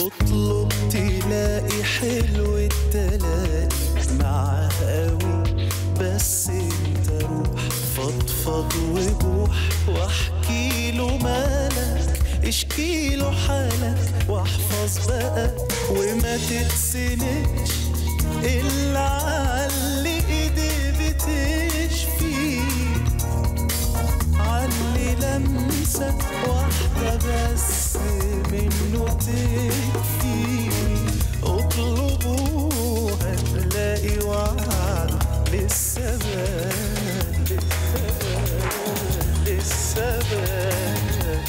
اطلب تلاقي حلو التلاقي معاه قوي، بس انت روح فضفض وبوح واحكي له مالك، اشكي له حالك واحفظ بقى وما تتسندش الا عاللي ايدي بتشفي، علي لمسة واحدة بس منه تكفي، اطلبوه هتلاقي وعد للثبات للثبات.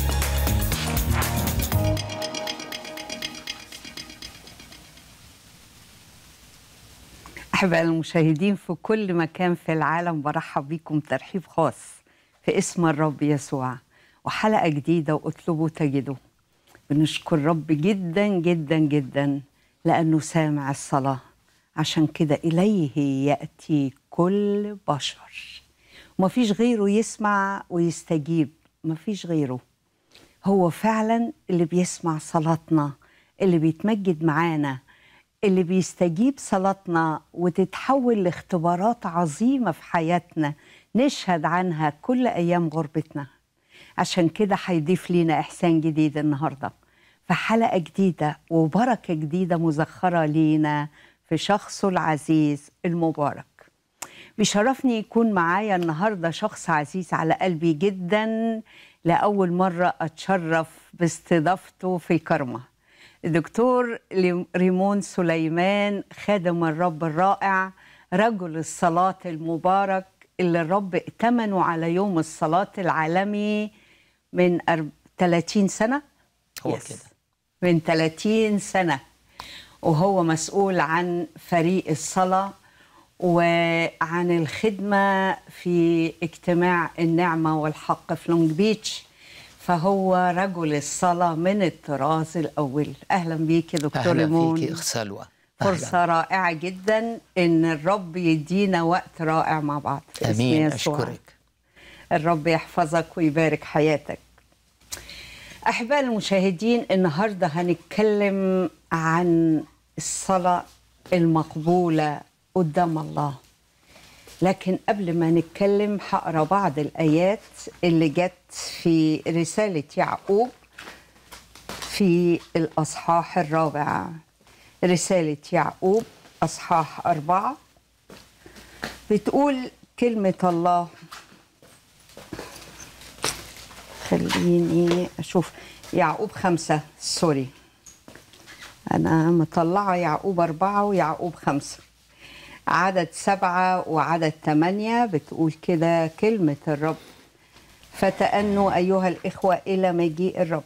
أحبائي المشاهدين في كل مكان في العالم، برحب بكم ترحيب خاص في اسم الرب يسوع، وحلقة جديدة واطلبوا تجدوا. بنشكر الرب جدا جدا جدا لأنه سامع الصلاة، عشان كده إليه يأتي كل بشر، ومفيش غيره يسمع ويستجيب، مفيش غيره. هو فعلا اللي بيسمع صلاتنا، اللي بيتمجد معانا، اللي بيستجيب صلاتنا وتتحول لاختبارات عظيمة في حياتنا نشهد عنها كل أيام غربتنا. عشان كده هيضيف لينا إحسان جديد النهاردة في حلقة جديدة وبركة جديدة مزخرة لينا في شخصه العزيز المبارك. بيشرفني يكون معايا النهاردة شخص عزيز على قلبي جدا، لأول مرة أتشرف باستضافته في كرمة. الدكتور ريمون سليمان، خادم الرب الرائع، رجل الصلاة المبارك اللي الرب ائتمنه على يوم الصلاة العالمي من 30 سنة. هو كده من 30 سنة وهو مسؤول عن فريق الصلاة وعن الخدمة في اجتماع النعمة والحق في لونج بيتش، فهو رجل الصلاة من الطراز الأول. أهلا بيك يا دكتور ريمون. أهلا فيك سلوى. فرصة رائعة جدا إن الرب يدينا وقت رائع مع بعض. أمين. أشكرك. الرب يحفظك ويبارك حياتك. أحبائي المشاهدين، النهاردة هنتكلم عن الصلاة المقبولة قدام الله، لكن قبل ما نتكلم هقرا بعض الآيات اللي جت في رسالة يعقوب في الأصحاح الرابع. رسالة يعقوب أصحاح 4 بتقول كلمة الله، خليني أشوف يعقوب 5، سوري أنا مطلعة يعقوب 4 ويعقوب 5، عدد 7 وعدد 8 بتقول كده كلمة الرب: فتأنوا أيها الإخوة إلى مجيء الرب.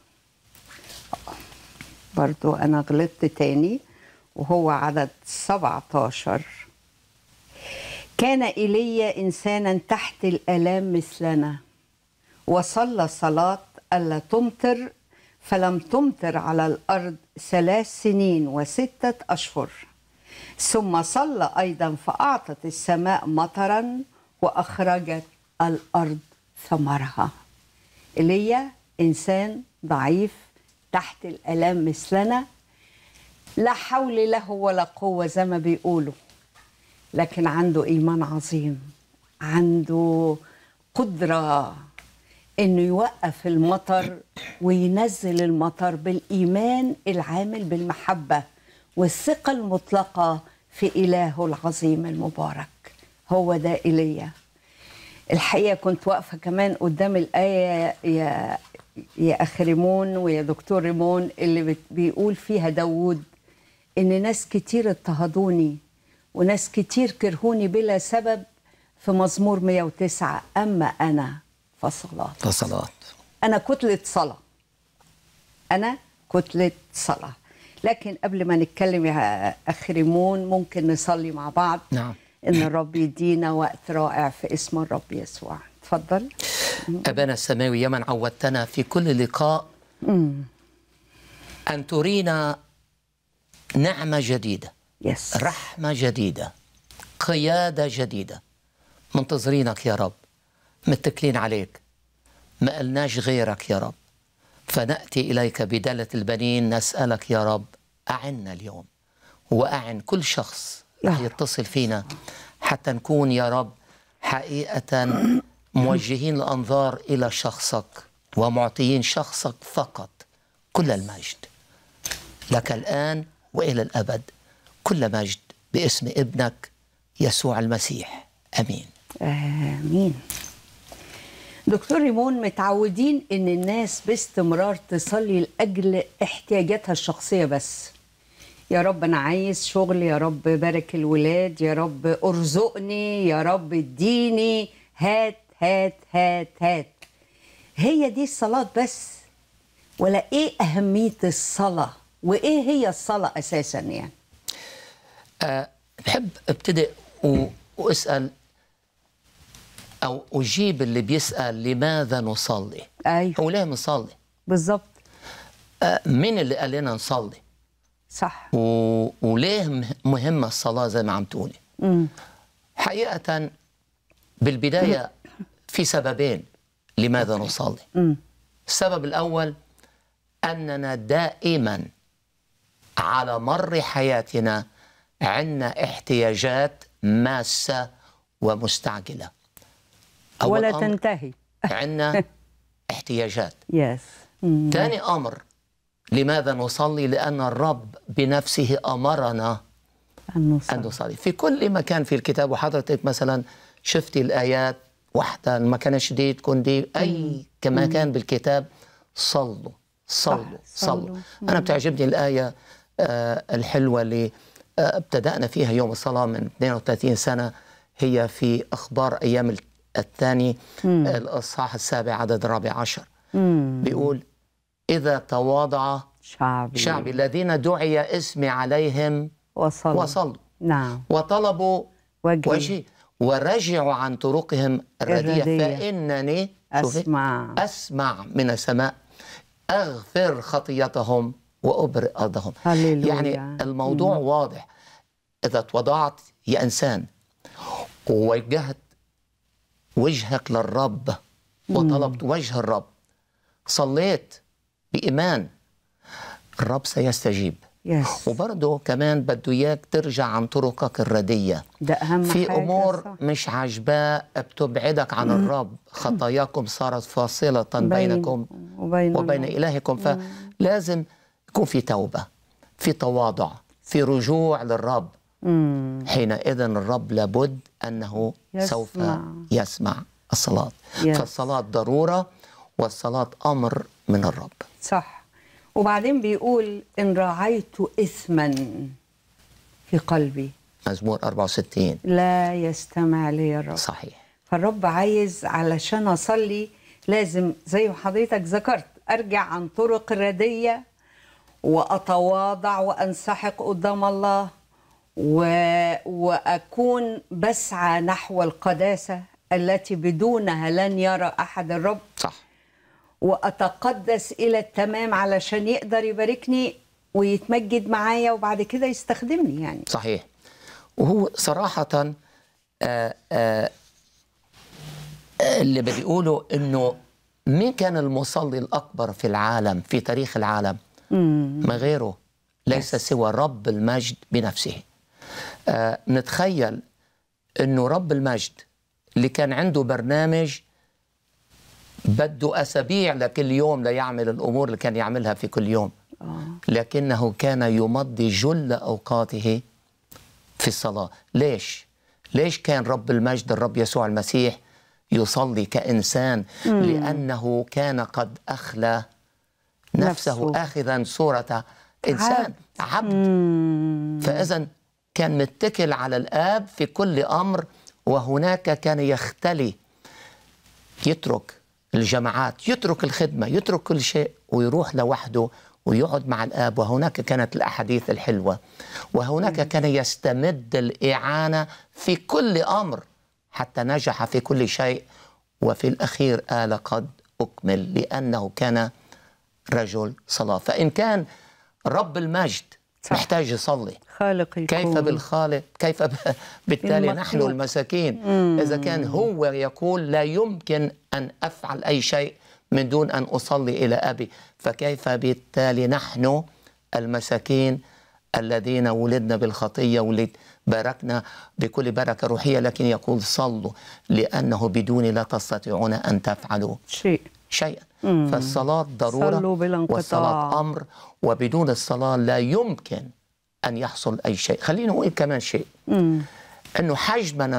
برضو أنا غلطت تاني، وهو عدد 17: كان إيليا إنسانا تحت الآلام مثلنا، وصلى صلاة ألا تمطر، فلم تمطر على الأرض 3 سنين و6 أشهر، ثم صلى أيضا فأعطت السماء مطرا وأخرجت الأرض ثمرها. إيليا إنسان ضعيف تحت الآلام مثلنا، لا حول له ولا قوة زي ما بيقولوا، لكن عنده إيمان عظيم، عنده قدرة إنه يوقف المطر وينزل المطر بالإيمان العامل بالمحبة والثقة المطلقة في إلهه العظيم المبارك. هو ده إيليا. الحقيقة كنت واقفة كمان قدام الآية يا أخ ريمون ويا دكتور ريمون اللي بيقول فيها داود إن ناس كتير اضطهدوني وناس كتير كرهوني بلا سبب، في مزمور 109: أما أنا فصلاة. أنا كتلة صلاة، أنا كتلة صلاة. لكن قبل ما نتكلم يا أخ ريمون، ممكن نصلي مع بعض. نعم. إن الرب يدينا وقت رائع في اسم الرب يسوع. تفضل. أبانا السماوي، يا من عودتنا في كل لقاء أن ترينا نعمة جديدة، رحمة جديدة، قيادة جديدة. منتظرينك يا رب، متكلين عليك، ما قلناش غيرك يا رب. فنأتي إليك بدالة البنين نسألك يا رب أعنا اليوم، وأعن كل شخص رح يتصل فينا، حتى نكون يا رب حقيقة موجهين الأنظار إلى شخصك ومعطيين شخصك فقط كل المجد. لك الآن وإلى الأبد كل مجد باسم ابنك يسوع المسيح، آمين. آمين. دكتور ريمون، متعودين إن الناس باستمرار تصلي لأجل احتياجاتها الشخصية بس. يا رب أنا عايز شغل، يا رب بارك الولاد، يا رب ارزقني، يا رب اديني، هات هات هات هات. هي دي الصلاة بس؟ ولا إيه أهمية الصلاة؟ وإيه هي الصلاة أساساً يعني؟ بحب ابتدئ واسأل أو أجيب اللي بيسأل لماذا نصلي؟ أيوه. وليه نصلي؟ بالظبط. مين اللي قال لنا نصلي؟ صح. وليه مهمة الصلاة زي ما عم تقولي؟ حقيقة بالبداية في سببين لماذا نصلي. السبب الأول أننا دائما على مر حياتنا عندنا احتياجات ماسة ومستعجلة. ولا تنتهي. عندنا احتياجات. يس. ثاني أمر لماذا نصلي؟ لأن الرب بنفسه أمرنا أن نصلي في كل مكان في الكتاب. وحضرتك مثلا شفتي الآيات واحدة ما كانش دي تكون دي، أي مكان بالكتاب صلوا صلوا صلوا. أنا بتعجبني الآية الحلوة اللي ابتدأنا فيها يوم الصلاة من 32 سنة، هي في أخبار أيام الثاني الإصحاح 7 عدد 14. بيقول إذا تواضع شعبي الذين دعي اسمي عليهم وصلوا نعم وطلبوا وجهي ورجعوا عن طرقهم الرديئة فإنني أسمع من السماء أغفر خطيتهم وأبرئ أرضهم. يعني الموضوع واضح. إذا تواضعت يا إنسان ووجهت وجهك للرب وطلبت وجه الرب، صليت بإيمان، الرب سيستجيب. وبرضه كمان بده إياك ترجع عن طرقك الردية. ده أهم في حاجة. أمور صح. مش عجباء بتبعدك عن الرب. خطاياكم صارت فاصلة بينكم وبين إلهكم. فلازم يكون في توبة، في تواضع، في رجوع للرب. حينئذ الرب لابد أنه سوف يسمع الصلاة. فالصلاة ضرورة، والصلاة أمر من الرب. صح. وبعدين بيقول إن رعيت إثما في قلبي، مزمور 64، لا يستمع لي الرب. صحيح. فالرب عايز علشان أصلي لازم زي ما حضرتك ذكرت أرجع عن طرق الردية وأتواضع وأنسحق قدام الله وأكون بسعى نحو القداسة التي بدونها لن يرى أحد الرب. صح. وأتقدس إلى التمام علشان يقدر يباركني ويتمجد معايا وبعد كده يستخدمني يعني. صحيح. وهو صراحة اللي بيقولوا إنه مين كان المصلي الأكبر في العالم في تاريخ العالم؟ ما غيره، ليس سوى رب المجد بنفسه. نتخيل إنه رب المجد اللي كان عنده برنامج بده أسابيع لكل يوم ليعمل الأمور اللي كان يعملها في كل يوم، لكنه كان يمضي جل أوقاته في الصلاة. ليش كان رب المجد الرب يسوع المسيح يصلي كإنسان؟ لأنه كان قد أخلى نفسه آخذا صورة إنسان عبد. فإذا كان متكل على الآب في كل أمر، وهناك كان يختلي، يترك الجماعات، يترك الخدمة، يترك كل شيء ويروح لوحده ويقعد مع الآب. وهناك كانت الأحاديث الحلوة، وهناك كان يستمد الإعانة في كل أمر حتى نجح في كل شيء. وفي الأخير قال قد أكمل، لأنه كان رجل صلاة. فإن كان رب المجد محتاج يصلي، خالق كيف بالخالق، كيف بالتالي نحن المساكين؟ إذا كان هو يقول لا يمكن أن أفعل أي شيء من دون أن أصلي إلى أبي، فكيف بالتالي نحن المساكين الذين ولدنا بالخطية باركنا بكل بركة روحية، لكن يقول صلوا لأنه بدوني لا تستطيعون أن تفعلوا شيئا. فالصلاة ضرورة والصلاة أمر، وبدون الصلاة لا يمكن أن يحصل أي شيء. خلينا نقول كمان شيء، أنه حجمنا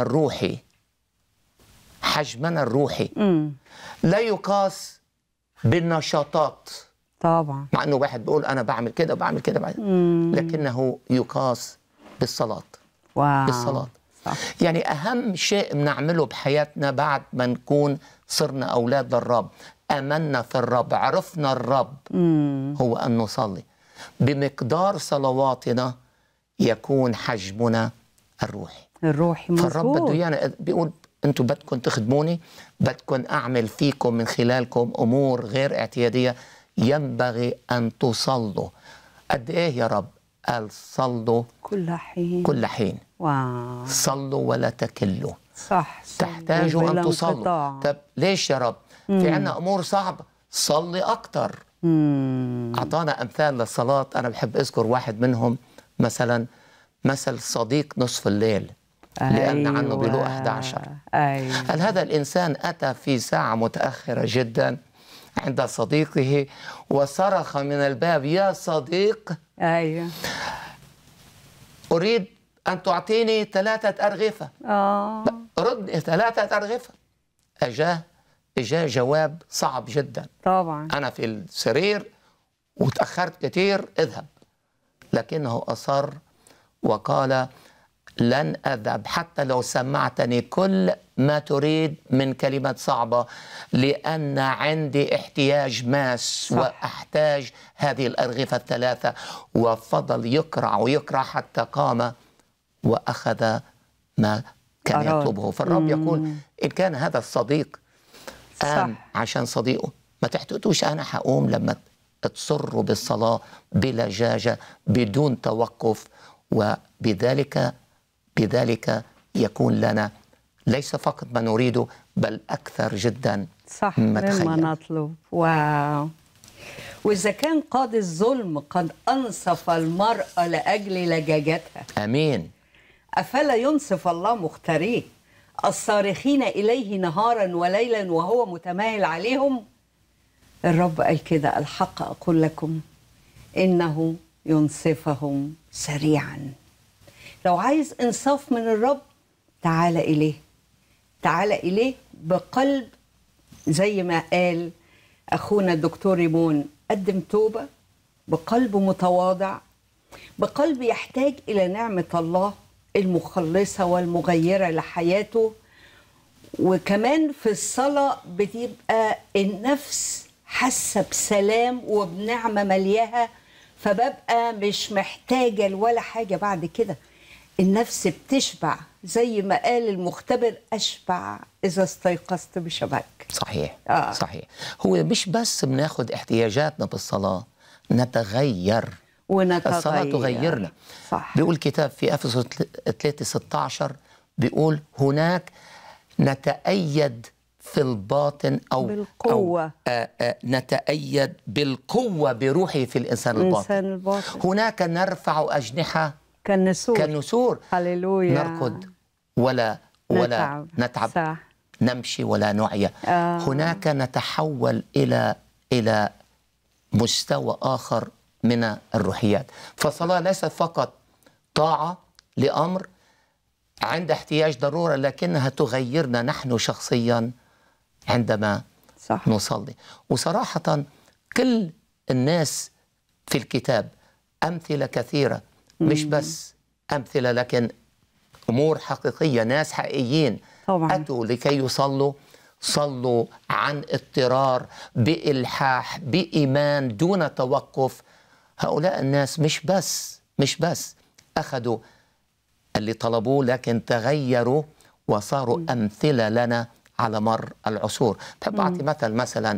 الروحي لا يقاس بالنشاطات طبعا، مع أنه واحد بيقول أنا بعمل كده وبعمل كده، لكنه يقاس بالصلاة. بالصلاة صح. يعني أهم شيء بنعمله بحياتنا بعد ما نكون صرنا أولاد للرب، آمنا في الرب، عرفنا الرب، هو أن نصلي. بمقدار صلواتنا يكون حجمنا الروحي مظبوط. فالرب بده يعني بيقول أنتم بدكم تخدموني، بدكم أعمل فيكم من خلالكم أمور غير اعتيادية، ينبغي أن تصلوا. قد إيه يا رب؟ قال صلوا كل حين. واو. صلوا ولا تكلوا. صح. تحتاجوا أن تصلوا. طب ليش يا رب؟ في عنا أمور صعبة، صلي أكتر. أعطانا أمثال للصلاة، أنا بحب أذكر واحد منهم، مثل صديق نصف الليل. لأن عنه بلوء 11. قال هذا الإنسان أتى في ساعة متأخرة جدا عند صديقه وصرخ من الباب: يا صديق، أريد أن تعطيني 3 أرغفة. ردني 3 أرغفة. أجاه جواب صعب جدا. طبعا أنا في السرير وتأخرت كثير، اذهب. لكنه أصر وقال: لن أذهب حتى لو سمعتني كل ما تريد من كلمات صعبة، لأن عندي احتياج ماس. صح. وأحتاج هذه الأرغفة 3. وفضل يقرع ويقرع حتى قام وأخذ ما كان يطلبه. فالرب يقول إن كان هذا الصديق قام عشان صديقه، ما تحتقتوش أنا حقوم لما تصروا بالصلاة بلجاجة بدون توقف. وبذلك يكون لنا ليس فقط ما نريده، بل أكثر جدا مما نطلب. واو. وإذا كان قاضي الظلم قد أنصف المرأة لأجل لجاجتها، أمين، أفلا ينصف الله مختاريه الصارخين إليه نهارا وليلا وهو متماهل عليهم؟ الرب قال كده: الحق أقول لكم إنه ينصفهم سريعا. لو عايز إنصاف من الرب، تعال إليه بقلب زي ما قال أخونا الدكتور ريمون، قدم توبة بقلب متواضع، بقلب يحتاج إلى نعمة الله المخلصة والمغيرة لحياته. وكمان في الصلاة بتبقى النفس حاسة بسلام وبنعمة ملياها، فببقى مش محتاجة ولا حاجة بعد كده. النفس بتشبع زي ما قال المختبر: أشبع إذا استيقظت بشبعك. صحيح. صحيح. هو مش بس بناخد احتياجاتنا بالصلاة، نتغير. الصلاة تغيرنا. صح. بيقول كتاب في أفسس 3:16 بيقول: هناك نتأيد في الباطن أو بالقوة، نتأيد بالقوة بروحه في الإنسان الباطن. هناك نرفع أجنحة كالنسور. هللويا. نركض ولا نتعب. صح. نمشي ولا نعيا. هناك نتحول إلى مستوى آخر من الروحيات. فالصلاة ليست فقط طاعة لأمر عند احتياج ضرورة، لكنها تغيرنا نحن شخصيا عندما نصلي. وصراحة كل الناس في الكتاب أمثلة كثيرة، مش بس أمثلة لكن أمور حقيقية. ناس حقيقيين طبعا أتوا لكي يصلوا، صلوا عن اضطرار، بإلحاح، بإيمان، دون توقف. هؤلاء الناس مش بس أخذوا اللي طلبوه، لكن تغيروا وصاروا أمثلة لنا على مر العصور. بحب أعطي مثلا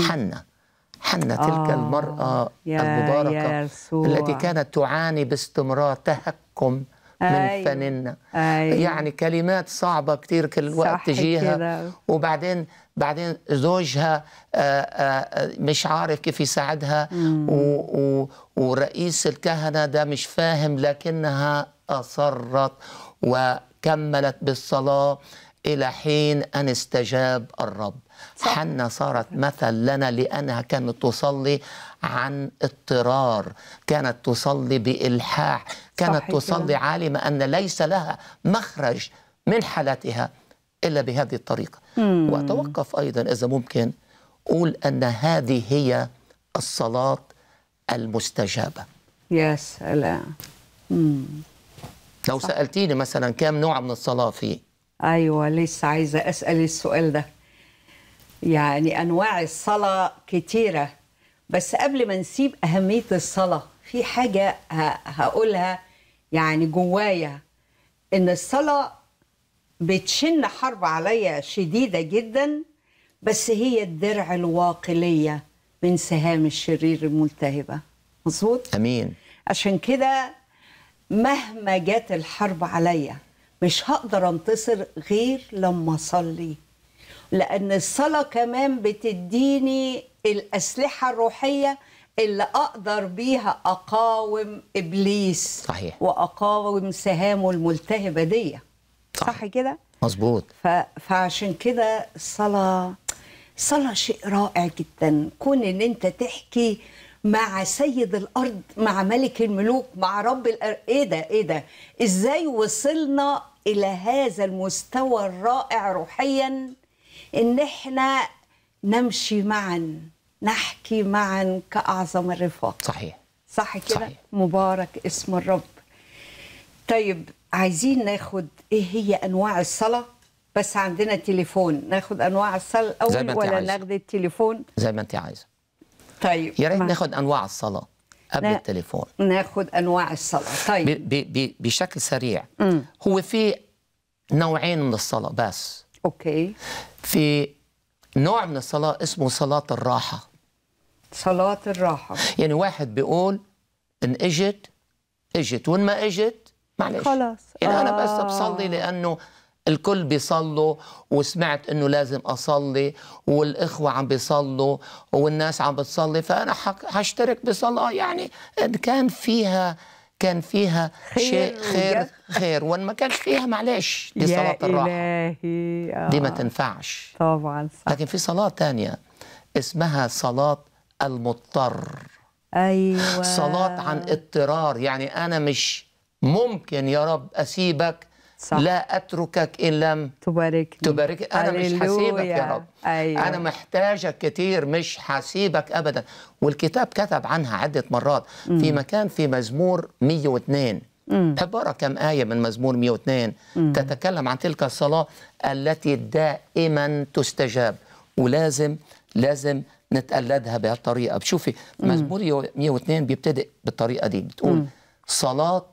حنة تلك المرأة المباركة التي كانت تعاني باستمرار تهكم من أيوة. فننا. أيوة. يعني كلمات صعبة كتير كل صح وقت تجيها كده. وبعدين زوجها مش عارف كيف يساعدها ورئيس الكهنة ده مش فاهم، لكنها أصرت وكملت بالصلاة إلى حين أن استجاب الرب. حنا صارت مثل لنا لأنها كانت تصلي عن اضطرار، كانت تصلي بإلحاح، كانت تصلي عالمة أن ليس لها مخرج من حالتها إلا بهذه الطريقة. وأتوقف أيضا إذا ممكن أقول أن هذه هي الصلاة المستجابة. يا سلام. لو سألتيني مثلا كم نوع من الصلاة فيه؟ أيوة، لسه عايزة أسأل السؤال ده. يعني أنواع الصلاة كتيرة، بس قبل ما نسيب أهمية الصلاة في حاجة هقولها يعني جوايا، إن الصلاة بتشن حرب عليا شديدة جدا، بس هي الدرع الواقلية من سهام الشرير الملتهبة. مظبوط؟ أمين. عشان كده مهما جت الحرب عليا مش هقدر انتصر غير لما أصلي، لأن الصلاة كمان بتديني الأسلحة الروحية اللي أقدر بيها أقاوم إبليس. صحيح. وأقاوم سهامه الملتهبة دي. صح كده؟ مظبوط. فعشان كده الصلاة شيء رائع جدا. كون إن أنت تحكي مع سيد الأرض، مع ملك الملوك، مع رب الأرض. إيه ده؟ إزاي وصلنا إلى هذا المستوى الرائع روحيا، إن إحنا نمشي معا، نحكي معا كأعظم الرفاق. صح كده؟ صحيح. مبارك اسم الرب. طيب، عايزين ناخد إيه هي أنواع الصلاة، بس عندنا تليفون. ناخد أنواع الصلاة الأول ولا ناخد التليفون؟ زي ما أنت عايزة. طيب، يا ريت ناخد أنواع الصلاة قبل التليفون. ناخد أنواع الصلاة. طيب، بشكل سريع. هو في نوعين من الصلاة بس. أوكي. في نوع من الصلاة اسمه صلاة الراحة. صلاة الراحة يعني واحد بيقول إن إجت وإن ما إجت معلش خلاص. يعني أنا بس بصلي لأنه الكل بيصلوا، وسمعت إنه لازم أصلي، والإخوة عم بيصلوا، والناس عم بتصلي، فأنا هشترك بصلاة. يعني إن كان فيها شيء خير، وإن ما كانش فيها معلش، دي صلاة الراحة. إلهي. دي ما تنفعش طبعا. صح. لكن في صلاة تانية اسمها صلاة المضطر. أيوة. صلاة عن اضطرار، يعني أنا مش ممكن يا رب أسيبك. صح. لا أتركك إن لم تباركني. أنا مش حسيبك يا رب. أيوة. أنا محتاجك كتير، مش حسيبك أبدا. والكتاب كتب عنها عدة مرات. في مكان في مزمور 102 بحب أقرأ كم آية من مزمور 102 تتكلم عن تلك الصلاة التي دائما تستجاب، ولازم نتقلدها بهالطريقة. بشوفي مزمور 102 بيبتدئ بالطريقة دي، بتقول صلاة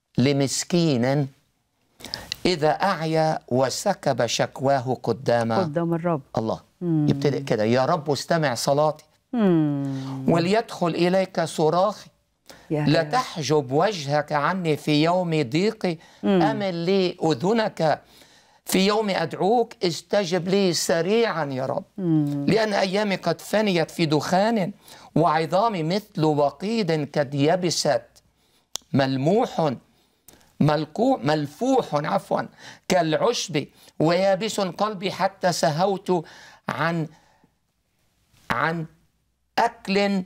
لمسكين إذا أعيا وسكب شكواه قدام الرب. الله. يبتدئ كده: يا رب استمع صلاتي وليدخل إليك صراخي، لا تحجب وجهك عني في يوم ضيقي، أمل لي أذنك في يوم أدعوك، استجب لي سريعا يا رب. لأن أيامي قد فنيت في دخان، وعظامي مثل وقيد قد يبست، ملفوح كالعشب، ويابس قلبي حتى سهوت عن أكل،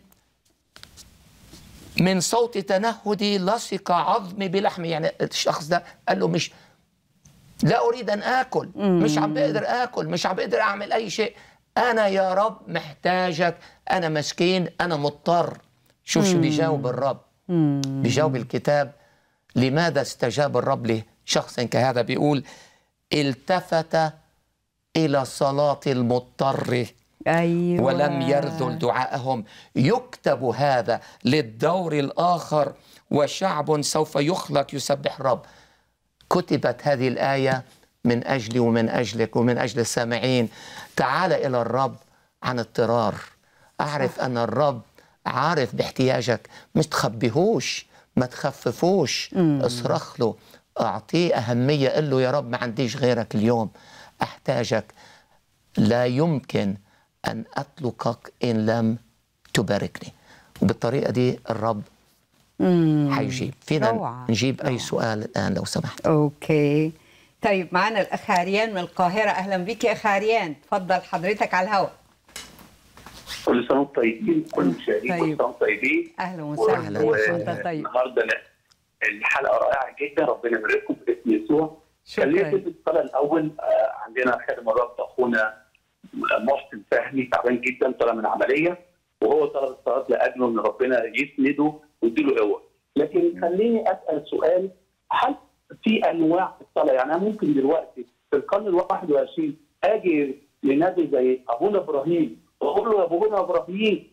من صوت تنهدي لصق عظمي بلحمي. يعني الشخص ده قال له لا أريد أن آكل، مش عم بقدر آكل، مش عم بقدر أعمل أي شيء. أنا يا رب محتاجك، أنا مسكين، أنا مضطر. شوف بيجاوب الرب، بيجاوب الكتاب. لماذا استجاب الرب لشخص كهذا؟ بيقول: التفت إلى صلاة المضطر. أيوة. ولم يرذل دعاءهم. يكتب هذا للدور الآخر، وشعب سوف يخلق يسبح الرب. كتبت هذه الآية من أجلي ومن أجلك ومن أجل السامعين. تعال إلى الرب عن اضطرار. أعرف أن الرب عارف باحتياجك، مش تخبيهوش، ما تخففوش، اصرخ له، أعطيه أهمية، قل له يا رب ما عنديش غيرك اليوم، أحتاجك، لا يمكن أن أتركك إن لم تباركني. وبالطريقة دي الرب حيجيب. فينا روعة. نجيب أي سؤال الآن لو سمحت. اوكي طيب، معانا الاخ عريان من القاهره. اهلا بيك يا اخ عريان، اتفضل حضرتك على الهواء. كل سنه وانتم طيبين، كل المشاهدين طيب. كل سنه وانتم طيبين. اهلا وسهلا وانت طيب. النهارده الحلقه رائعه جدا، ربنا يبارككم باسم يسوع. خلينا نبدا الصلاه الاول. عندنا خادم الرب اخونا محسن فهمي تعبان جدا، طلع من عمليه، وهو طلب الصلاه لاجله ان ربنا يسنده ويديله قوه. لكن خليني اسال سؤال، هل في انواع الصلاه؟ يعني انا ممكن دلوقتي في القرن ال 21 اجي لنبي زي ابونا ابراهيم واقول له يا ابونا ابراهيم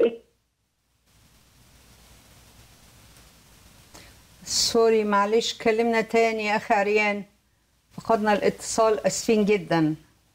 سوري معلش، كلمنا تاني يا اخ عريان، فقدنا الاتصال، اسفين جدا.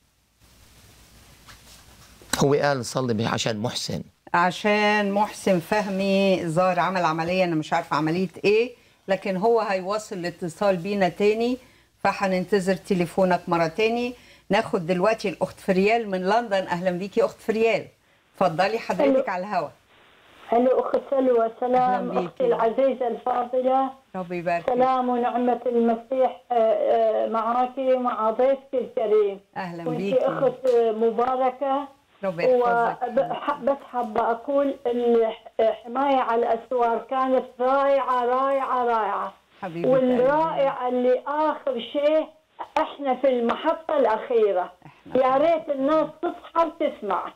هو قال نصلي عشان محسن. عشان محسن فهمي ظاهر عمل عمليه، انا مش عارفه عمليه ايه، لكن هو هيواصل الاتصال بينا تاني، فهننتظر تليفونك مره تاني. ناخد دلوقتي الاخت فريال من لندن. اهلا بيكي اخت فريال، اتفضلي حضرتك على الهوا. هلا اخت سلوى. سلام اختي العزيزه الفاضله. ربي يبارك. سلام ونعمه المسيح معك ومع ضيفك الكريم. اهلا بيكي. وانت اخت مباركه. ربي يحفظك. بس حابه اقول الحمايه على الاسوار كانت رائعه رائعه رائعه. حبيبتي. والرائعه اللي اخر شيء احنا في المحطه الاخيره. يا ريت الناس تصحى وتسمع.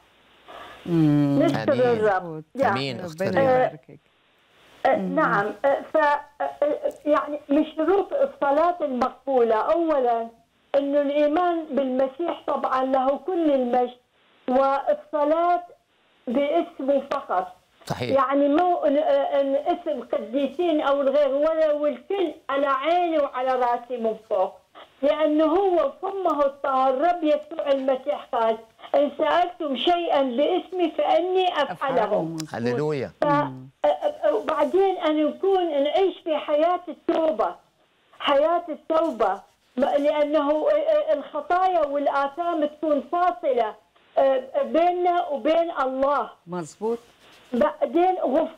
نشكر الرب. امين اخت ربنا يباركك. نعم. يعني من شروط الصلاة المقبولة أولا أنه الإيمان بالمسيح طبعا له كل المجد، والصلاة باسمه فقط. صحيح. يعني مو اسم قديسين أو الغير، ولا والكل على عيني وعلى راسي من فوق، لأنه هو فمه الطاهر الرب يسوع المسيح قال إن سألتم شيئا باسمي فإني أفعله. هللويا. وبعدين أن نعيش في حياة التوبة، حياة التوبة، لأنه الخطايا والآثام تكون فاصلة بيننا وبين الله. مظبوط. بعدين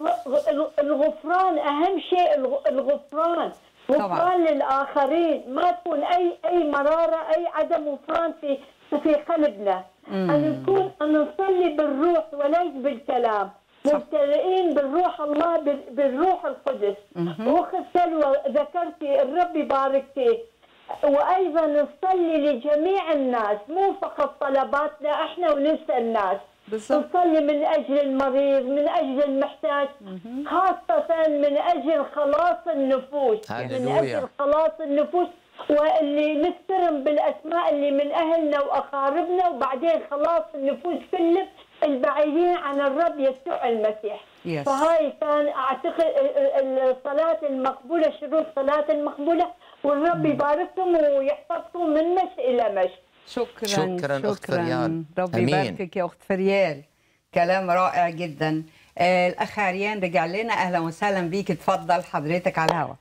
الغفران أهم شيء، الغفران غفران للآخرين، ما تكون أي مرارة، أي عدم غفران في قلبنا. أن نصلي بالروح وليس بالكلام، ممتلئين بالروح الله بالروح القدس. أخت سلوى ذكرتي الرب يباركك، وأيضا نصلي لجميع الناس، مو فقط طلباتنا احنا وننسى الناس. نصلي من أجل المريض، من أجل المحتاج، خاصة من أجل خلاص النفوس. من أجل خلاص النفوس، واللي نذكرهم بالأسماء اللي من أهلنا وأقاربنا، وبعدين خلاص النفوس كلهم البعيدين عن الرب يسوع المسيح. فهاي كان أعتقد الصلاة المقبولة، شروط الصلاة المقبولة، والرب يبارككم ويحفظكم من مش إلى مش. شكرا أخت فريال. ربي يباركك يا أخت فريال، كلام رائع جدا. الأخ عريان رجع لنا، أهلا وسهلا بيك، اتفضل حضرتك على الهوا.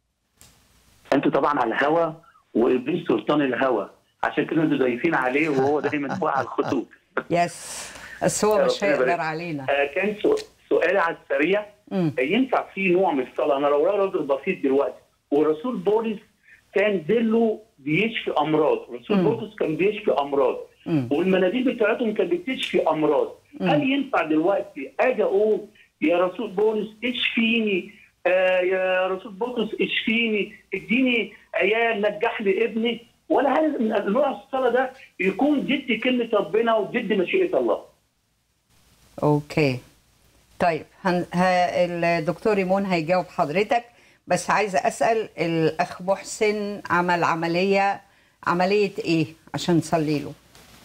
انتوا طبعا على الهوا، وابليس سلطان الهوا، عشان كده انتوا ضايفين عليه وهو دايما فوق على الخطوط. يس، بس هو مش هيقدر علينا. كان سؤال على السريع، ينفع في نوع من الصلاه؟ انا لو راجل بسيط دلوقتي، والرسول بولس كان دله بيشفي امراض، الرسول بولس كان بيشفي امراض، والمناديل بتاعتهم كانت بتشفي امراض. هل ينفع دلوقتي اجي اقول يا رسول بولس اشفيني، يا رسول بولس اشفيني، اديني عيال، نجح لي ابني؟ ولا هل نوع الصلاه ده يكون ضد كلمه ربنا وضد مشيئه الله؟ اوكي طيب، الدكتور ريمون هيجاوب حضرتك، بس عايزه اسال الاخ محسن عمل عمليه ايه عشان نصلي له؟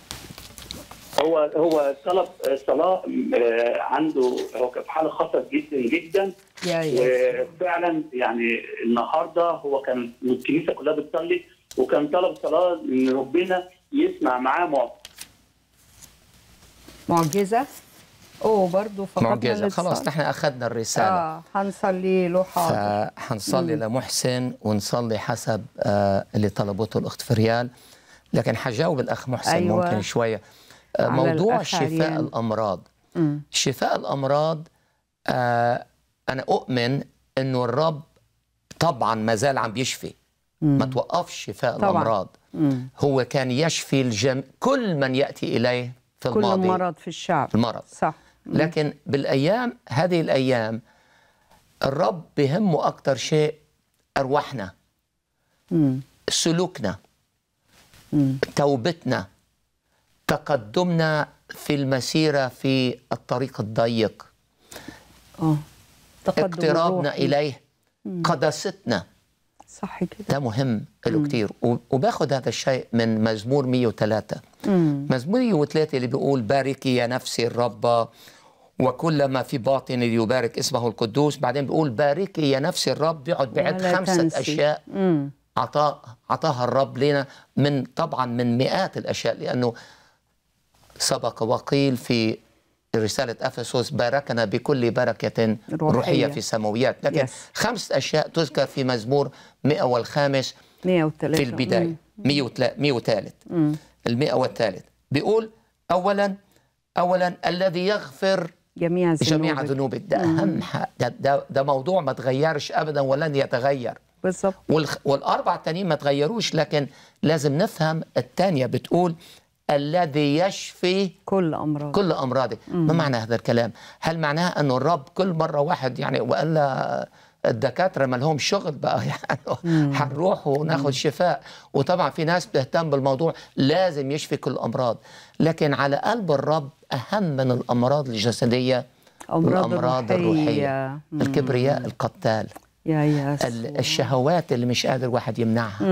هو طلب صلاه، عنده، هو كان في حاله خطر جدا جدا، وفعلا يعني النهارده هو كان الكنيسه كلها بتصلي، وكان طلب صلاه ان ربنا يسمع معاه معجزه. برضه فقدنا معجزة. الاتصال. خلاص نحن أخذنا الرسالة. هنصلي له حاضر. فحنصلي لمحسن ونصلي حسب اللي طلبته الأخت فريال، لكن حجاوب الأخ محسن. أيوة. ممكن شوية على موضوع الأخ شفاء عريان. الأمراض. شفاء الأمراض أنا أؤمن أنه الرب طبعا ما زال عم بيشفي، ما توقفش شفاء طبعاً. الأمراض. هو كان يشفي كل من يأتي إليه في كل الماضي. مرض في الشعب. المرض. صح. لكن هذه الأيام الرب بهمه أكتر شيء أرواحنا، سلوكنا، توبتنا، تقدمنا في المسيرة في الطريق الضيق، اقترابنا إليه، قداستنا. صح كده. ده مهم له كتير. وباخد هذا الشيء من مزمور 103. مزمور 103 اللي بيقول باركي يا نفسي الرب وكل ما في باطني ليبارك اسمه القدوس. بعدين بيقول باركي يا نفسي الرب، بيقعد بعد 5 أشياء عطاها الرب لنا، طبعا من مئات الأشياء، لأنه سبق وقيل في رسالة أفسس باركنا بكل بركة روحية في السماويات. لكن 5 أشياء تذكر في مزمور 105 في البداية. 103 103 بيقول أولا الذي يغفر جميع ذنوبك. ده أهم ده موضوع ما تغيرش أبدا ولن يتغير بالضبط. والأربع التانيين ما تغيروش، لكن لازم نفهم الثانية بتقول الذي يشفي كل أمراضك. ما معنى هذا الكلام؟ هل معناه أنه الرب كل مرة واحد يعني وإلا الدكاترة ما لهم شغل بقى يعني هنروح وناخد شفاء؟ وطبعا في ناس بتهتم بالموضوع لازم يشفي كل الأمراض، لكن على قلب الرب أهم من الأمراض الجسدية الأمراض الروحية. الكبرياء القتال، الشهوات اللي مش قادر واحد يمنعها،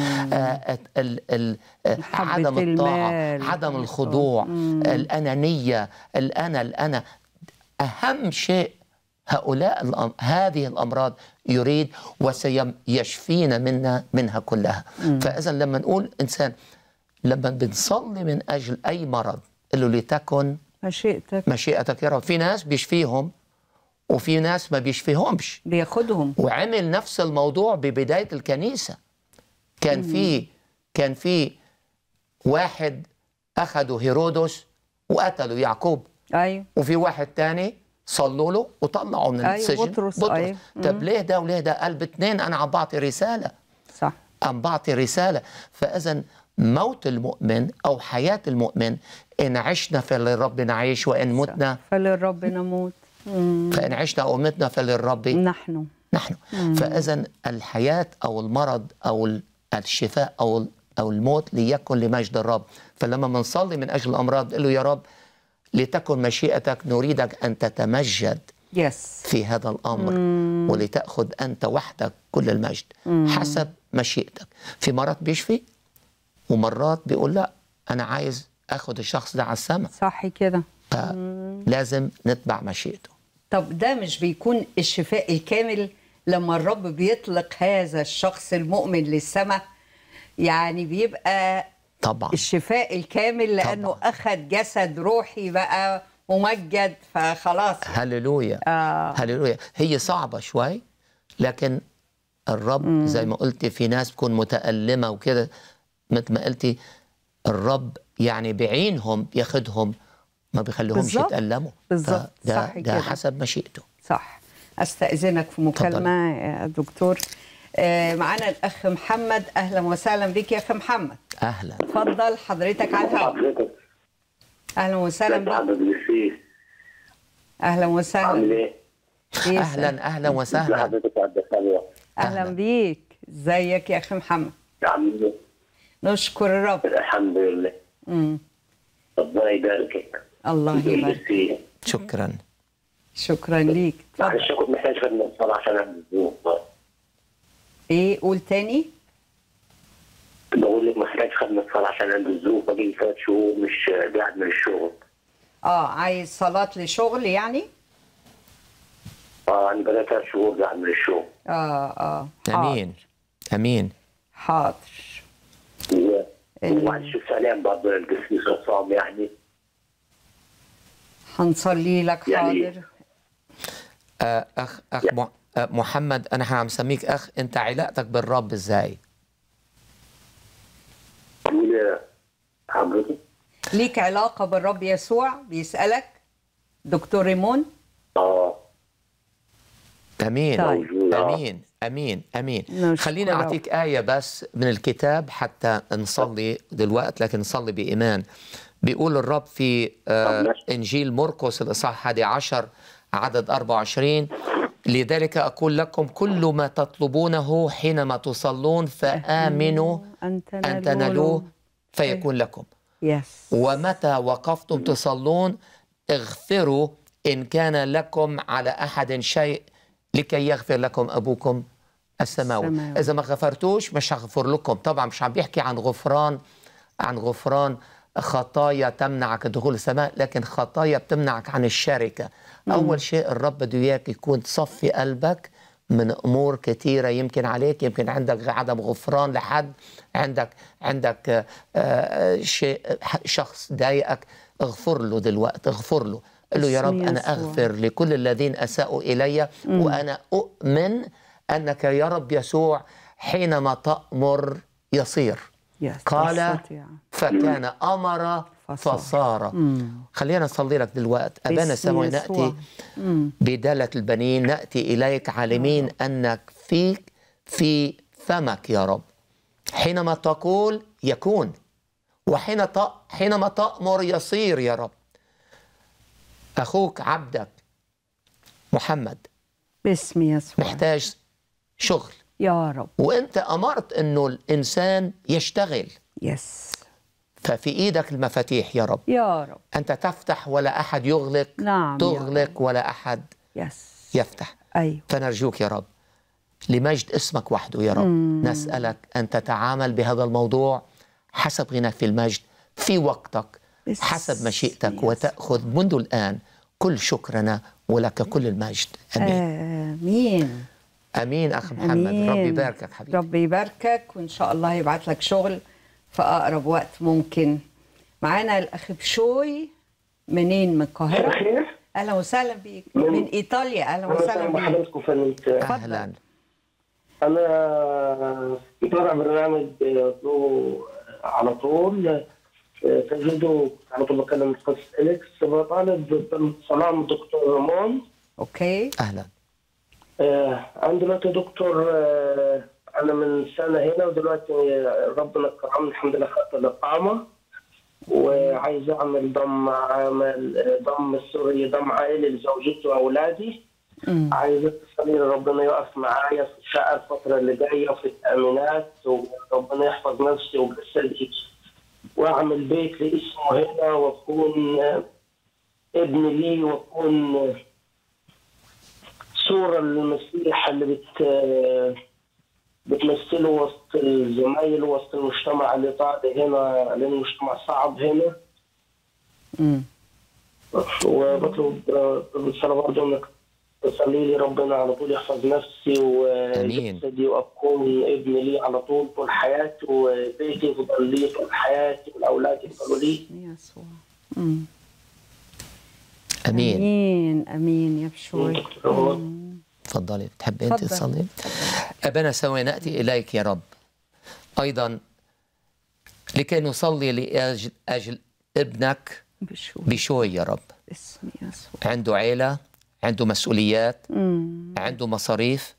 عدم الطاعة، عدم الخضوع، الأنانية، الأنا. أهم شيء هذه الأمراض يريد وسيشفينا منها كلها. فإذا لما نقول إنسان لما بنصلي من أجل أي مرض قل له لتكن مشيئتك يا رب. في ناس بيشفيهم وفي ناس ما بيشفيهمش، بياخدهم. وعمل نفس الموضوع ببداية الكنيسة. كان في واحد أخده هيرودس وقتله يعقوب. أيوه. وفي واحد تاني صلوا له وطلعوا من السجن. بطرس. أيوه. طب ليه ده وليه ده؟ قال باتنين أنا عم بعطي رسالة. صح. عم بعطي رسالة. فإذا موت المؤمن أو حياة المؤمن، إن عشنا فللرب نعيش وإن متنا فللرب نموت. فإن عشنا أو متنا فللرب نحن. فإذا الحياة أو المرض أو الشفاء أو الموت ليكن لمجد الرب. فلما بنصلي من أجل الأمراض بنقول له يا رب لتكن مشيئتك، نريدك أن تتمجد في هذا الأمر ولتأخذ أنت وحدك كل المجد حسب مشيئتك. في مرات بيشفي ومرات بيقول لا أنا عايز أخذ الشخص ده على السماء. صح كده. لازم نتبع مشيئته. طب ده مش بيكون الشفاء الكامل لما الرب بيطلق هذا الشخص المؤمن للسماء؟ يعني بيبقى طبعا الشفاء الكامل لأنه طبعا أخذ جسد روحي بقى ممجد، فخلاص. هللويا. هللويا. هي صعبة شوي، لكن الرب زي ما قلتي في ناس بتكون متألمة وكده، مثل ما قلتي الرب يعني بعينهم ياخدهم ما بيخليهمش يتألموا. بالظبط. صح ده حسب مشيئته. صح. أستأذنك في مكالمة يا دكتور. معانا الأخ محمد. أهلا وسهلا بك يا أخ محمد. أهلا. اتفضل حضرتك على الهواء. أهلا وسهلا بك. أهلا وسهلا. أهلا وسهلا. أهلا بيك. ازيك يا أخ محمد؟ نشكر الرب. الحمد لله. ربنا يباركك. الله يبارك. شكرا ليك. معلش كنت محتاج خدمة الصلاة عشان أعمل الظروف. ايه قول تاني؟ بقول لك محتاج خدمة الصلاة عشان عندي الظروف، بقالي 3 شهور مش قاعد من الشغل. عايز صلاة لشغل يعني؟ أنا بقالي 3 شهور قاعد من الشغل. امين. حاضر. وعايز اشوف سلام برضه للجسم صعب يعني. هنصلي لك يعني- حاضر. أخ محمد، أنا عم سميك أخ، أنت علاقتك بالرب إزاي؟ حضرتك ليك علاقة بالرب يسوع؟ بيسألك دكتور ريمون. أمين. طيب. أمين أمين أمين. نشكر خليني أعطيك آية بس من الكتاب حتى نصلي دلوقتي، لكن نصلي بإيمان. بيقول الرب في إنجيل مرقس الإصحاح 11 عدد 24: لذلك أقول لكم كل ما تطلبونه حينما تصلون فآمنوا أن تنالوه فيكون لكم. يس. ومتى وقفتم تصلون اغفروا إن كان لكم على أحد شيء لكي يغفر لكم أبوكم السماوي. إذا ما غفرتوش مش هغفر لكم. طبعا مش عم بيحكي عن غفران خطايا تمنعك دخول السماء، لكن خطايا بتمنعك عن الشركة. أول شيء الرب بده إياك يكون تصفي قلبك من أمور كثيرة يمكن عليك، يمكن عندك عدم غفران لحد، عندك شيء شخص ضايقك، اغفر له دلوقتي، اغفر له. قل له يا رب أنا أغفر لكل الذين أساءوا إلي، وأنا أؤمن أنك يا رب يسوع حينما تأمر يصير. قال فكان أمر فصار. خلينا نصلي لك دلوقتي. أبانا السماوي، نأتي بدالة البنين، نأتي إليك عالمين أنك فيك في فمك يا رب. حينما تقول يكون، وحينما تأمر يصير يا رب. أخوك عبدك محمد باسم يسوع محتاج شغل يا رب، وأنت أمرت أنه الإنسان يشتغل. يس. ففي إيدك المفاتيح يا رب. يا رب أنت تفتح ولا أحد يغلق. نعم. تغلق ولا أحد يفتح. أيوه. فنرجوك يا رب لمجد اسمك وحده يا رب نسألك أن تتعامل بهذا الموضوع حسب غناك في المجد في وقتك حسب مشيئتك، وتأخذ منذ الآن كل شكرنا ولك كل المجد. أمين. آمين. أمين أخ محمد. أمين. ربي يباركك حبيبي. ربي يباركك، وإن شاء الله يبعث لك شغل في أقرب وقت ممكن. معانا الأخ بشوي منين؟ من القاهرة. أهلا وسهلا بيك. من إيطاليا. أهلا وسهلا بيك. أهلا. أنا بتابع برنامج على طول، تجده على طول بكلم القس إليكس، بطالب بالصلاة من الدكتور ريمون. أوكي. أهلا. أنا دلوقتي دكتور، أنا من سنة هنا، ودلوقتي ربنا كرمني الحمد لله، خدت الإقامة وعايز أعمل ضم سوري، ضم عائلي لزوجتي وأولادي. عايز أصلي ربنا يقف معايا في الشقة الفترة اللي جاية في التأمينات، وربنا يحفظ نفسي وجسدي، وأعمل بيت لاسمه هنا، وأكون ابن لي، وأكون صورة للمسيح اللي بتمثله وسط الزمايل وسط المجتمع اللي طاعد هنا، لأن المجتمع صعب هنا. وبطلب بالصلاة برضه إنك تصلي لي ربنا على طول يحفظ نفسي وجسدي، وأكون ابن لي على طول حياتي، وبيتي يفضل لي طول حياتي، والأولاد يفضلوا لي. أمين. أمين أمين يا بشوي. تفضلي. بتحبي أنت تصلي؟ أبانا سوي نأتي إليك يا رب أيضا لكي نصلي لأجل ابنك بشوي يا رب. باسم يسوع. عنده عيلة، عنده مسؤوليات، عنده مصاريف،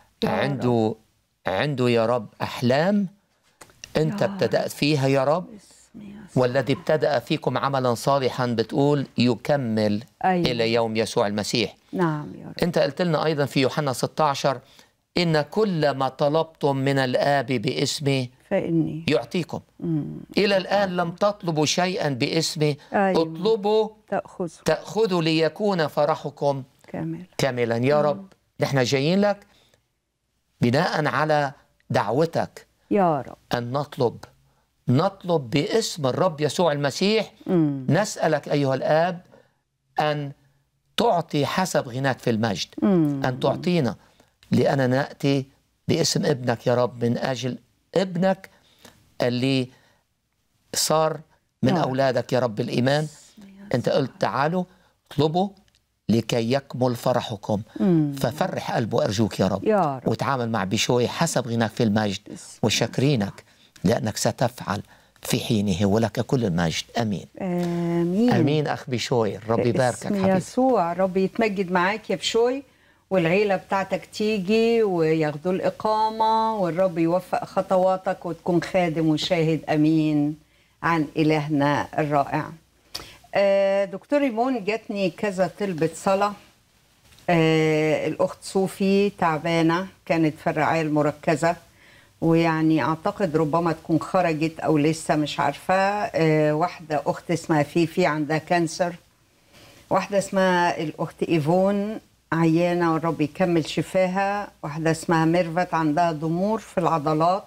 عنده يا رب أحلام أنت ابتدأت فيها يا رب، والذي ابتدأ فيكم عملا صالحا بتقول يكمل إلى يوم يسوع المسيح. نعم يا رب. أنت قلت لنا أيضا في يوحنا 16 إن كل ما طلبتم من الآب باسمي فإني يعطيكم. إلى الآن لم تطلبوا شيئا باسمي. اطلبوا تأخذوا ليكون فرحكم كاملا. يا رب نحن جايين لك بناء على دعوتك يا رب أن نطلب باسم الرب يسوع المسيح. نسألك أيها الآب أن تعطي حسب غناك في المجد، أن تعطينا، لأننا نأتي باسم ابنك يا رب، من أجل ابنك اللي صار من أولادك يا رب الإيمان. أنت قلت تعالوا اطلبوا لكي يكمل فرحكم. ففرح قلبه أرجوك يا رب. يا رب. وتعامل مع بشوي حسب غناك في المجد، وشكرينك لأنك ستفعل في حينه، ولك كل المجد. أمين. آمين. أمين أخ بشوي، رب يباركك باسم حبيبي. يسوع. رب يتمجد معاك يا بشوي، والعيلة بتاعتك تيجي وياخدوا الإقامة، والرب يوفق خطواتك وتكون خادم وشاهد أمين عن إلهنا الرائع. دكتور ريمون، جاتني كذا طلبة صلاة. الأخت صوفي تعبانة، كانت في الرعاية المركزة، ويعني أعتقد ربما تكون خرجت أو لسه مش عارفة. واحدة أخت اسمها فيفي عندها كانسر، واحدة اسمها الأخت إيفون عيانة والرب يكمل شفاها، واحدة اسمها ميرفت عندها ضمور في العضلات.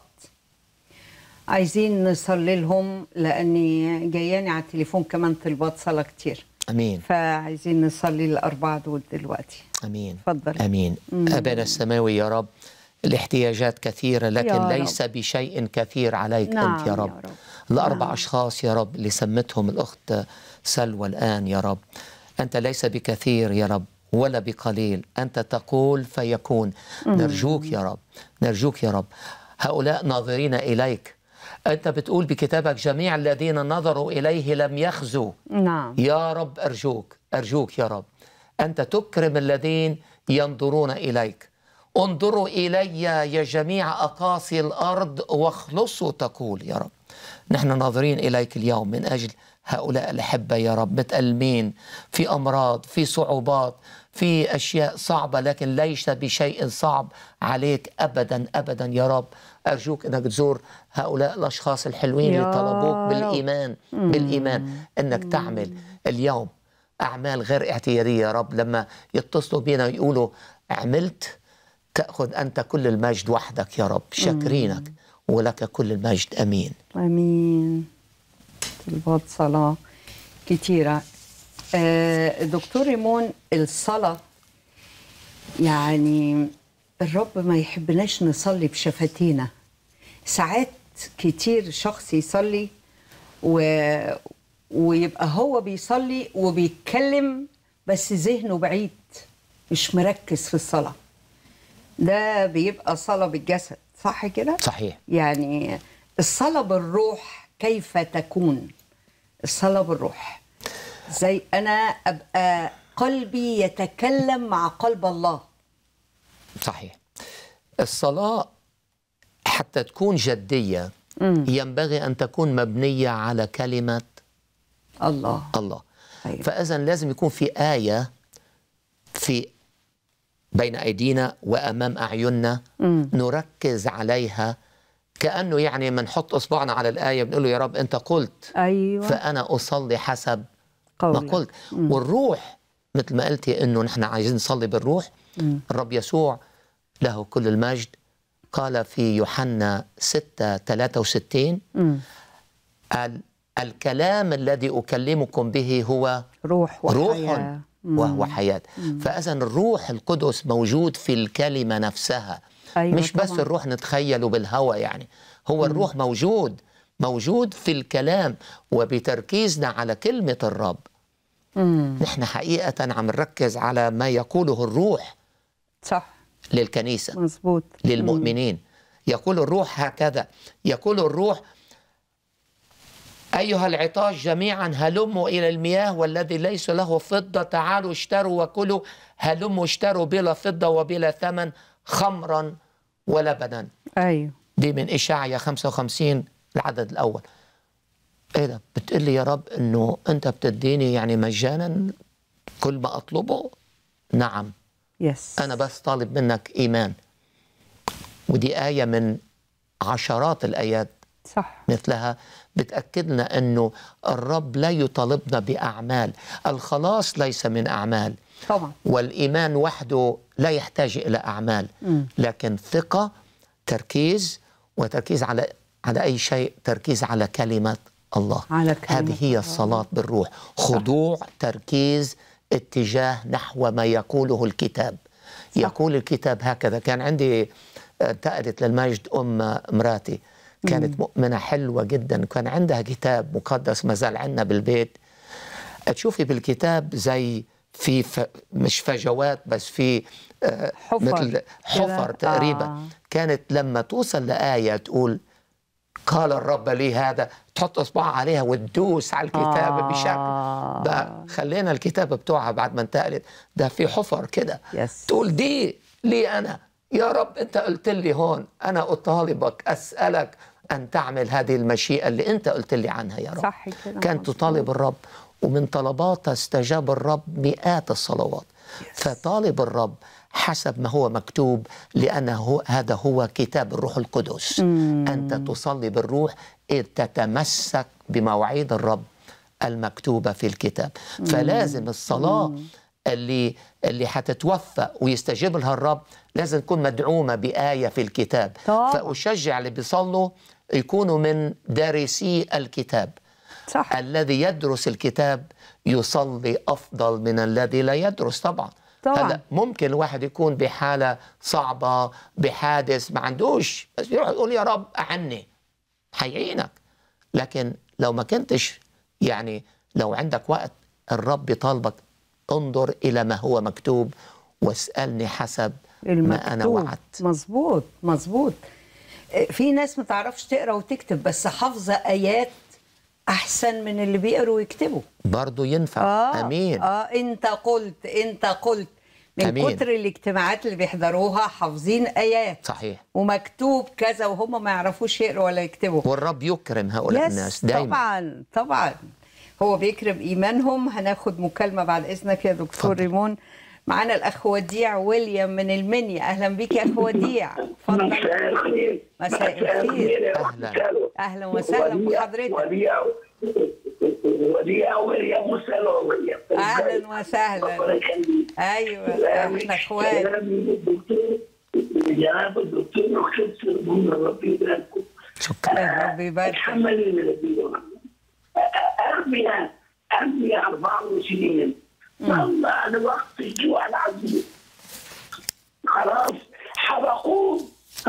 عايزين نصلي لهم لأني جاياني على التليفون كمان طلبات صلاة كتير. أمين. فعايزين نصلي الأربعة دول دلوقتي. أمين. اتفضل. أمين. أبانا السماوي يا رب، الاحتياجات كثيرة لكن ليس رب. بشيء كثير عليك. نعم أنت يا رب. الأربع أشخاص يا رب اللي سمتهم الأخت سلوى الآن يا رب، أنت ليس بكثير يا رب ولا بقليل، أنت تقول فيكون. نرجوك يا رب، نرجوك يا رب، هؤلاء ناظرين إليك. أنت بتقول بكتابك جميع الذين نظروا إليه لم يخزوا. نعم يا رب أرجوك، أرجوك يا رب، أنت تكرم الذين ينظرون إليك. انظروا إلي يا جميع أقاصي الأرض واخلصوا تقول يا رب. نحن ناظرين إليك اليوم من أجل هؤلاء الأحبة يا رب، متألمين في أمراض، في صعوبات، في أشياء صعبة، لكن ليس بشيء صعب عليك أبدا أبدا يا رب. أرجوك أنك تزور هؤلاء الأشخاص الحلوين اللي طلبوك بالإيمان، بالإيمان أنك تعمل اليوم أعمال غير اعتيادية يا رب. لما يتصلوا بينا يقولوا عملت، تأخذ أنت كل المجد وحدك يا رب. شكرينك ولك كل المجد. أمين. أمين. طلبات صلاة كتيرة. دكتور ريمون، الصلاة يعني الرب ما يحبناش نصلي بشفتينا. ساعات كتير شخص يصلي ويبقى هو بيصلي وبيتكلم بس ذهنه بعيد، مش مركز في الصلاة. ده بيبقى صلاة بالجسد، صح كده؟ صحيح. يعني الصلاة بالروح كيف تكون؟ الصلاة بالروح زي أنا أبقى قلبي يتكلم مع قلب الله. صحيح. الصلاة حتى تكون جدية ينبغي أن تكون مبنية على كلمة الله. الله. أيوة. فإذن لازم يكون في آية في بين أيدينا وأمام أعيننا نركز عليها، كأنه يعني منحط إصبعنا على الآية بنقول له يا رب أنت قلت. أيوة. فأنا أصلي حسب قولك. ما قلت. والروح مثل ما قلتي أنه نحن عايزين نصلي بالروح. الرب يسوع له كل المجد قال في يوحنا 6:63 الكلام الذي أكلمكم به هو روح وحياة. وهو حياة. فإذن الروح القدس موجود في الكلمة نفسها. أيوة مش بس طبعا. الروح نتخيله بالهوى، يعني هو الروح موجود في الكلام وبتركيزنا على كلمة الرب. نحن حقيقة عم نركز على ما يقوله الروح. صح. للكنيسة. مظبوط. للمؤمنين. يقول الروح هكذا، يقول الروح أيها العطاش جميعا هلموا إلى المياه، والذي ليس له فضة تعالوا اشتروا وكلوا. هلموا اشتروا بلا فضة وبلا ثمن خمرا ولبنا. أيوه. دي من إشعيا 55 العدد الأول. إيه ده؟ بتقول لي يا رب إنه أنت بتديني يعني مجانا كل ما أطلبه؟ نعم. يس. أنا بس طالب منك إيمان. ودي آية من عشرات الآيات صح. مثلها بتأكد لنا أنه الرب لا يطالبنا بأعمال. الخلاص ليس من أعمال طبعا. والإيمان وحده لا يحتاج إلى أعمال. لكن ثقة، تركيز، وتركيز على أي شيء، تركيز على كلمة الله. على كلمة هذه هي الصلاة بالروح. خضوع، تركيز، اتجاه نحو ما يقوله الكتاب. صح. يقول الكتاب هكذا. كان عندي انتقلت للمجد مراتي، كانت مؤمنة حلوة جدا، كان عندها كتاب مقدس ما زال عندنا بالبيت. تشوفي بالكتاب زي مش فجوات بس في مثل حفر تقريبا. كانت لما توصل لآية تقول قال الرب لي هذا، تحط اصبعها عليها وتدوس على الكتاب بشكل ده. خلينا الكتاب بتوعها بعد ما انتقلت ده في حفر كده، تقول دي لي انا يا رب، انت قلت لي هون انا اطالبك اسالك ان تعمل هذه المشيئه اللي انت قلت لي عنها يا رب. صح كده. كانت تطالب الرب، ومن طلباتها استجاب الرب مئات الصلوات. فطالب الرب حسب ما هو مكتوب، لأنه هذا هو كتاب الروح القدس. أنت تصلي بالروح إذ تتمسك بمواعيد الرب المكتوبة في الكتاب. فلازم الصلاة اللي حتتوفى ويستجيب لها الرب لازم تكون مدعومة بآية في الكتاب. فأشجع اللي بيصلوا يكونوا من دارسي الكتاب. صح. الذي يدرس الكتاب يصلي أفضل من الذي لا يدرس. طبعا هلا ممكن الواحد يكون بحالة صعبة، بحادث ما عندوش، بس يروح يقول يا رب أعني، حيعينك. لكن لو ما كنتش يعني لو عندك وقت الرب يطالبك انظر إلى ما هو مكتوب واسألني حسب ما أنا وعدت. مظبوط مظبوط. في ناس ما تعرفش تقرأ وتكتب بس حافظة آيات أحسن من اللي بيقروا ويكتبوا. برضو ينفع. أمين. أنت قلت من أمين. كتر الاجتماعات اللي بيحضروها حافظين آيات. صحيح. ومكتوب كذا وهم ما يعرفوش يقروا ولا يكتبوا. والرب يكرم هؤلاء الناس دايما. طبعا هو بيكرم إيمانهم. هناخد مكالمة بعد إذنك يا دكتور ريمون. معانا الأخ وديع ويليام من المنيا. أهلا بك يا أخ وديع. مساء الخير. مساء الخير. أهلا وسهلا بحضرتك. وديع ويليام وسهلا. أهلا وسهلا. أيوة احنا اخوات. جناب الدكتور خسر من ربي يبارككم. شكرا. ربي يبارك. اتحمل أرميا 24 صلى على وقت الجوع العظيم. خلاص حبقوه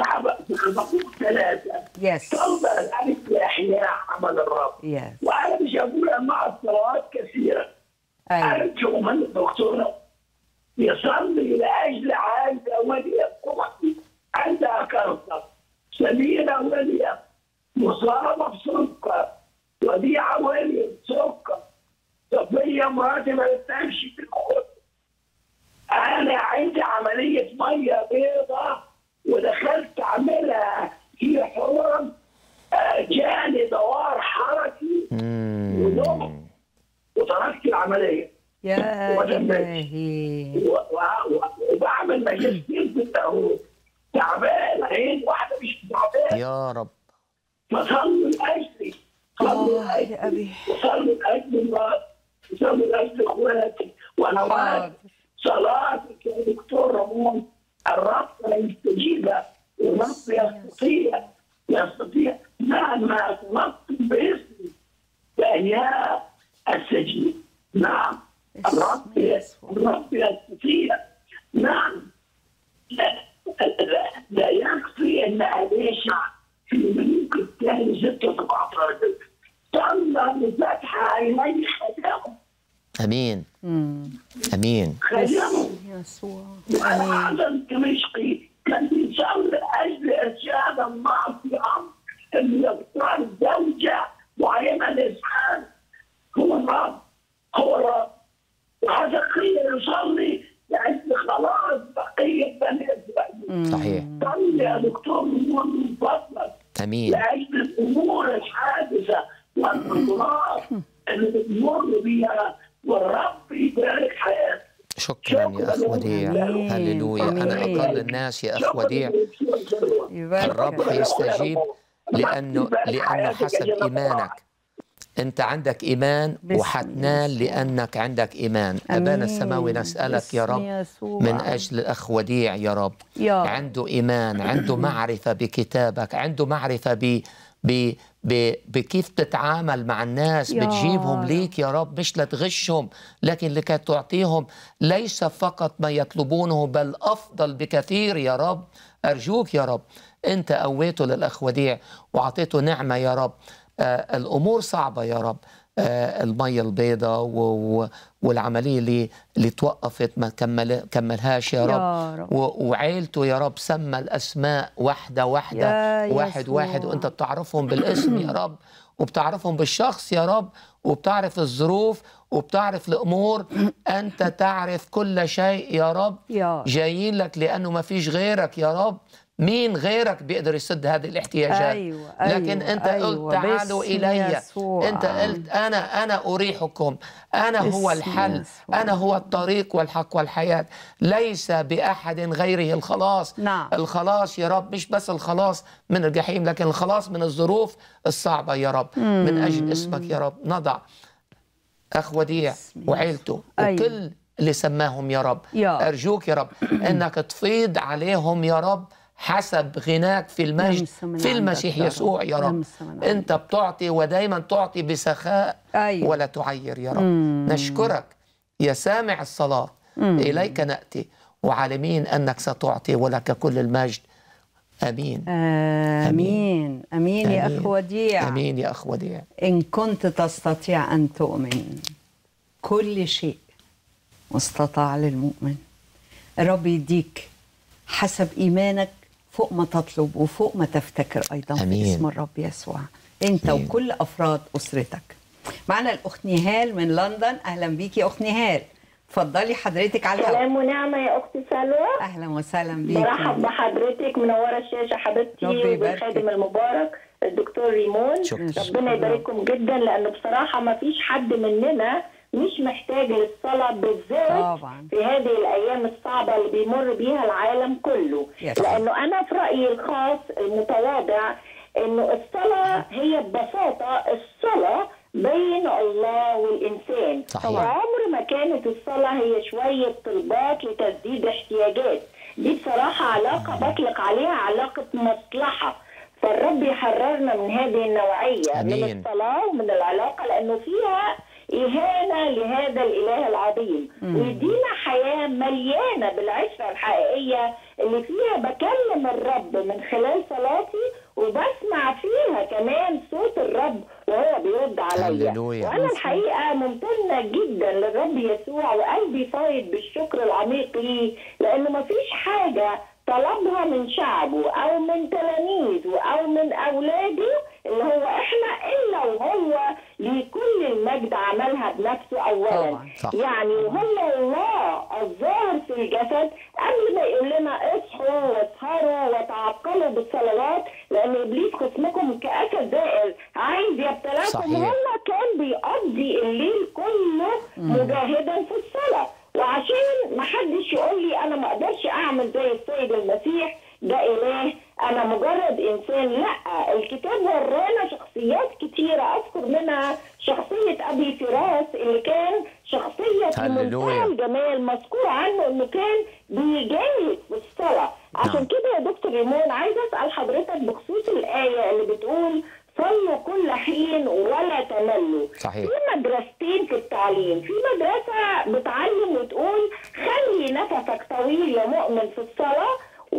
3 صلى الألف لإحياء عمل الرب. وأنا مش أقولها مع الصلوات كثيرة. أرجو من الدكتورة يصلي لأجل عائلة وليا أختي عندها كانسر، سميرة وليا مصابة بسكر، وديعة وليا سكر، صفية مراتي ما بتمشي في الخط. أنا عندي عملية مية بيضاء ودخلت أعملها في حرم، جاني دوار حركي ونوم وتركت العملية. يا إلهي. وبعمل ماجستير في اللاهوت. تعبان، عين واحدة مش تعبان. يا رب. فصلوا لأجلي. صلوا لأجلي. وصلوا لأجل مراتي. وصلوا لأجل إخواتي. وأنا واقف صلاتك يا دكتور رمون الرب يستجيب، والرب يستطيع مهما تنطق باسمي فهي السجين. نعم الرب يستطيع. نعم لا يكفي ان أليشع في الملوك الثاني 6:17 صلى لفتح عيني خدامه. امين. امين. خدامه يسوع. وهذا دمشقي كان بيصلي لاجل ارشاد الله في امر ان يختار زوجه معينه لاسحاق. هو الرب. وهذا خير يصلي لاجل خلاص بقيه بني اسرائيل. صحيح. صلي يا دكتور من فضلك. امين. لاجل الامور الحادثه والامراض اللي بتمر بيها، والرب يبارك حياتك. شكرا يا أخ وديع. هللويا. أنا أقل الناس يا أخ وديع. الرب يستجيب لأنه حسب إيمانك. أنت عندك إيمان وحتنال لأنك عندك إيمان. أبانا السماوي نسألك يا رب من أجل الأخ وديع يا رب. عنده إيمان، عنده معرفة بكتابك، عنده معرفة بكيف تتعامل مع الناس، بتجيبهم ليك يا رب مش لتغشهم لكن لكي تعطيهم ليس فقط ما يطلبونه بل أفضل بكثير يا رب. أرجوك يا رب أنت قويته للأخ وديع وعطيته نعمة يا رب. الأمور صعبة يا رب، المية البيضاء والعملية اللي توقفت ما كملهاش يا رب. وعيلته يا رب سمى الأسماء واحدة واحد وأنت بتعرفهم بالاسم يا رب، وبتعرفهم بالشخص يا رب، وبتعرف الظروف وبتعرف الأمور. أنت تعرف كل شيء يا رب. جايين لك لأنه ما فيش غيرك يا رب. مين غيرك بيقدر يسد هذه الاحتياجات؟ لكن أنت قلت تعالوا إلي. أنت قلت أنا أريحكم، أنا هو الحل، أنا هو الطريق والحق والحياة، ليس بأحد غيره الخلاص. الخلاص يا رب مش بس الخلاص من الجحيم، لكن الخلاص من الظروف الصعبة يا رب. من أجل اسمك يا رب نضع أخ وديع وعيلته وكل اللي سماهم يا رب. أرجوك يا رب أنك تفيض عليهم يا رب حسب غناك في المجد في المسيح يسوع يا رب. أنت بتعطي ودايما تعطي بسخاء ولا تعير يا رب. نشكرك يا سامع الصلاة. إليك نأتي وعالمين أنك ستعطي ولك كل المجد. آمين آمين آمين يا أخ وديع. آمين يا أخ وديع. إن كنت تستطيع أن تؤمن كل شيء مستطاع للمؤمن. الرب يديك حسب إيمانك فوق ما تطلب وفوق ما تفتكر أيضا. أمين. في اسم الرب يسوع أنت أمين. وكل أفراد أسرتك. معنا الأخت نهال من لندن. أهلا بيكي يا أخت نهال، اتفضلي حضرتك على الهواء. سلام ونعمة يا أختي سلوى. أهلا وسهلا بيكي. مرحب بحضرتك، منورة الشاشة حبيبتي وبالخادم المبارك الدكتور ريمون. ربنا يبارككم جدا، لأنه بصراحة ما فيش حد مننا مش محتاج للصلاة بالذات في هذه الأيام الصعبة اللي بيمر بيها العالم كله. لأنه أنا في رأيي الخاص المتواضع إنه الصلاة هي ببساطة الصلاة بين الله والإنسان. وعمر ما كانت الصلاة هي شوية طلبات لتسديد احتياجات. دي بصراحة علاقة بطلق عليها علاقة مصلحة. فالرب يحررنا من هذه النوعية من الصلاة ومن العلاقة، لأنه فيها إهانة لهذا الإله العظيم. ويدينا حياة مليانة بالعشرة الحقيقية اللي فيها بكلم الرب من خلال صلاتي، وبسمع فيها كمان صوت الرب وهو بيرد عليا. وأنا الحقيقة ممتنة جدا للرب يسوع، وقلبي فايض بالشكر العميق ليه، لأنه مفيش حاجة طلبها من شعبه أو من تلاميذه أو من أولاده اللي هو إحنا إلا وهو لكل المجد عملها بنفسه أولا. يعني هو الله الظاهر في الجسد قبل ما يقول لنا اصحوا واسهروا وتعقلوا بالصلوات لأن إبليس خصمكم كأسد زائر عايز يبتلاكم. هو كان بيقضي الليل كله مجاهدا في الصلاة. وعشان ما حدش يقول لي انا ما اقدرش اعمل زي السيد المسيح ده اله، انا مجرد انسان. لا، الكتاب ورانا شخصيات كتيره، اذكر منها شخصيه ابي فراس اللي كان شخصيه في منتهى الجمال، مذكور عنه انه كان بيجاهد في الصلاه. عشان كده يا دكتور ريمون عايزه اسال حضرتك بخصوص الايه اللي بتقول صلوا كل حين ولا تملوا. في مدرستين في التعليم، في مدرسة بتعلم وتقول خلي نفسك طويل يا مؤمن في الصلاة،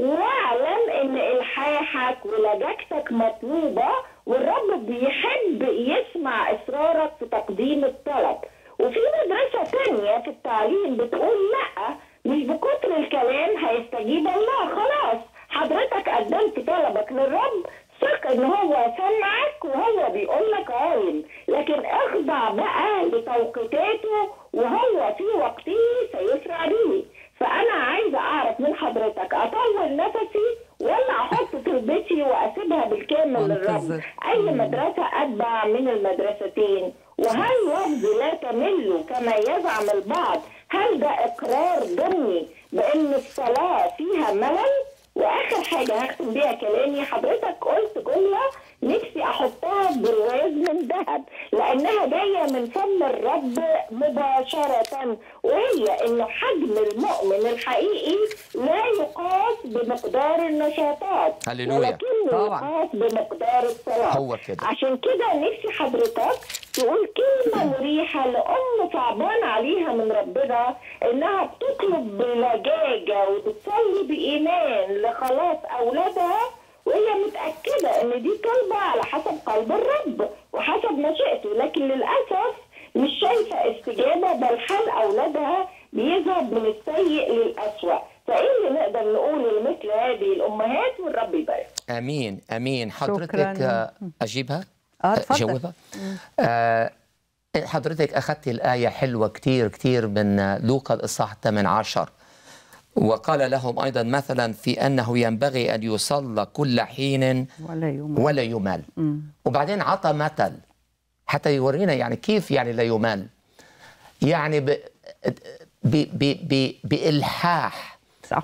واعلم ان الحاحك ولجاجتك مطلوبة، والرب بيحب يسمع اصرارك في تقديم الطلب. وفي مدرسة تانية في التعليم بتقول لا، مش بكتر الكلام هيستجيب الله. خلاص حضرتك قدمت طلبك للرب، ثق ان هو سمعك وهو بيقول لك عالم، لكن اخضع بقى لتوقيتاته وهو في وقته سيسرع به. فانا عايزه اعرف من حضرتك اطول نفسي ولا احط طلبتي واسيبها بالكامل للرب؟ اي مدرسه اتبع من المدرستين؟ وهل لفظ لا تمل كما يزعم البعض هل ده اقرار ضمني بان الصلاه فيها ملل؟ واخر حاجه هختم بيها كلامي، حضرتك قلت جمله نفسي احطها برواز من ذهب لانها جايه من فم الرب مباشره، وهي انه حجم المؤمن الحقيقي لا يقاس بمقدار النشاطات ولكنه يقاس بمقدار الصلاه. هو كده. عشان كده نفسي حضرتك تقول كلمه مريحه لام صعبان عليها من ربنا انها بتطلب بلجاجه وبتصلي بايمان لخلاص اولادها، وهي متاكده ان دي طلبه على حسب قلب الرب وحسب مشيئته، لكن للاسف مش شايفه استجابه، بل حال اولادها بيذهب من السيء للأسوأ. فايه اللي نقدر نقوله لمثل هذه الامهات والرب يبارك؟ امين امين. حضرتك اجيبها؟ اتفضل. جاوبها. حضرتك اخذت الايه حلوه كتير كتير من لوقا الاصحاح 18، وقال لهم ايضا مثلا في انه ينبغي ان يصلى كل حين ولا يمل. وبعدين عطى مثل حتى يورينا يعني كيف يعني لا يمل، يعني بإلحاح، صح،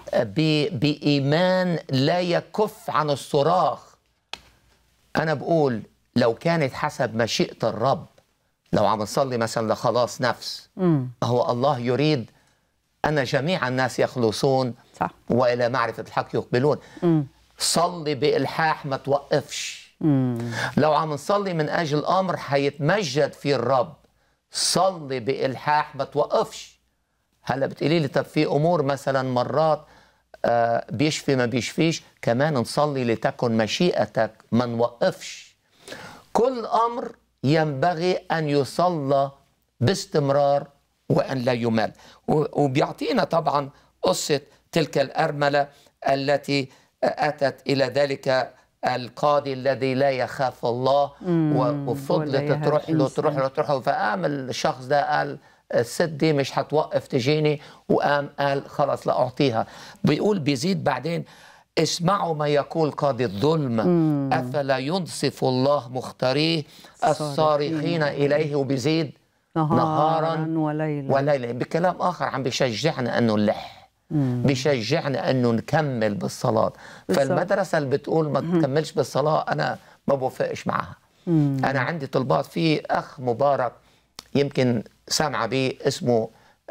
بإيمان لا يكف عن الصراخ. أنا بقول لو كانت حسب مشيئة الرب، لو عم نصلي مثلا لخلاص نفس، هو الله يريد أن جميع الناس يخلصون، صح، وإلى معرفة الحق يقبلون. صلي بإلحاح، ما توقفش. لو عم نصلي من أجل أمر حيتمجد في الرب، صلي بإلحاح، ما توقفش. هلا بتقولي لي طب في امور مثلا مرات بيشفي ما بيشفيش، كمان نصلي لتكن مشيئتك، ما نوقفش. كل امر ينبغي ان يصلى باستمرار وان لا يمل. وبيعطينا طبعا قصه تلك الارمله التي اتت الى ذلك القاضي الذي لا يخاف الله، وفضلت تروح له، فقام الشخص ده قال الست دي مش هتوقف تجيني، وقام قال خلاص لا أعطيها. بيقول بيزيد بعدين: اسمعوا ما يقول قاضي الظلم، أفلا ينصف الله مختاريه الصارخين إليه. وبيزيد نهارا وليلا. بكلام آخر عم بيشجعنا أنه نلح، بيشجعنا أنه نكمل بالصلاة. فالمدرسة اللي بتقول ما تكملش بالصلاة أنا ما بوافقش معها. أنا عندي طلبات. في أخ مبارك يمكن سامعة به، اسمه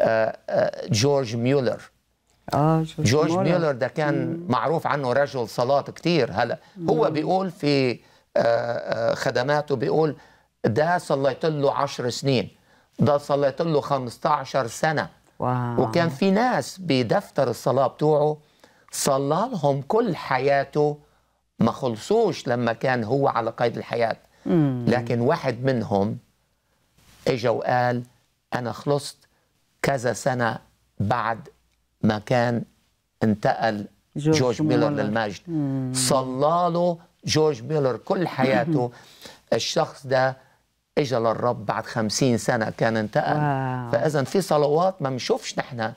جورج ميولر. جورج ميولر ده كان معروف عنه رجل صلاة كتير. هلا هو بيقول في خدماته، بيقول ده صليت له 10 سنين، ده صليت له 15 سنة. وكان في ناس بدفتر الصلاة بتوعه صلى لهم كل حياته، ما خلصوش لما كان هو على قيد الحياة. لكن واحد منهم اجا وقال أنا خلصت كذا سنة بعد ما كان انتقل جورج ميلر للمجد. صلى له جورج ميلر كل حياته. الشخص ده اجا للرب بعد 50 سنة كان انتقل. فإذا في صلوات ما بنشوفش نحن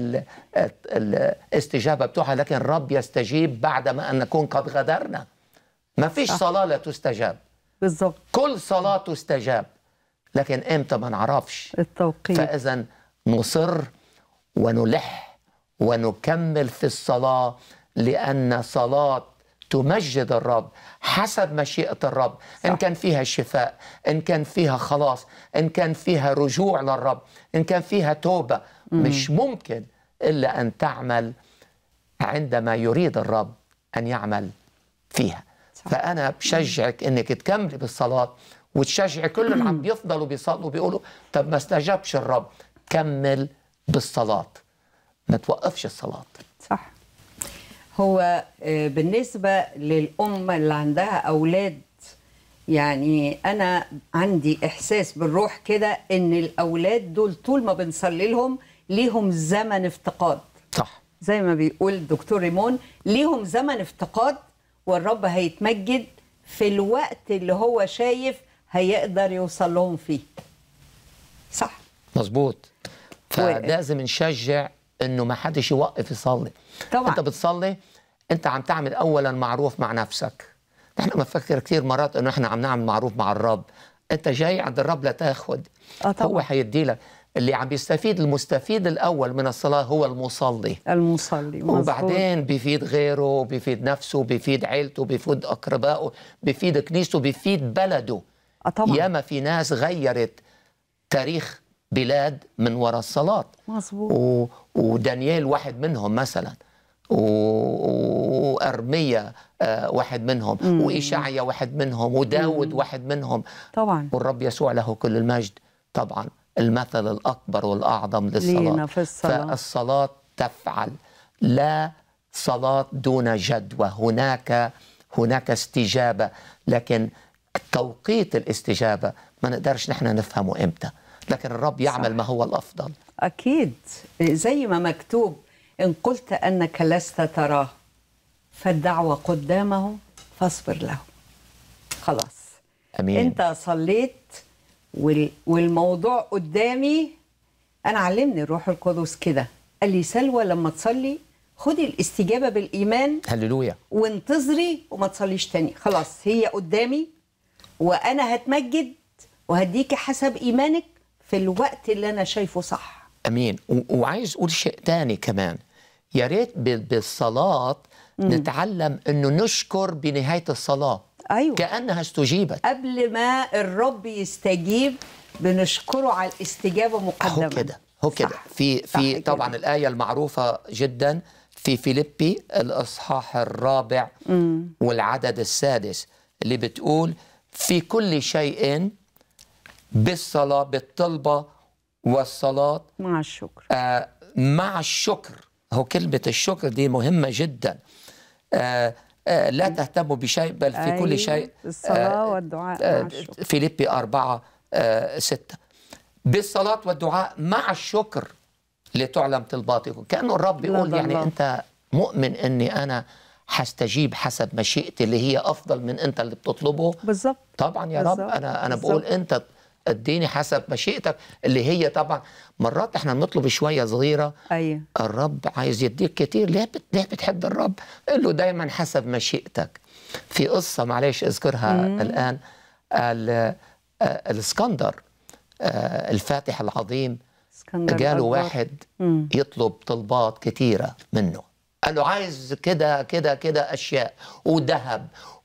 الاستجابة بتوعها، لكن الرب يستجيب بعدما أن نكون قد غدرنا. ما فيش صلاة لا تستجاب، بالضبط، كل صلاة تستجاب، لكن امتى ما نعرفش التوقيت. فاذا نصر ونلح ونكمل في الصلاه، لان صلاه تمجد الرب حسب مشيئه الرب. ان كان فيها شفاء، ان كان فيها خلاص، ان كان فيها رجوع للرب، ان كان فيها توبه، مش ممكن الا ان تعمل عندما يريد الرب ان يعمل فيها. فانا بشجعك انك تكملي بالصلاه، وتشجع كل اللي عم بيفضلوا بيصلوا بيقولوا طب ما استجابش الرب. كمل بالصلاة، ما توقفش الصلاة. صح. هو بالنسبة للأم اللي عندها أولاد، يعني أنا عندي إحساس بالروح كده إن الأولاد دول طول ما بنصلي لهم ليهم زمن افتقاد. صح. زي ما بيقول الدكتور ريمون، ليهم زمن افتقاد، والرب هيتمجد في الوقت اللي هو شايف هيقدر يوصل لهم فيه. صح، مظبوط. فلازم نشجع انه ما حدش يوقف يصلي. طبعا انت بتصلي، انت عم تعمل اولا معروف مع نفسك. احنا بنفكر كثير مرات انه احنا عم نعمل معروف مع الرب. انت جاي عند الرب لتاخد، هو حيدي لك. اللي عم بيستفيد، المستفيد الاول من الصلاه هو المصلي. وبعدين بيفيد غيره، بيفيد نفسه، بيفيد عيلته، بيفيد اقربائه، بيفيد كنيسته، بيفيد بلده. طبعا. ياما في ناس غيرت تاريخ بلاد من وراء الصلاه. مظبوط. ودانيال واحد منهم مثلا، وأرميا واحد منهم، وإشعيا واحد منهم، وداود واحد منهم. طبعا. والرب يسوع له كل المجد طبعا المثل الأكبر والأعظم للصلاة. فالصلاة تفعل، لا صلاة دون جدوى. هناك استجابة، لكن توقيت الاستجابة ما نقدرش نحن نفهمه إمتى. لكن الرب يعمل ما هو الأفضل. أكيد زي ما مكتوب إن قلت أنك لست تراه فالدعوة قدامه فاصبر له. خلاص أمين. أنت صليت والموضوع قدامي. أنا علمني الروح القدس كده، قال لي سلوى لما تصلي خدي الاستجابة بالإيمان. هللويا. وانتظري وما تصليش تاني. خلاص هي قدامي وأنا هتمجد وهديكي حسب إيمانك في الوقت اللي أنا شايفه صح. أمين. وعايز أقول شيء تاني كمان، يا ريت بالصلاة نتعلم أنه نشكر بنهاية الصلاة. أيوة. كأنها استجيبت. قبل ما الرب يستجيب بنشكره على الاستجابة مقدما. هو كده في طبعا كده. الآية المعروفة جدا في فيليبي الإصحاح 4 والعدد 6 اللي بتقول في كل شيء بالصلاة بالطلبة والصلاة مع الشكر. مع الشكر. هو كلمة الشكر دي مهمة جدا. لا تهتموا بشيء بل في كل شيء بالصلاة والدعاء مع الشكر. فيليبي 4:6 بالصلاة والدعاء مع الشكر لتعلم طلباتكم. كأنه الرب بيقول يعني أنت مؤمن أني أنا حستجيب حسب مشيئتي اللي هي أفضل من أنت اللي بتطلبه. بالظبط. طبعا يا رب أنا بقول أنت اديني حسب مشيئتك اللي هي طبعا مرات احنا بنطلب شويه صغيره. أيوة. الرب عايز يديك كتير. ليه بتحب الرب؟ قل له دايما حسب مشيئتك. في قصه معلش اذكرها الان. الاسكندر الفاتح العظيم جاله واحد يطلب طلبات كتيره منه. قال له عايز كده كده كده أشياء وذهب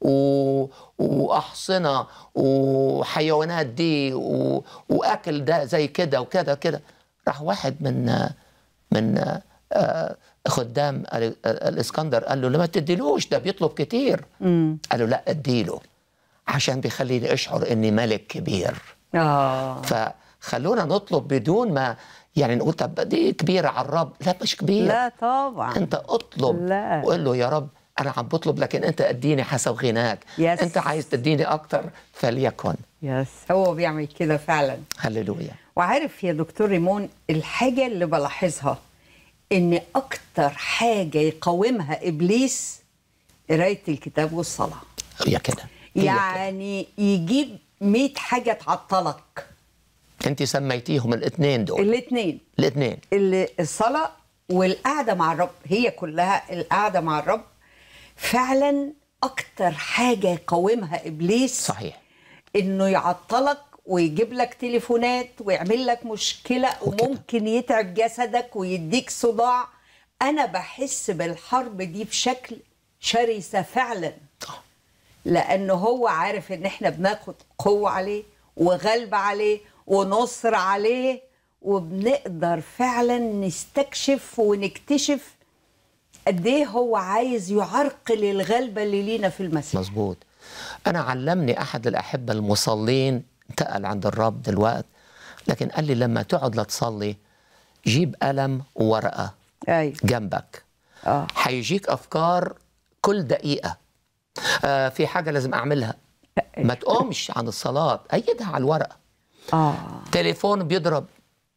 وأحصنة وحيوانات دي وأكل ده زي كده وكده كده. راح واحد من خدام الإسكندر قال له لما تديلوش ده بيطلب كتير. قال له لا اديله عشان بيخليني أشعر إني ملك كبير. فخلونا نطلب بدون ما يعني نقول طب دي كبيرة على الرب. لا مش كبير. لا طبعا. انت اطلب. لا. وقول له يا رب انا عم بطلب لكن انت اديني حسب غناك. يس. انت عايز تديني اكتر فليكن. يس هو بيعمل كده فعلا. هللويا. وعارف يا دكتور ريمون الحاجة اللي بلاحظها ان اكتر حاجة يقاومها ابليس قراية الكتاب والصلاة. هي كده. يعني يجيب 100 حاجة تعطلك. انت سميتيهم الاثنين دول. الاثنين الصلاة والقعدة مع الرب. هي كلها القعدة مع الرب فعلا اكتر حاجة يقاومها ابليس. صحيح. انه يعطلك ويجيب لك تليفونات ويعمل لك مشكلة وممكن يتعب جسدك ويديك صداع. انا بحس بالحرب دي بشكل شرسة فعلا. لانه هو عارف ان احنا بناخد قوة عليه وغلبة عليه ونصر عليه وبنقدر فعلا نستكشف ونكتشف قد ايه هو عايز يعرقل الغلبة اللي لينا في المسيح. مظبوط. انا علمني احد الاحبه المصلين انتقل عند الرب دلوقتي لكن قال لي لما تقعد لتصلي جيب قلم وورقه جنبك. هيجيك افكار كل دقيقه. في حاجه لازم اعملها ما تقومش عن الصلاه ايدها على الورقه. تليفون بيضرب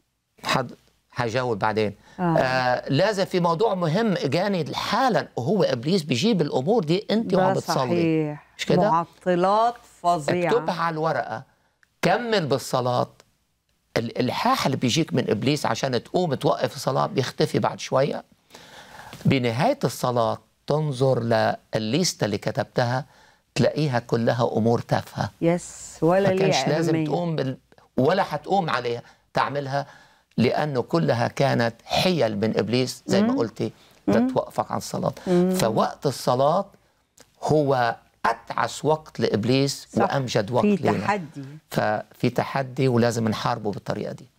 هجاوب بعدين. لازم في موضوع مهم اجاني حالا وهو ابليس بيجيب الامور دي انت وعم بتصلي. صحيح. مش كده؟ معطلات فظيعه. اكتبها على الورقه. كمل بالصلاه. الالحاح اللي بيجيك من ابليس عشان تقوم توقف الصلاه بيختفي بعد شويه. بنهايه الصلاه تنظر للليسته اللي كتبتها تلاقيها كلها امور تافهه. ولا ما كانش لازم تقوم ولا هتقوم عليها تعملها لأنه كلها كانت حيل من إبليس زي ما قلتي تتوقفك عن الصلاة. فوقت الصلاة هو أتعس وقت لإبليس وأمجد وقت لنا. في تحدي. ففي تحدي ولازم نحاربه بالطريقة دي.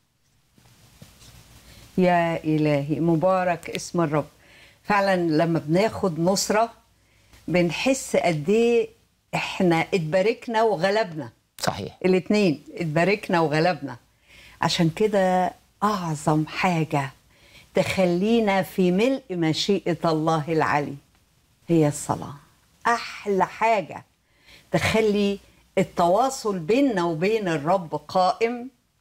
يا إلهي مبارك اسم الرب. فعلا لما بناخد نصرة بنحس قد ايه احنا اتباركنا وغلبنا. صحيح. الاثنين اتباركنا وغلبنا. عشان كده أعظم حاجة تخلينا في ملء مشيئة الله العلي هي الصلاة. أحلى حاجة تخلي التواصل بيننا وبين الرب قائم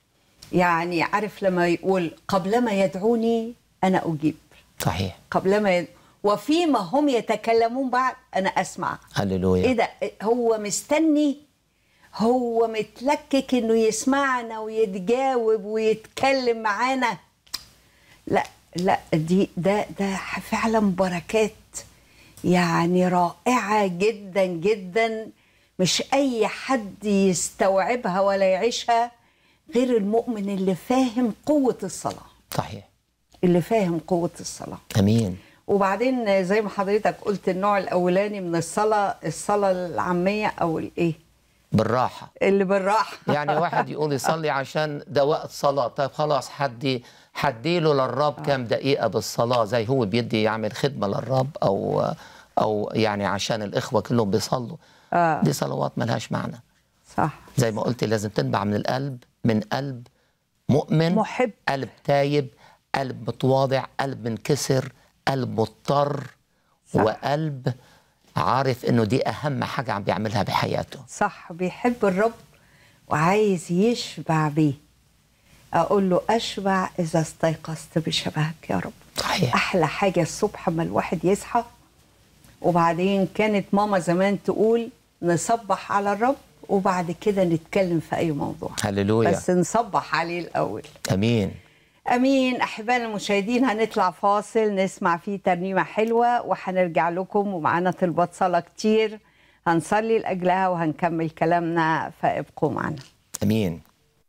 يعني عارف لما يقول قبلما يدعوني أنا أجيب. صحيح. قبلما وفيما هم يتكلمون بعد أنا أسمع. هللويا. إيه ده؟ هو مستني، هو متلكك إنه يسمعنا ويتجاوب ويتكلم معانا. لا لا، ده فعلا بركات يعني رائعة جدا جدا، مش أي حد يستوعبها ولا يعيشها غير المؤمن اللي فاهم قوة الصلاة. صحيح. اللي فاهم قوة الصلاة. أمين. وبعدين زي ما حضرتك قلت النوع الأولاني من الصلاة العامية أو الإيه؟ بالراحة. اللي بالراحة. يعني واحد يقول يصلي عشان ده وقت صلاة، طيب خلاص حديله للرب كام دقيقة بالصلاة، زي هو بيدي يعمل خدمة للرب أو يعني عشان الإخوة كلهم بيصلوا. دي صلوات ملهاش معنى. صح. زي ما قلت لازم تنبع من القلب، من قلب مؤمن محب، قلب تايب، قلب متواضع، قلب منكسر، قلب مضطر. صح. وقلب عارف انه دي اهم حاجة عم بيعملها بحياته. صح. بيحب الرب وعايز يشبع بيه. اقول له اشبع اذا استيقظت بشبهك يا رب. صحيح. احلى حاجة الصبح ما الواحد يصحى. وبعدين كانت ماما زمان تقول نصبح على الرب وبعد كده نتكلم في اي موضوع. هللويا. بس نصبح عليه الاول. امين. امين. احبائنا المشاهدين، هنطلع فاصل نسمع فيه ترنيمه حلوه وهنرجع لكم، ومعانا طلبات صلاه كتير هنصلي لاجلها وهنكمل كلامنا، فابقوا معنا. امين.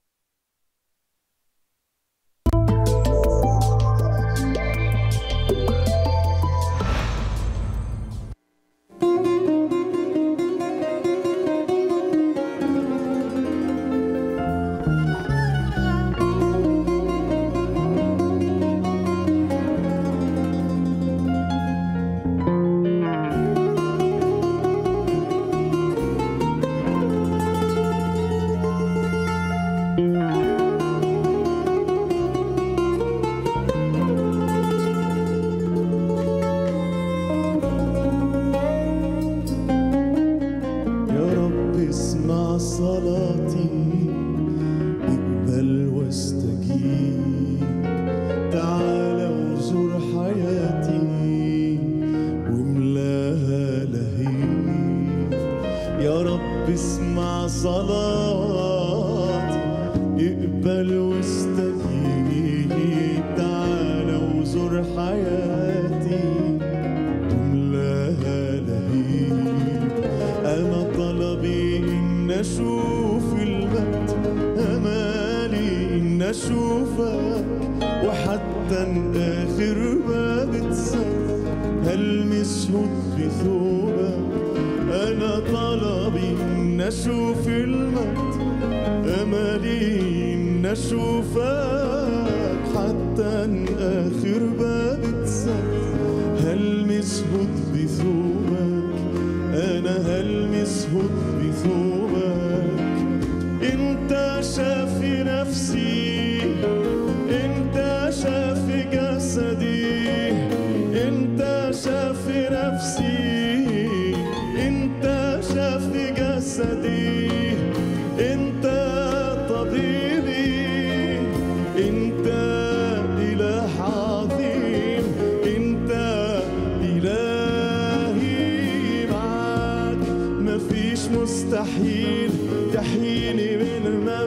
مستحيل تحييني من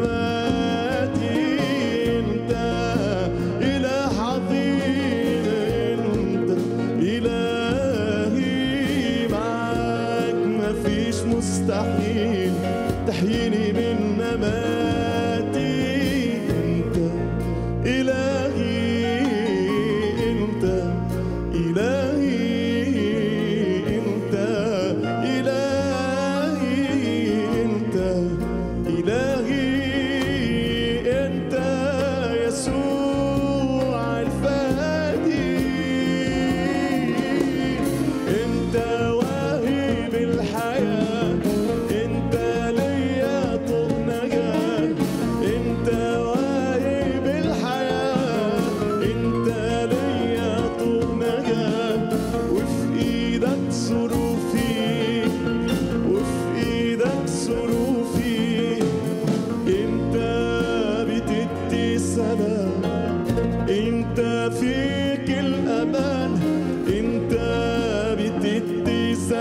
مماتي. انت اله عظيم، انت الهي، معاك مفيش مستحيل تحييني من مماتي. انت الهي، انت الهي، الحياة انت ليا طول نجاة.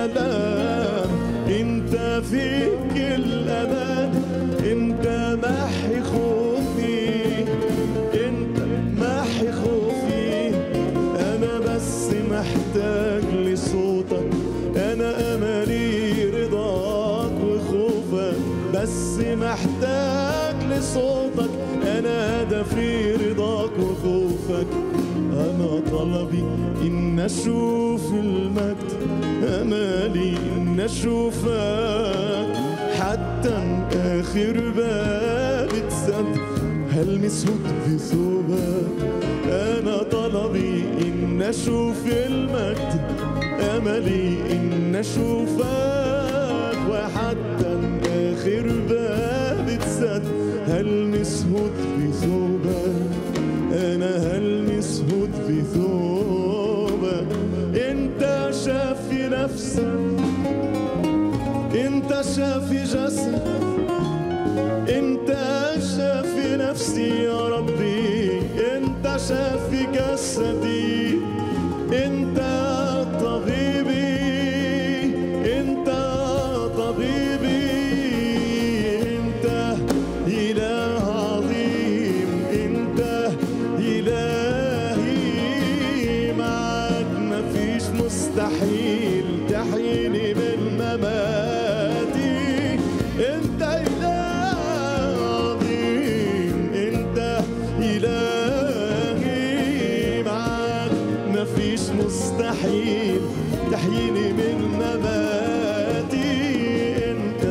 سلام، انت فيك الامان، انت محي خوفي، انت محي خوفي. انا بس محتاج لصوتك، انا املي رضاك وخوفك، بس محتاج لصوتك، انا هدفي رضاك وخوفك. انا طلبي ان اشوف المجد، امالي ان اشوفك، حتى اخر باب اتسد هلمس هدف ثوبك. انا طلبي ان اشوف المجد، املي ان اشوفك، وحتى اخر باب اتسد هلمس هدف ثوبك. انا هلمس هدف ثوبك. انت شافي نفسي، انت شافي جسد، انت شافي نفسي يا ربي، انت شافي جسدي، انت طبيبي، انت طبيبي. انت اله عظيم، انت الهي، معك مفيش مستحيل، تحييني من مماتي. انت اله عظيم، انت الهي، معك مفيش مستحيل، تحييني من مماتي. انت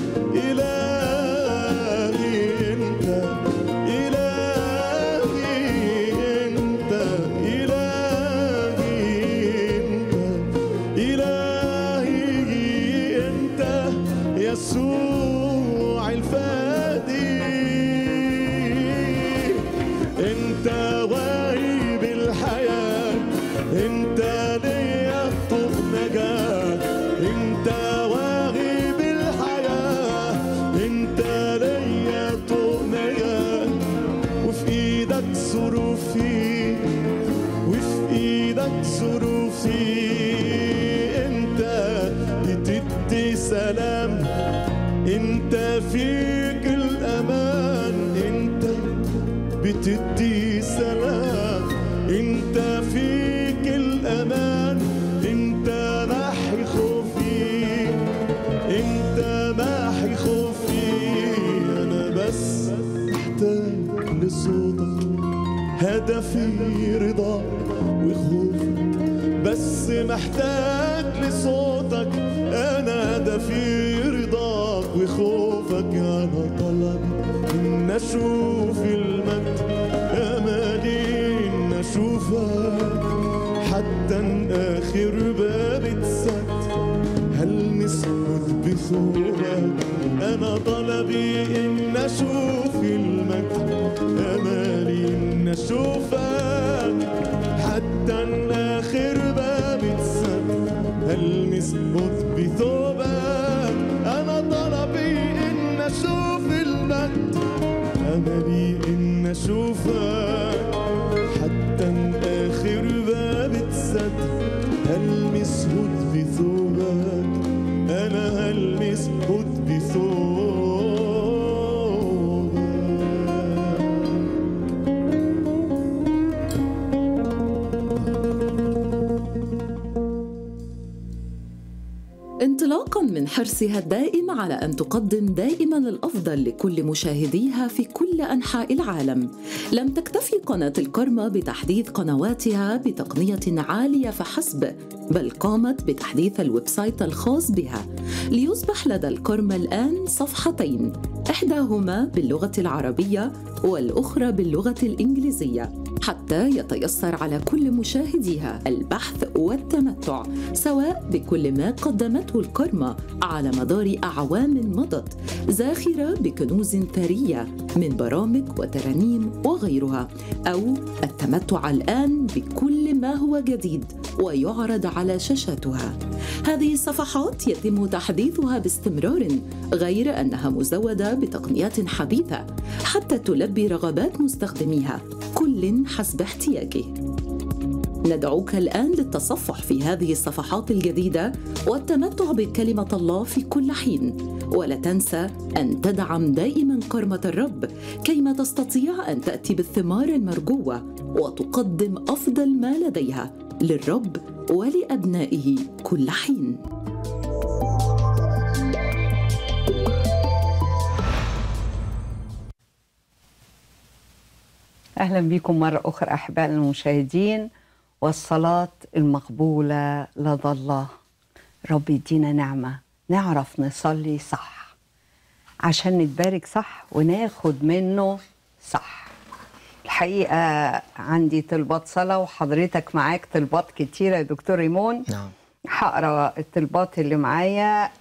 الهي، انت الهي، انت الهي، انت الهي، انت يسوع الفادي. انت واهب الحياة، انت ليا طوق نجاة، انت واهب الحياة، انت ليا طوق نجاة. وفي ايدك ظروفي، وفي ايدك ظروفي، انت بتدي سلام، انت فيك الامان، انت بتدي سلام، انت فيك الامان، انت محي خوفي، انت محي خوفي. انا بس محتاج لصوتك، هدفي رضاك وخوفك، بس محتاج لصوتك، انا هدفي رضاك وخوفك. انا طلبي ان اشوف المجد، امالي ان اشوفك، حتى اخر باب اتسد هلمس هدف ثوبك. انا طلبي ان اشوف المجد، امالي ان اشوفك، حتى اخر باب اتسد هلمس هدف ثوبك. انا طلبي ان اشوف المجد، املي ان اشوفك، حتى اخر باب اتسد هلمس هدف ثوبك. انا هلمس هدف ثوبك. انطلاقا من حرصها الدائم على أن تقدم دائما الأفضل لكل مشاهديها في كل أنحاء العالم، لم تكتفي قناة الكرمة بتحديث قنواتها بتقنية عالية فحسب، بل قامت بتحديث الويب سايت الخاص بها ليصبح لدى الكرمة الآن صفحتين، إحداهما باللغة العربية والأخرى باللغة الإنجليزية، حتى يتيسر على كل مشاهديها البحث والتمتع سواء بكل ما قدمته الكرمة على مدار أعوام مضت، زاخرة بكنوز ثرية من برامج وترانيم وغيرها، أو التمتع الآن بكل ما هو جديد ويعرض على شاشاتها. هذه الصفحات يتم تحديثها باستمرار، غير أنها مزودة بتقنيات حديثة حتى تلبي رغبات مستخدميها كل حسب احتياجه. ندعوك الآن للتصفح في هذه الصفحات الجديدة والتمتع بكلمة الله في كل حين. ولا تنسى أن تدعم دائما كرمة الرب كيما تستطيع أن تأتي بالثمار المرجوة وتقدم أفضل ما لديها للرب ولأبنائه كل حين. أهلا بكم مرة أخرى أحبائنا المشاهدين. والصلاة المقبولة لدى الله. رب يدينا نعمة نعرف نصلي صح عشان نتبارك صح وناخد منه صح. الحقيقة عندي طلبات صلاة وحضرتك معاك طلبات كتيرة يا دكتور ريمون. نعم. هقرا الطلبات اللي معايا.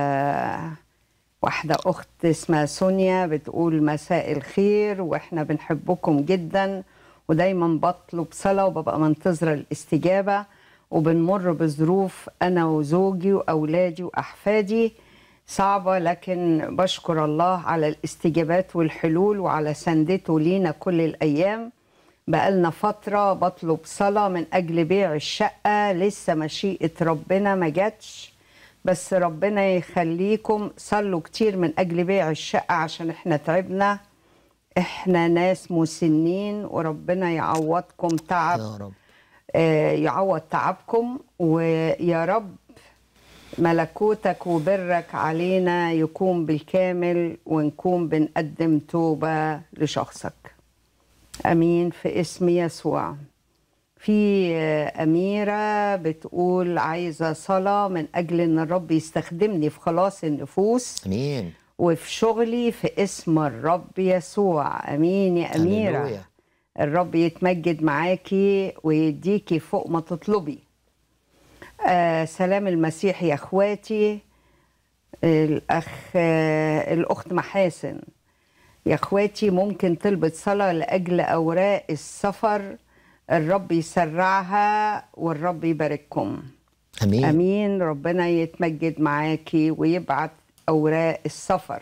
واحدة أخت اسمها سونيا بتقول مساء الخير وإحنا بنحبكم جدا ودايما بطلب صلاة وببقى منتظرة الاستجابة وبنمر بظروف أنا وزوجي وأولادي وأحفادي صعبة، لكن بشكر الله على الاستجابات والحلول وعلى سندته لينا كل الأيام. بقالنا فترة بطلب صلاة من أجل بيع الشقة، لسه مشيئة ربنا ما جاتش، بس ربنا يخليكم صلوا كتير من أجل بيع الشقة عشان احنا تعبنا، احنا ناس مسنين وربنا يعوضكم تعب يا رب. يعوض تعبكم، ويا رب ملكوتك وبرك علينا يكون بالكامل ونكون بنقدم توبة لشخصك. أمين في اسم يسوع. في أميرة بتقول عايزة صلاة من أجل أن الرب يستخدمني في خلاص النفوس. أمين. وفي شغلي في اسم الرب يسوع. أمين يا أميرة. هللويا. الرب يتمجد معاكي ويديكي فوق ما تطلبي. سلام المسيح يا أخواتي. الأخت محاسن، يا أخواتي ممكن طلبت صلاة لأجل أوراق السفر، الرب يسرعها والرب يبارككم. أمين. أمين. ربنا يتمجد معاكي ويبعت أوراق السفر.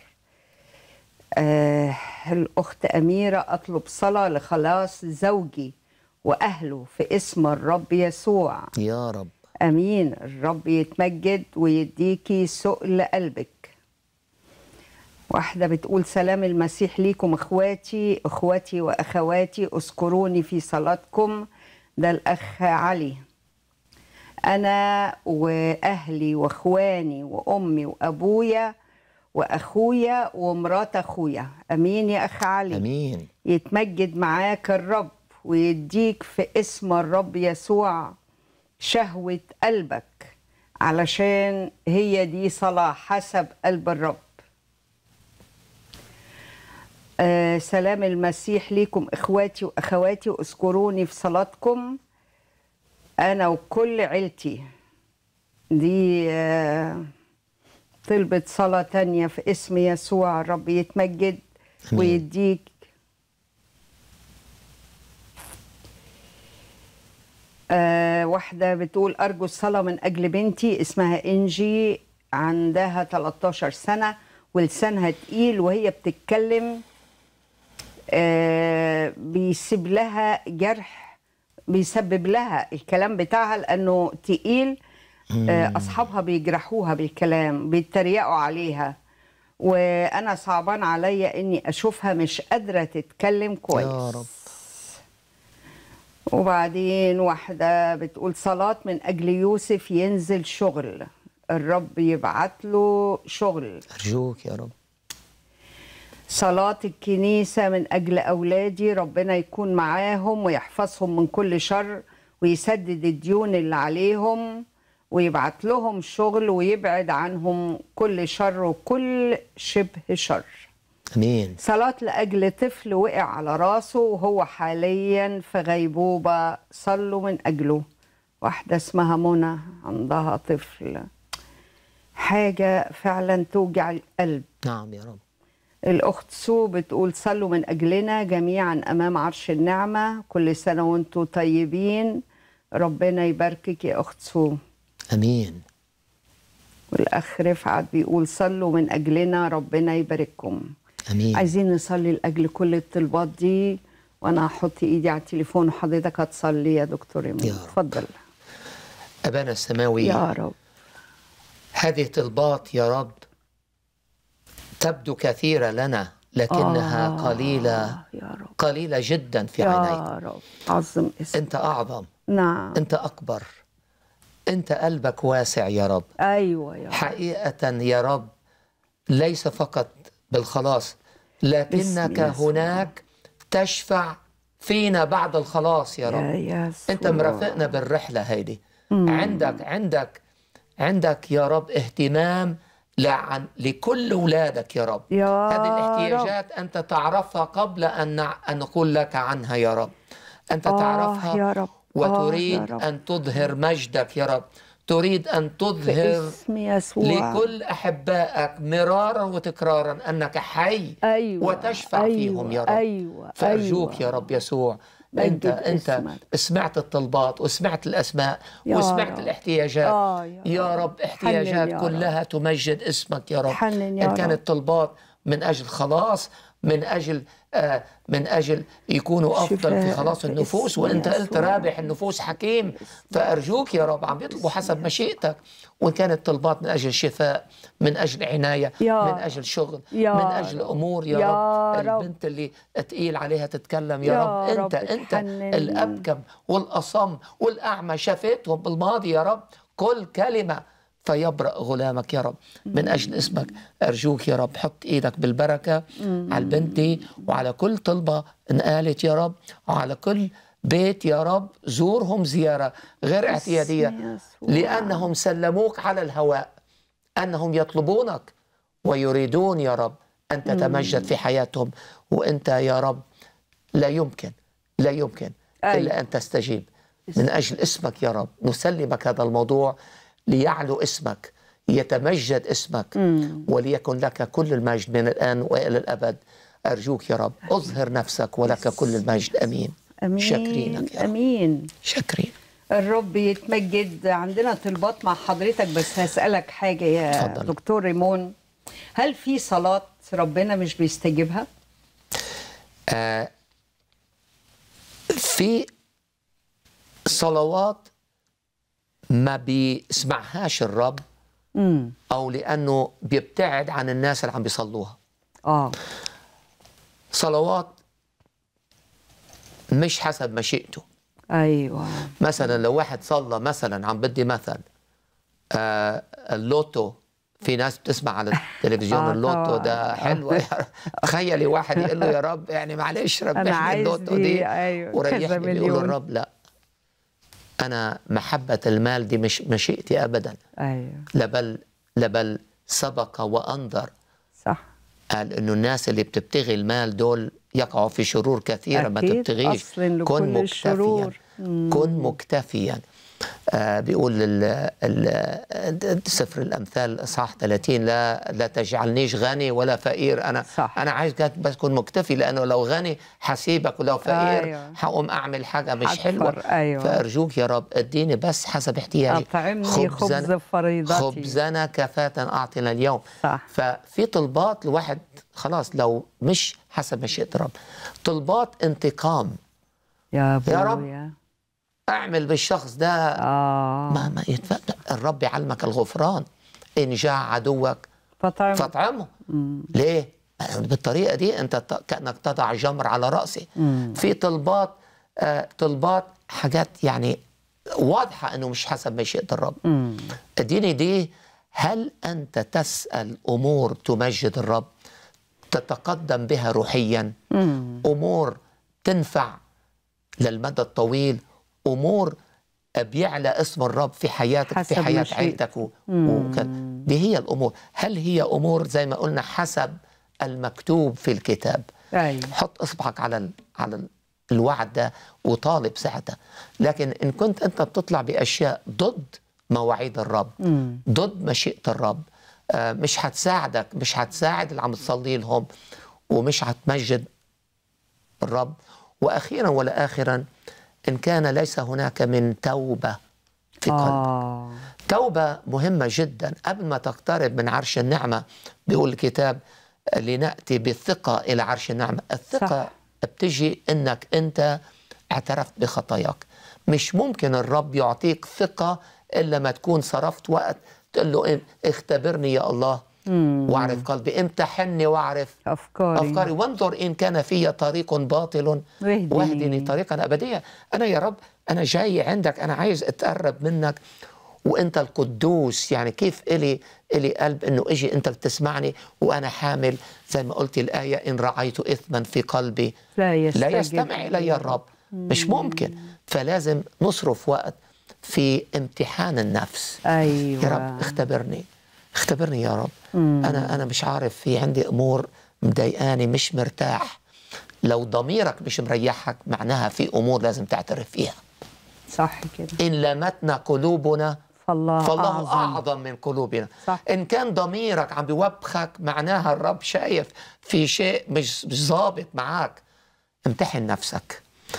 الأخت أميرة أطلب صلاة لخلاص زوجي وأهله في اسم الرب يسوع. يا رب. أمين. الرب يتمجد ويديكي سؤل قلبك. واحدة بتقول سلام المسيح ليكم اخواتي واخواتي، اذكروني في صلاتكم. ده الاخ علي. انا واهلي واخواني وامي وابويا واخويا ومرات اخويا. امين يا اخ علي. امين. يتمجد معاك الرب ويديك في اسم الرب يسوع شهوة قلبك، علشان هي دي صلاة حسب قلب الرب. سلام المسيح ليكم اخواتي واخواتي، اذكروني في صلاتكم انا وكل عيلتي. دي طلبت صلاة تانية في اسم يسوع. الرب يتمجد ويديك. واحدة بتقول أرجو الصلاة من أجل بنتي اسمها إنجي، عندها 13 سنة ولسانها تقيل وهي بتتكلم بيسبب لها جرح، بيسبب لها الكلام بتاعها لأنه تقيل. أصحابها بيجرحوها بالكلام، بيتريقوا عليها، وأنا صعبان عليا إني أشوفها مش قادرة تتكلم كويس. يا رب. وبعدين واحدة بتقول صلاة من أجل يوسف ينزل شغل، الرب يبعت له شغل. أرجوك يا رب. صلاة الكنيسة من أجل أولادي، ربنا يكون معاهم ويحفظهم من كل شر ويسدد الديون اللي عليهم ويبعت لهم شغل ويبعد عنهم كل شر وكل شبه شر. أمين. صلاة لأجل طفل وقع على راسه وهو حاليا في غيبوبة، صلوا من أجله. واحدة اسمها منى عندها طفل، حاجة فعلا توجع القلب. نعم يا رب. الأخت سو بتقول صلوا من أجلنا جميعا أمام عرش النعمة، كل سنة وانتم طيبين، ربنا يباركك يا أخت سو. أمين. والأخ رفعت بيقول صلوا من أجلنا، ربنا يبارككم. أمين. عايزين نصلي لأجل كل الطلبات دي وانا هحط ايدي على التليفون وحضرتك هتصلي يا دكتور ايمون. اتفضل. ابانا السماوي يا رب، هذه طلبات يا رب تبدو كثيرة لنا لكنها قليلة يا رب. قليلة جدا في عينيك. يا رب عظم اسمك. أنت أعظم. نعم. أنت أكبر. أنت قلبك واسع يا رب. أيوة يا رب. حقيقة يا رب ليس فقط بالخلاص لكنك هناك تشفع فينا بعد الخلاص يا رب. أنت مرافقنا بالرحلة هيدي. عندك يا رب اهتمام لكل أولادك يا رب. هذه الاحتياجات أنت تعرفها قبل أن نقول لك عنها يا رب. أنت تعرفها يا رب. وتريد أن تظهر مجدك يا رب. تريد أن تظهر لكل أحبائك مرارا وتكرارا أنك حي. وتشفع فيهم يا رب. فأرجوك يا رب يسوع، أنت سمعت الطلبات وسمعت الأسماء وسمعت الاحتياجات يا رب. احتياجات كلها تمجد اسمك يا رب. إن كانت طلبات من أجل خلاص، من أجل يكونوا أفضل في خلاص النفوس، وأنت قلت رابح النفوس حكيم. فأرجوك يا رب، عم بيطلبوا حسب مشيئتك. وإن كانت طلبات من أجل شفاء، من أجل عناية، من أجل شغل، من أجل أمور يا رب. البنت اللي تقيل عليها تتكلم يا رب. أنت الأبكم والأصم والأعمى شفيتهم بالماضي يا رب. كل كلمة فيبرأ غلامك يا رب من أجل اسمك. أرجوك يا رب حط إيدك بالبركة على البنت دي وعلى كل طلبة انقالت يا رب، وعلى كل بيت يا رب. زورهم زيارة غير اعتيادية لأنهم سلموك على الهواء، أنهم يطلبونك ويريدون يا رب أن تتمجد في حياتهم. وأنت يا رب لا يمكن إلا أن تستجيب. من أجل اسمك يا رب نسلمك هذا الموضوع ليعلو اسمك، يتمجد اسمك، وليكن لك كل المجد من الآن وإلى الأبد. أرجوك يا رب أظهر نفسك ولك كل المجد. أمين. شاكرينك يا رب. أمين. شاكرين. الرب يتمجد. عندنا طلبات مع حضرتك، بس هسألك حاجة يا فضل. دكتور ريمون، هل في صلاة ربنا مش بيستجيبها؟ في صلوات ما بيسمعهاش الرب أو لأنه بيبتعد عن الناس اللي عم بيصلوها. صلوات مش حسب مشيئته. أيوة. مثلا لو واحد صلى مثلا، عم بدي مثل اللوتو. في ناس بتسمع على التلفزيون اللوتو ده حلو. تخيلي واحد يقول له يا رب يعني معلش ربحني اللوتو دي وريحني. بيقول الرب لا، أنا محبة المال دي مش مشيئتي أبدا. لبل سبق وأنذر. صح. قال إنه الناس اللي بتبتغي المال دول يقعوا في شرور كثيرة. ما تبتغيش، كن مكتفيا. كن مكتفيا. بيقول سفر الأمثال إصحاح 30 لا تجعلنيش غني ولا فقير. أنا عايز بس كن مكتفي، لأنه لو غني حسيبك ولو فقير هقوم أعمل حاجة مش حلوة. فأرجوك يا رب اديني بس حسب احتياجي. أطعمني خبز فريضتي. خبزنا كفاة أعطنا اليوم. ففي طلبات الواحد خلاص لو مش حسب مشيئة الرب. طلبات انتقام يا رب اعمل بالشخص ده. ما يتفق. الرب يعلمك الغفران. إن جاع عدوك فاطعمه. ليه؟ بالطريقة دي أنت كأنك تضع جمر على رأسي. في طلبات حاجات يعني واضحة أنه مش حسب مشيئة الرب. اديني دي. هل أنت تسأل أمور تمجد الرب، تتقدم بها روحيا، أمور تنفع للمدى الطويل، أمور بيعلى اسم الرب في حياتك، في حياة عيلتك دي هي الأمور. هل هي أمور زي ما قلنا حسب المكتوب في الكتاب؟ حط إصبعك على الوعد ده وطالب ساعتها. لكن إن كنت أنت بتطلع بأشياء ضد مواعيد الرب، ضد مشيئة الرب، مش هتساعدك، مش هتساعد اللي عم تصلي لهم، ومش هتمجد الرب. وأخيرا ولا آخرا، إن كان ليس هناك من توبة في قلبك. توبة مهمة جدا. قبل ما تقترب من عرش النعمة بيقول الكتاب لنأتي بالثقة إلى عرش النعمة. بتجي انك انت اعترفت بخطاياك. مش ممكن الرب يعطيك ثقة الا ما تكون صرفت وقت تقول له اختبرني يا الله واعرف قلبي، امتحني واعرف افكاري وانظر ان كان في طريق باطل واهدني طريقا ابديا. انا يا رب انا جاي عندك، انا عايز اتقرب منك وانت القدوس. يعني كيف الي قلب انه اجي انت بتسمعني وانا حامل زي ما قلت الايه ان رعيت اثما في قلبي لا يستمع الي الرب. مش ممكن. فلازم نصرف وقت في امتحان النفس. أيوة. يا رب اختبرني يا رب. انا مش عارف، في عندي امور مضايقاني، مش مرتاح. لو ضميرك مش مريحك معناها في امور لازم تعترف فيها. صح كده. ان لامتنا قلوبنا فالله أعظم من قلوبنا. صح. إن كان ضميرك عم بيوبخك معناها الرب شايف في شيء مش ظابط معاك. امتحن نفسك.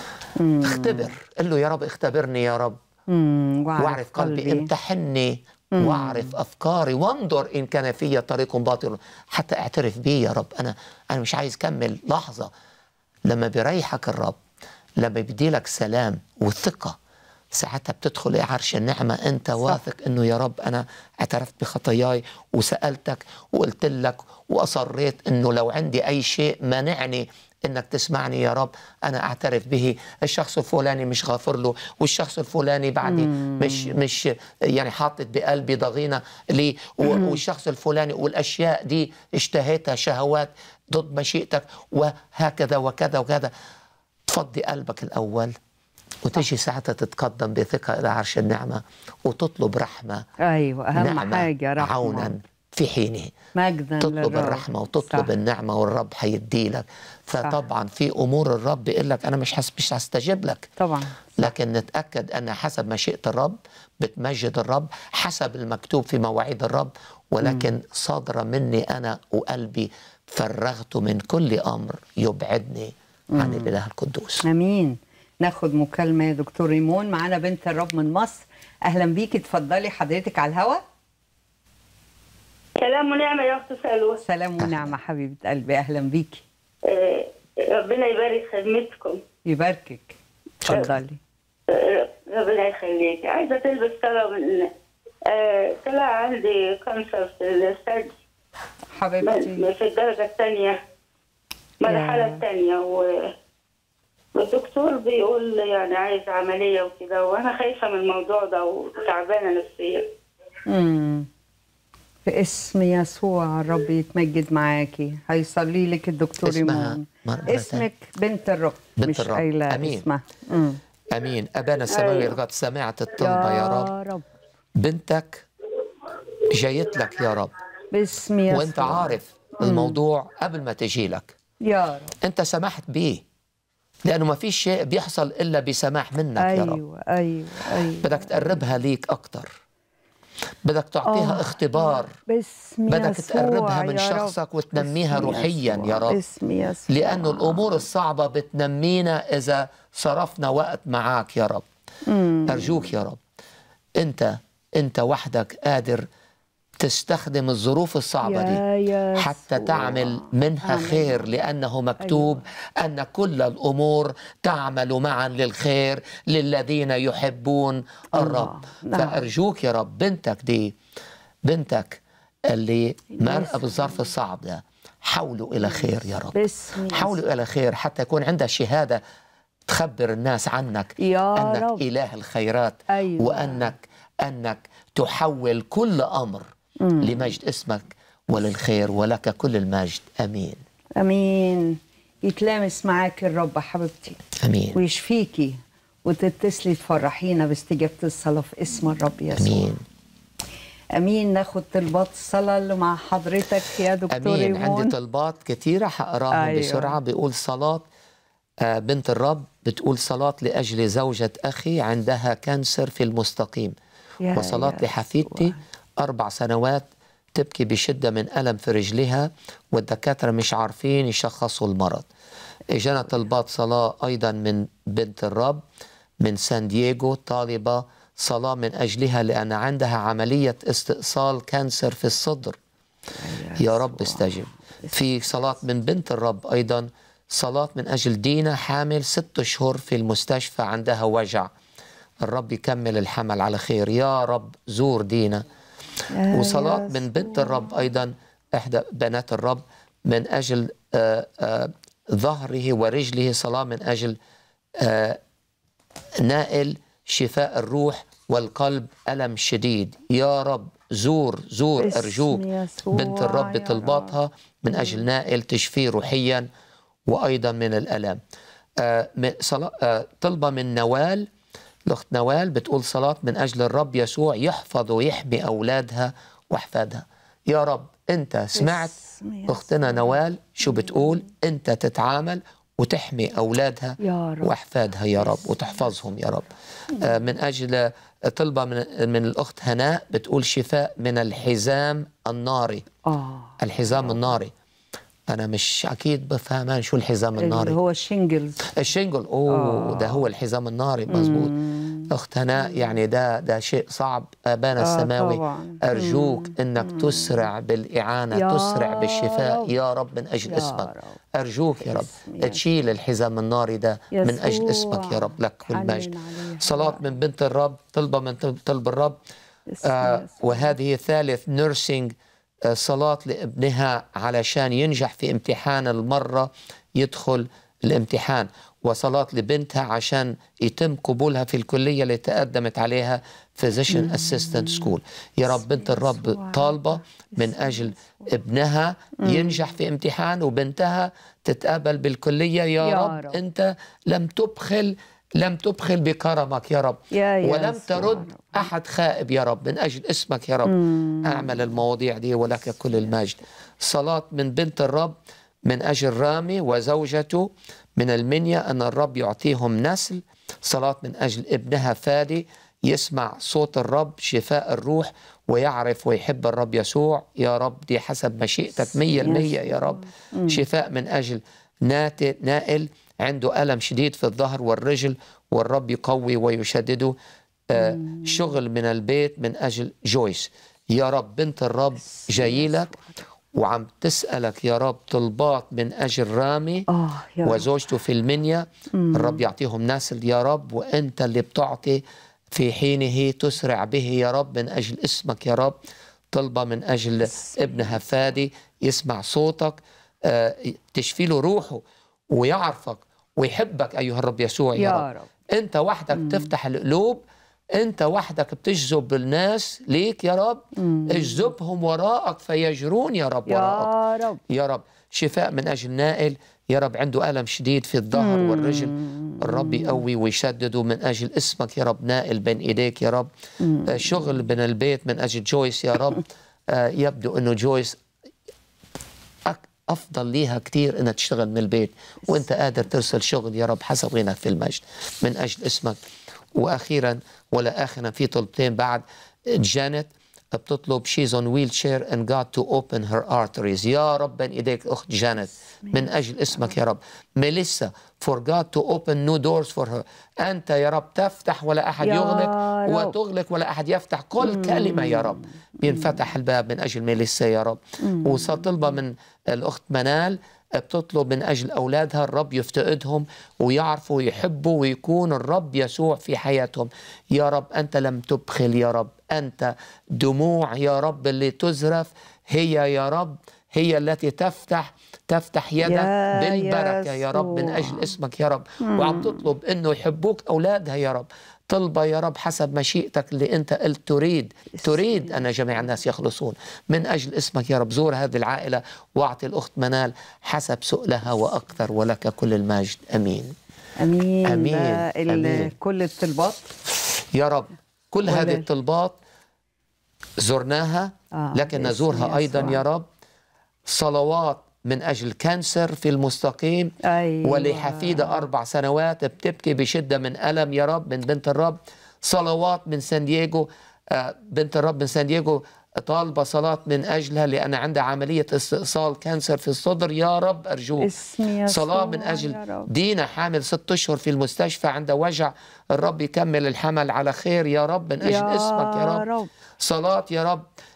اختبر، قل له يا رب اختبرني يا رب واعرف قلبي. امتحني واعرف أفكاري وانظر إن كان في طريق باطل حتى اعترف بيه يا رب. أنا مش عايز كمل لحظة. لما بيريحك الرب، لما بيديلك سلام وثقة، ساعتها بتدخل عرش النعمة أنت واثق أنه يا رب أنا اعترفت بخطاياي وسألتك وقلت لك وأصريت أنه لو عندي أي شيء مانعني أنك تسمعني يا رب أنا أعترف به. الشخص الفلاني مش غافر له، والشخص الفلاني بعدي مش يعني حاطت بقلبي ضغينة لي، والشخص الفلاني والأشياء دي اشتهيتها شهوات ضد مشيئتك وهكذا وكذا وكذا. تفضي قلبك الأول وتجي ساعتها تتقدم بثقة إلى عرش النعمة وتطلب رحمة. أيوة، أهم حاجة رحمة. عونا في حينه مجدا تطلب للرب. الرحمة وتطلب النعمة والرب حيدي لك. فطبعا في أمور الرب بيقول لك أنا مش هستجيب لك طبعا، لكن نتأكد أن حسب مشيئة الرب بتمجد الرب حسب المكتوب في مواعيد الرب، ولكن صادرة مني أنا وقلبي فرغت من كل أمر يبعدني عن الإله القدوس. أمين. ناخد مكالمة يا دكتور ريمون. معانا بنت الرب من مصر. أهلا بيكي، اتفضلي حضرتك على الهوا. سلام ونعمة يا أخت سلوى. سلام ونعمة حبيبة قلبي، أهلا بيكي. ربنا يبارك خدمتكم. يباركك، اتفضلي. ربنا يخليك. عايزة تلبس طلب من طلع عندي كانسر في الثدي حبيبتي في الدرجة الثانية، المرحلة الثانية، والدكتور بيقول يعني عايز عملية وكده، وأنا خايفة من الموضوع ده وتعبانة نفسيا. في اسم يسوع الرب يتمجد معاكي. هيصلي لك الدكتور ريمون. اسمك بنت الرب، مش قايلة اسمها. أمين. أبانا السماوي قد سمعت الطلبة يا رب. بنتك جايت لك يا رب باسم يسوع، وانت عارف الموضوع قبل ما تجي لك يا رب. انت سمحت بيه لأنه ما فيش شيء بيحصل إلا بسماح منك. يا رب. أيوة. بدك تقربها ليك أكتر، بدك تعطيها اختبار، بدك تقربها من شخصك وتنميها روحيا يا رب، لأنه الأمور الصعبة بتنمينا إذا صرفنا وقت معاك يا رب. أرجوك يا رب، أنت وحدك قادر تستخدم الظروف الصعبة دي حتى تعمل منها خير، لأنه مكتوب أن كل الأمور تعمل معا للخير للذين يحبون الرب. فأرجوك يا رب، بنتك اللي مرأة بالظرف الصعب ده، حولوا إلى خير يا رب، حولوا إلى خير حتى يكون عندها شهادة تخبر الناس عنك أنك رب. إله الخيرات. وأنك تحول كل أمر لمجد اسمك وللخير، ولك كل المجد. أمين. أمين. يتلامس معاك الرب حبيبتي. أمين. ويشفيكي وتتصلي تفرحينا باستجابة الصلاة في اسم الرب يسوع. أمين. أمين. ناخد طلبات الصلاة اللي مع حضرتك يا دكتور أمين. ريمون. عندي طلبات كثيرة حقراهم بسرعة. بيقول صلاة بنت الرب، بتقول صلاة لأجل زوجة أخي عندها كانسر في المستقيم، وصلاة لحفيدتي 4 سنوات تبكي بشدة من ألم في رجلها والدكاترة مش عارفين يشخصوا المرض. إجانا طلبات صلاة أيضا من بنت الرب من سان دييغو، طالبة صلاة من أجلها لأن عندها عملية استئصال كانسر في الصدر. يا رب استجب. في صلاة من بنت الرب أيضا صلاة من أجل دينا حامل 6 أشهر في المستشفى عندها وجع، الرب يكمل الحمل على خير يا رب. زور دينا. وصلاة من بنت الرب أيضا، إحدى بنات الرب، من أجل ظهره ورجله، صلاة من أجل نائل شفاء الروح والقلب، ألم شديد يا رب. زور أرجوك بنت الرب طلباتها من أجل نائل تشفيه روحيا وأيضا من الألم. طلبة من نوال، الأخت نوال بتقول صلاة من أجل الرب يسوع يحفظ ويحمي أولادها وأحفادها. يا رب أنت سمعت أختنا نوال شو بتقول، أنت تتعامل وتحمي أولادها وأحفادها يا رب وتحفظهم يا رب. من أجل طلبة من الأخت هناء بتقول شفاء من الحزام الناري. الحزام الناري أنا مش أكيد بفهمان شو الحزام الناري. هو الشنجلز. الشنجل ده هو الحزام الناري مظبوط. أخت هناء يعني ده شيء صعب. أبانا السماوي طبعاً. أرجوك أنك تسرع بالإعانة، تسرع بالشفاء يا رب من أجل اسمك. أرجوك يا رب تشيل الحزام الناري ده من أجل اسمك يا رب، لك كل مجد. صلاة من بنت الرب، طلبة من طلب الرب. وهذه ثالث نيرسينج، صلاة لابنها علشان ينجح في امتحان المرة يدخل الامتحان، وصلاة لبنتها عشان يتم قبولها في الكلية اللي تقدمت عليها Physician Assistant School. يا رب بنت الرب طالبة من أجل ابنها ينجح في امتحان وبنتها تتقبل بالكلية يا رب. أنت لم تبخل بكرمك يا رب، ولم ترد أحد خائب يا رب، من أجل اسمك يا رب. أعمل المواضيع دي ولك كل المجد. صلاة من بنت الرب من أجل رامي وزوجته من المنيا أن الرب يعطيهم نسل. صلاة من أجل ابنها فادي يسمع صوت الرب، شفاء الروح ويعرف ويحب الرب يسوع يا رب. دي حسب مشيئتك 100% يا رب. شفاء من أجل نائل عنده ألم شديد في الظهر والرجل، والرب يقوي ويشدده. شغل من البيت من أجل جويس يا رب. بنت الرب جايلك وعم تسألك يا رب طلبات من أجل رامي وزوجته في المنيا. الرب يعطيهم نسل يا رب، وأنت اللي بتعطي في حينه تسرع به يا رب من أجل اسمك يا رب. طلبة من أجل ابنها فادي يسمع صوتك، تشفي له روحه ويعرفك ويحبك أيها الرب يسوع يا رب. أنت وحدك تفتح القلوب، أنت وحدك بتجذب الناس ليك يا رب. اجذبهم وراءك فيجرون يا رب وراءك يا رب. يا رب شفاء من أجل نائل يا رب، عنده ألم شديد في الظهر والرجل، الرب يقوي ويشدده من أجل اسمك يا رب. نائل بين إيديك يا رب. شغل من البيت من أجل جويس يا رب. يبدو أنه جويس أفضل ليها كتير أنها تشتغل من البيت، وأنت قادر ترسل شغل يا رب حسب غناك في المجد من أجل اسمك. وأخيرا ولا آخرا في طلبتين بعد. جانت بتطلب she's on wheelchair and God to open her arteries يا رب بين إيديك أخت جانت من أجل اسمك يا رب. ميليسا for God to open new doors for her. أنت يا رب تفتح ولا أحد يغلق، وتغلق ولا أحد يفتح. كل كلمة يا رب بينفتح الباب من أجل ميليسا يا رب. وطلبة من الأخت منال بتطلب من أجل أولادها الرب يفتقدهم ويعرفوا ويحبوا ويكون الرب يسوع في حياتهم يا رب. أنت لم تبخل يا رب، أنت دموع يا رب اللي تزرف هي يا رب هي التي تفتح يدك بالبركة يا رب من أجل اسمك يا رب. وعم تطلب أنه يحبوك أولادها يا رب. طلبة يا رب حسب مشيئتك اللي أنت قلت تريد أن جميع الناس يخلصون من أجل اسمك يا رب. زور هذه العائلة واعطي الأخت منال حسب سؤلها وأكثر، ولك كل المجد. أمين أمين. أمين. كل الطلبات يا رب، كل هذه الطلبات زرناها لكن نزورها أيضا يا رب. صلوات من أجل كانسر في المستقيم. ولحفيدة 4 سنوات بتبكي بشدة من ألم يا رب من بنت الرب. صلوات من سان دييغو، بنت الرب من سان دييغو طالبة صلاة من أجلها لأن عندها عملية استئصال كانسر في الصدر يا رب. أرجوك صلاة من أجل دينا حامل 6 أشهر في المستشفى عندها وجع، الرب يكمل الحمل على خير يا رب من أجل اسمك يا رب. صلاة يا رب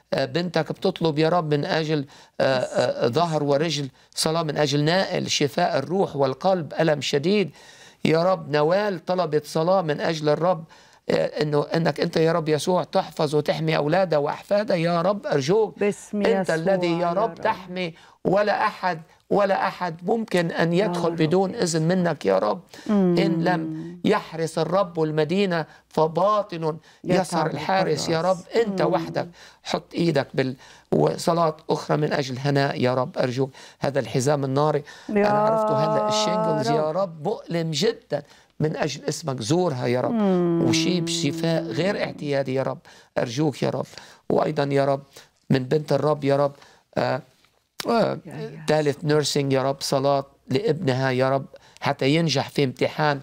بنتك بتطلب يا رب من أجل ظهر ورجل، صلاة من أجل نائل شفاء الروح والقلب، ألم شديد يا رب. نوال طلبت صلاة من أجل الرب انك انت يا رب يسوع تحفظ وتحمي اولادها واحفادها يا رب. ارجوك انت الذي يا رب تحمي، ولا احد ممكن ان يدخل بدون اذن منك يا رب. ان لم يحرس الرب المدينه فباطن يسهر الحارس يا رب. انت وحدك. حط ايدك وصلاة أخرى من أجل هناء يا رب. أرجوك هذا الحزام الناري أنا عرفته هلا، الشينجلز يا رب مؤلم جدا، من أجل اسمك زورها يا رب وشيب شفاء غير اعتيادي يا رب. أرجوك يا رب. وأيضا يا رب من بنت الرب يا رب ثالث نيرسينج يا رب، صلاة لابنها يا رب حتى ينجح في امتحان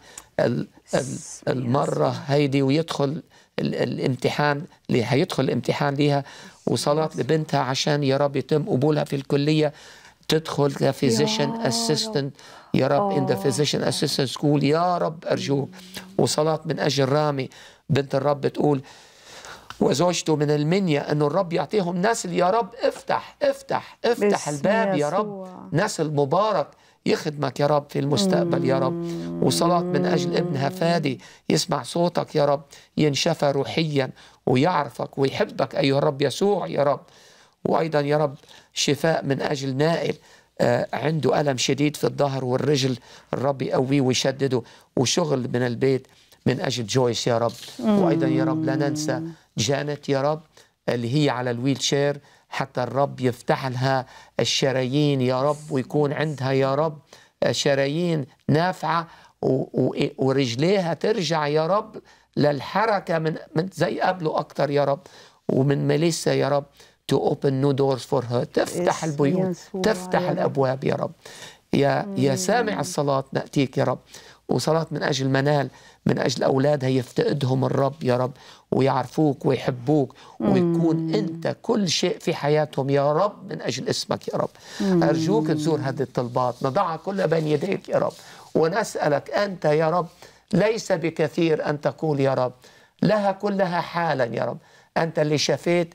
المرة هيدي ويدخل الامتحان هيدخل الامتحان ليها، وصلاة لبنتها عشان يا رب يتم قبولها في الكلية، تدخل كفيزيشن اسيستنت يا رب in the physician assistant school يا رب. أرجوك. وصلاة من أجل رامي بنت الرب بتقول وزوجته من المنيا أنه الرب يعطيهم نسل يا رب. افتح الباب يا رب، نسل مبارك يخدمك يا رب في المستقبل يا رب. وصلاة من أجل ابنها فادي يسمع صوتك يا رب، ينشفى روحيا ويعرفك ويحبك أيها الرب يسوع يا رب. وأيضا يا رب شفاء من أجل نائل عنده ألم شديد في الظهر والرجل، الرب يقويه ويشدده. وشغل من البيت من أجل جويس يا رب. وأيضا يا رب لا ننسى جانت يا رب اللي هي على الويل شير، حتى الرب يفتح لها الشرايين يا رب، ويكون عندها يا رب شرايين نافعة ورجليها ترجع يا رب للحركة من زي قبله أكتر يا رب. ومن ميليسا يا رب to open new doors for her، تفتح البيوت، تفتح الأبواب يا رب. يا سامع الصلاة نأتيك يا رب. وصلاة من أجل منال، من أجل أولادها يفتقدهم الرب يا رب ويعرفوك ويحبوك ويكون أنت كل شيء في حياتهم يا رب من أجل اسمك يا رب. أرجوك تزور هذه الطلبات، نضعها كلها بين يديك يا رب، ونسألك أنت يا رب ليس بكثير أن تقول يا رب، لها كلها حالا يا رب. أنت اللي شفيت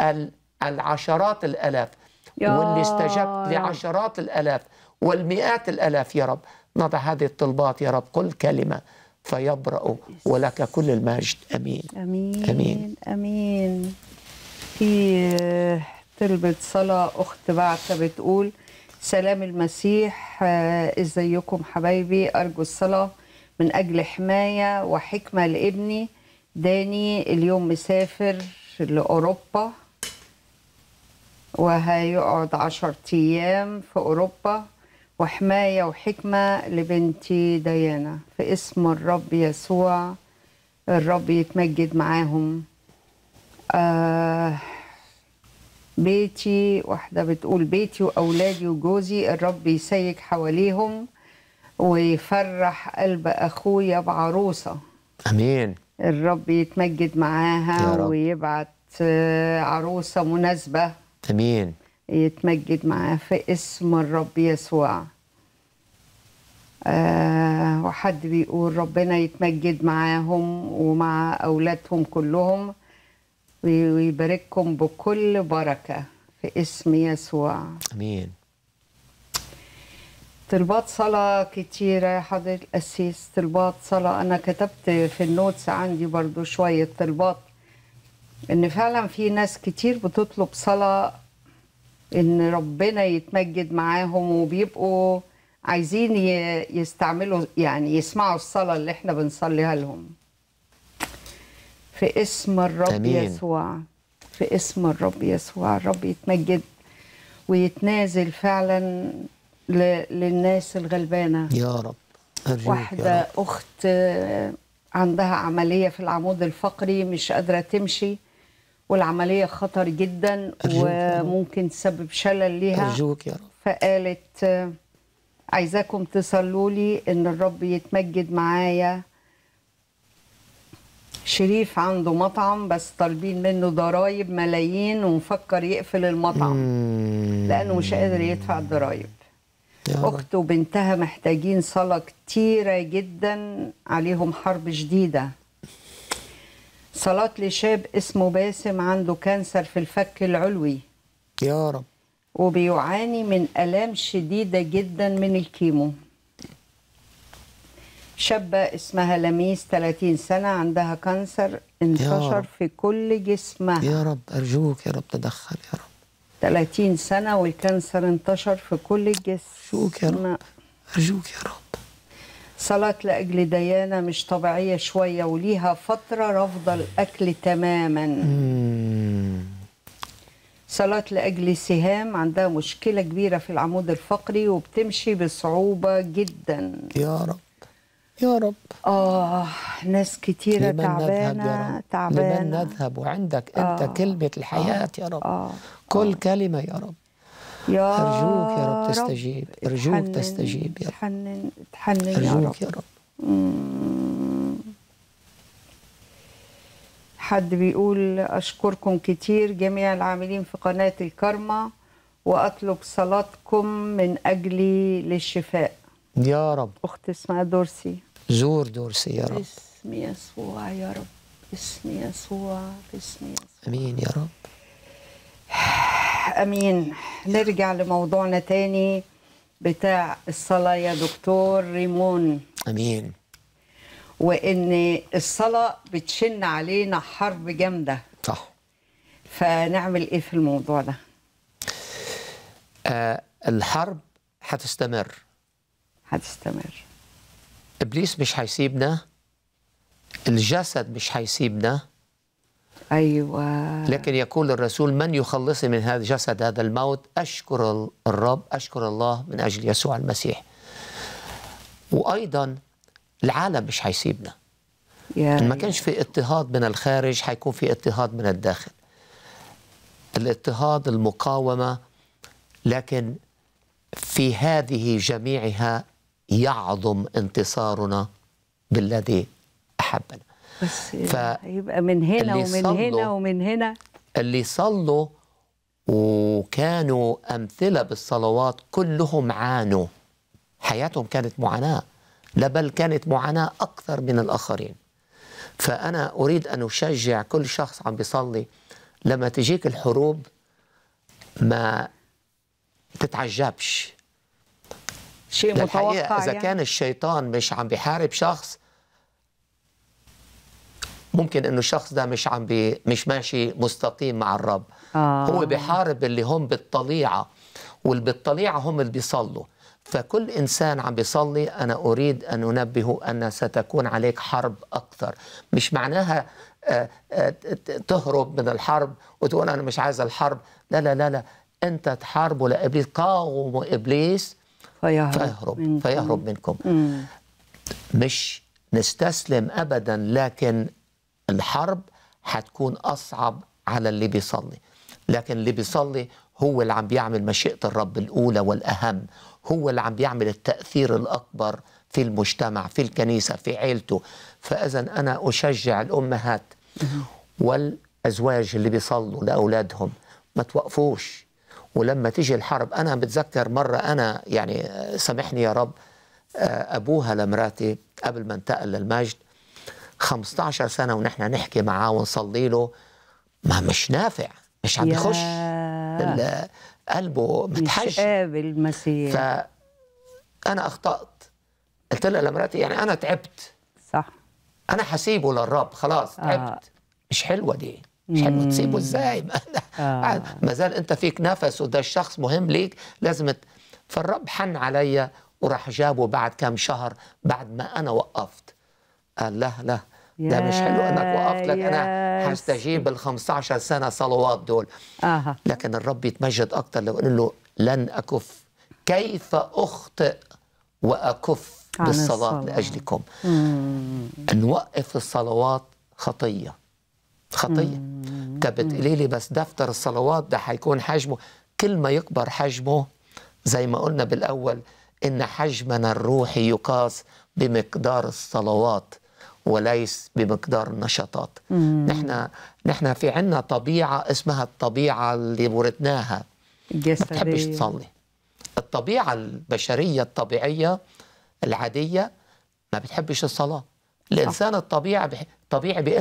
العشرات الألاف واللي استجبت لعشرات الألاف والمئات الألاف يا رب. نضع هذه الطلبات يا رب كل كلمة فيبرأ ولك كل المجد. أمين أمين أمين أمين. في طلبة صلاة أخت بعثة بتقول سلام المسيح، إزيكم حبايبي، أرجو الصلاة من أجل حماية وحكمة لابني داني، اليوم مسافر لأوروبا وهيقعد 10 أيام في أوروبا، وحماية وحكمة لبنتي ديانا في اسم الرب يسوع. الرب يتمجد معاهم. بيتي، واحدة بتقول بيتي وأولادي وجوزي الرب يسيك حواليهم ويفرح قلب أخويا بعروسة. أمين. الرب يتمجد معاها ويبعت عروسة مناسبة. أمين. يتمجد معاه في اسم الرب يسوع. وحد بيقول ربنا يتمجد معاهم ومع أولادهم كلهم ويبارككم بكل بركة في اسم يسوع. أمين. طلبات صلاة كتيرة يا حضرة القسيس، طلبات صلاة. أنا كتبت في النوتس عندي برضو شوية طلبات، إن فعلا في ناس كتير بتطلب صلاة إن ربنا يتمجد معاهم وبيبقوا عايزين يستعملوا يعني يسمعوا الصلاة اللي احنا بنصليها لهم في اسم الرب. أمين. يسوع، في اسم الرب يسوع. الرب يتمجد ويتنازل فعلا للناس الغلبانة يا رب. واحدة يا رب. أخت عندها عملية في العمود الفقري، مش قادرة تمشي والعملية خطر جدا وممكن تسبب شلل ليها. أرجوك يا رب. فقالت عايزاكم تصلوا لي إن الرب يتمجد معايا. شريف عنده مطعم بس طالبين منه ضرايب ملايين ومفكر يقفل المطعم لأنه مش قادر يدفع الضرايب. أخته وبنتها محتاجين صلاة كتيرة جدا، عليهم حرب شديدة. صلاة لشاب اسمه باسم عنده كانسر في الفك العلوي يا رب. وبيعاني من آلام شديدة جدا من الكيمو. شابة اسمها لميس 30 سنة عندها كانسر انتشر في كل جسمها. يا رب أرجوك يا رب تدخل يا رب. 30 سنة والكانسر انتشر في كل الجسم. أرجوك يا رب أرجوك يا رب. صلاة لأجل ديانة مش طبيعية شوية وليها فترة رافضة الأكل تماما. صلاة لأجل سهام عندها مشكلة كبيرة في العمود الفقري وبتمشي بصعوبة جدا. يا رب يا رب. ناس كتيرة تعبانة تعبانة. لمن نذهب وعندك أنت كلمة الحياة يا رب. كل كلمة يا رب. يا أرجوك يا رب تستجيب. أرجوك تستجيب يا رب. اتحنن أرجوك يا رب. حد بيقول أشكركم كتير جميع العاملين في قناة الكرمة وأطلب صلاتكم من أجلي للشفاء. يا رب. أخت اسمها دورسي. زور دورسي يا رب. باسم يسوع يا رب. باسم يسوع. باسم يسوع. أمين يا رب. أمين. نرجع لموضوعنا تاني بتاع الصلاة يا دكتور ريمون. أمين. وإن الصلاة بتشن علينا حرب جامدة. صح. فنعمل إيه في الموضوع ده؟ الحرب هتستمر. إبليس مش هيسيبنا، الجسد مش هيسيبنا. أيوة. لكن يقول الرسول من يخلصني من هذا الجسد هذا الموت؟ أشكر الرب، أشكر الله من أجل يسوع المسيح. وأيضا العالم مش هيسيبنا. إن ما كانش في اضطهاد من الخارج هيكون في اضطهاد من الداخل. الاضطهاد، المقاومة، لكن في هذه جميعها يعظم انتصارنا بالذي أحبنا. بس يبقى من هنا ومن هنا ومن هنا. اللي صلوا وكانوا أمثلة بالصلوات كلهم عانوا، حياتهم كانت معاناة، لا بل كانت معاناة أكثر من الآخرين. فأنا أريد أن أشجع كل شخص عم بيصلي لما تجيك الحروب ما تتعجبش. شيء متوقع. إذا كان الشيطان مش عم بيحارب شخص، ممكن انه الشخص ده مش ماشي مستقيم مع الرب. هو بيحارب اللي هم بالطليعة، واللي بالطليعة هم اللي بيصلوا. فكل إنسان عم بيصلي أنا أريد أن أنبهه أن ستكون عليك حرب أكثر. مش معناها تهرب من الحرب وتقول أنا مش عايز الحرب. لا لا لا لا، أنت تحاربوا لإبليس، قاوموا إبليس فيهرب منكم. مش نستسلم أبدا، لكن الحرب حتكون أصعب على اللي بيصلي. لكن اللي بيصلي هو اللي عم بيعمل مشيئة الرب الأولى والأهم، هو اللي عم بيعمل التأثير الأكبر في المجتمع، في الكنيسة، في عيلته. فإذا أنا أشجع الأمهات والأزواج اللي بيصلوا لأولادهم ما توقفوش. ولما تيجي الحرب، أنا بتذكر مرة أنا يعني سامحني يا رب، أبوها لمراتي قبل ما انتقل للمجد 15 سنة ونحن نحكي معاه ونصلي له، ما مش نافع، مش عم يخش قلبه، متحش، مش قابل المسيح. فأنا أخطأت، قلت لها لمراتي يعني أنا تعبت، صح، أنا حسيبه للرب خلاص، تعبت. مش حلوة دي، مش حلوة تسيبه ازاي؟ ما زال انت فيك نفس وده الشخص مهم ليك، لازم فالرب حن عليا وراح جابه بعد كم شهر بعد ما انا وقفت. قال لا لا، ده مش حلو انك وقفت، لك انا هستجيب ال 15 سنة صلوات دول. لكن الرب يتمجد اكتر لو قال له لن اكف، كيف اخطئ واكف بالصلاة لأجلكم. نوقف الصلوات خطية، خطية. بتقولي لي بس دفتر الصلوات ده حيكون حجمه، كل ما يكبر حجمه زي ما قلنا بالأول إن حجمنا الروحي يقاس بمقدار الصلوات وليس بمقدار النشاطات. نحن في عنا طبيعة اسمها الطبيعة اللي ورثناها، ما بتحبش تصلي. الطبيعة البشرية الطبيعية العادية ما بتحبش الصلاة. الإنسان الطبيعي بيقول لك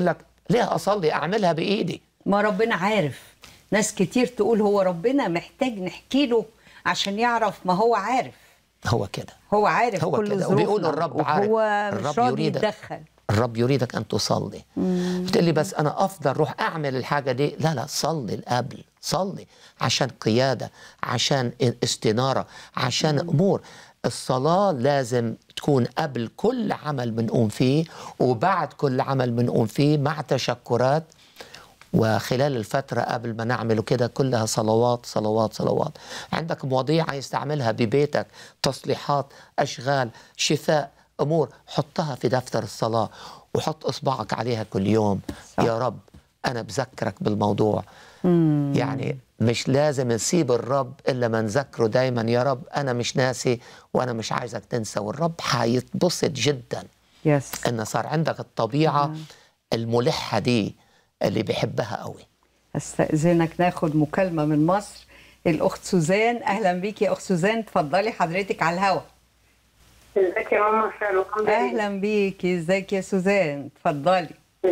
ليه أصلي؟ أعملها بإيدي. ما ربنا عارف. ناس كتير تقول هو ربنا محتاج نحكي له عشان يعرف، ما هو عارف. هو كده، هو عارف هو كل كده. ظروفنا، وبيقول الرب عارف، هو مش راضي يتدخل. الرب يريدك أن تصلي. بتقول لي بس أنا أفضل روح أعمل الحاجة دي. لا، صلي القبل، صلي عشان قيادة، عشان استنارة، عشان أمور. الصلاة لازم تكون قبل كل عمل بنقوم فيه وبعد كل عمل بنقوم فيه مع تشكرات. وخلال الفترة قبل ما نعمله كده كلها صلوات صلوات صلوات. عندك مواضيع عايز تعملها ببيتك، تصليحات، أشغال، شفاء، أمور، حطها في دفتر الصلاة وحط إصبعك عليها كل يوم. صح. يا رب أنا بذكرك بالموضوع. يعني مش لازم نسيب الرب إلا ما نذكره دايما. يا رب أنا مش ناسي وأنا مش عايزك تنسى. والرب حيتبسط جدا إن صار عندك الطبيعة الملحة دي اللي بيحبها قوي. استأذنك ناخد مكالمة من مصر. الأخت سوزان، أهلا بيكي يا أخت سوزان، تفضلي حضرتك على الهوا. ازيك يا ماما؟ أهلا بيكي، ازيك يا سوزان، تفضلي.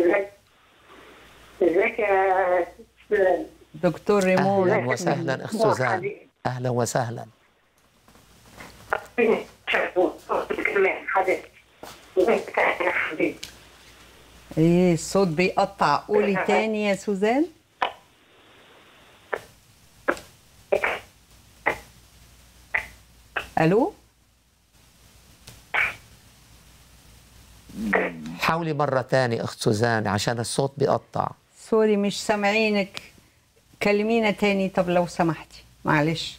ازيك يا دكتور ريمون؟ أهلا وسهلا أخت سوزان، أهلا وسهلا. ايه الصوت بيقطع، قولي تاني يا سوزان. الو، حاولي مرة تاني أخت سوزان عشان الصوت بيقطع. سوري مش سامعينك، كلمينا تاني طب لو سمحتي، معلش.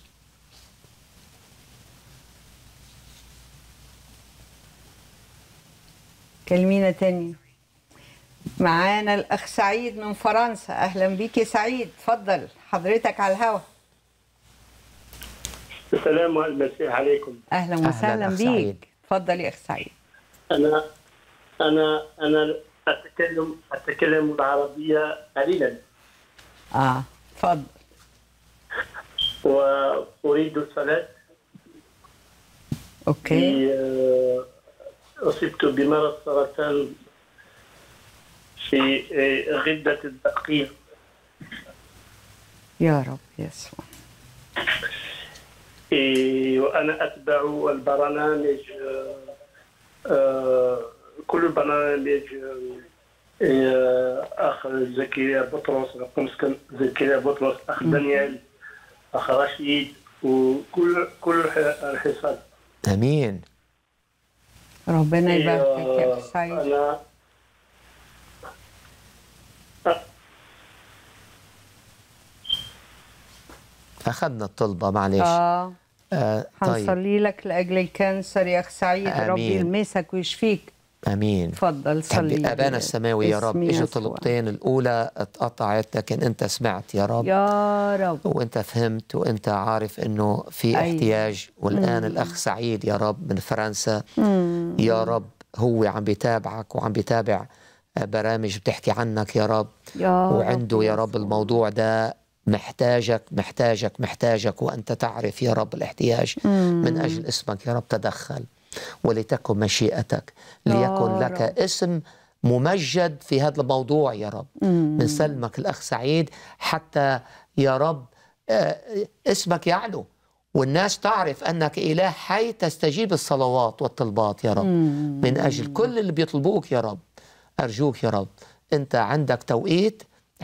كلمينا تاني. معانا الأخ سعيد من فرنسا، أهلا بيك يا سعيد، تفضل حضرتك على الهوا. السلام والمسيح عليكم. أهلا وسهلا بيك، تفضل يا أخ سعيد. أنا أتكلم العربية قليلا. تفضل. وأريد الصلاة. أوكي. أصبت بمرض سرطان في غدة الدقيق. يا رب يسوع. وأنا أتبع البرنامج، كل البرنامج أخ زكريا بطرس، زكريا بطرس، أخ دانيال، أخ رشيد، وكل الحصاد. أمين. ربنا يباركك يا أخ سعيد. أخذنا الطلبة، معلش. هنصلي طيب. لك لأجل الكانسر يا أخ سعيد. ربي يلمسك ويشفيك. امين. تفضل صلي. ابانا السماوي يا رب، اجوا طلبتين، الاولى اتقطعت لكن انت سمعت يا رب، يا رب، وانت فهمت وانت عارف انه في احتياج. والان الاخ سعيد يا رب من فرنسا يا رب هو عم بيتابعك وعم بيتابع برامج بتحكي عنك يا رب، وعنده يا رب الموضوع ده محتاجك محتاجك محتاجك، وانت تعرف يا رب الاحتياج. من اجل اسمك يا رب تدخل، ولتكن مشيئتك، ليكن لك اسم ممجد في هذا الموضوع يا رب. من سلمك الأخ سعيد حتى يا رب اسمك يعلو والناس تعرف أنك إله حي تستجيب الصلوات والطلبات يا رب. من أجل كل اللي بيطلبوك يا رب، أرجوك يا رب أنت عندك توقيت،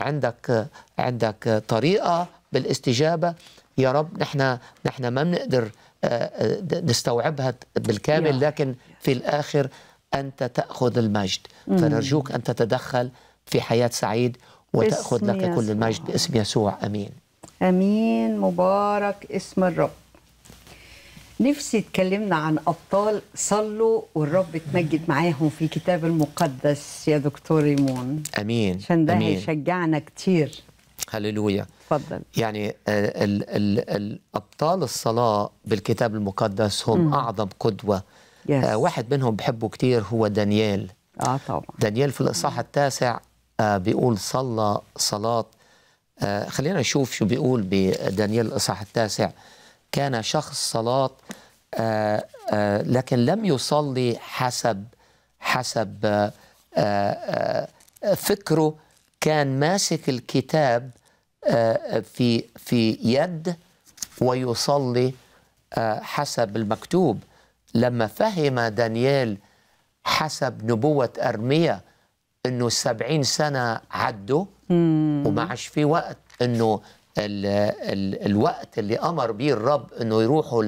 عندك طريقة بالاستجابة يا رب. نحن ما بنقدر نستوعبها بالكامل، لكن في الآخر أنت تأخذ المجد. فنرجوك أن تتدخل في حياة سعيد وتأخذ لك كل المجد باسم يسوع. أمين أمين. مبارك اسم الرب. نفسي تكلمنا عن أبطال صلوا والرب تمجد معاهم في كتاب المقدس يا دكتور ريمون. أمين. عشان ده هيشجعنا كتير. هللويا. تفضل. يعني الأبطال الصلاة بالكتاب المقدس هم أعظم قدوة. واحد منهم بحبه كتير هو دانيال. طبعا. دانيال في الإصحاح التاسع بيقول صلى صلاة. خلينا نشوف شو بيقول بدانيال الإصحاح التاسع. كان شخص صلاة لكن لم يصلي حسب فكره كان ماسك الكتاب في يد ويصلي حسب المكتوب. لما فهم دانيال حسب نبوة أرميا أنه 70 سنة عدوا وما عادش في وقت، أنه الوقت اللي أمر به الرب أنه يروحوا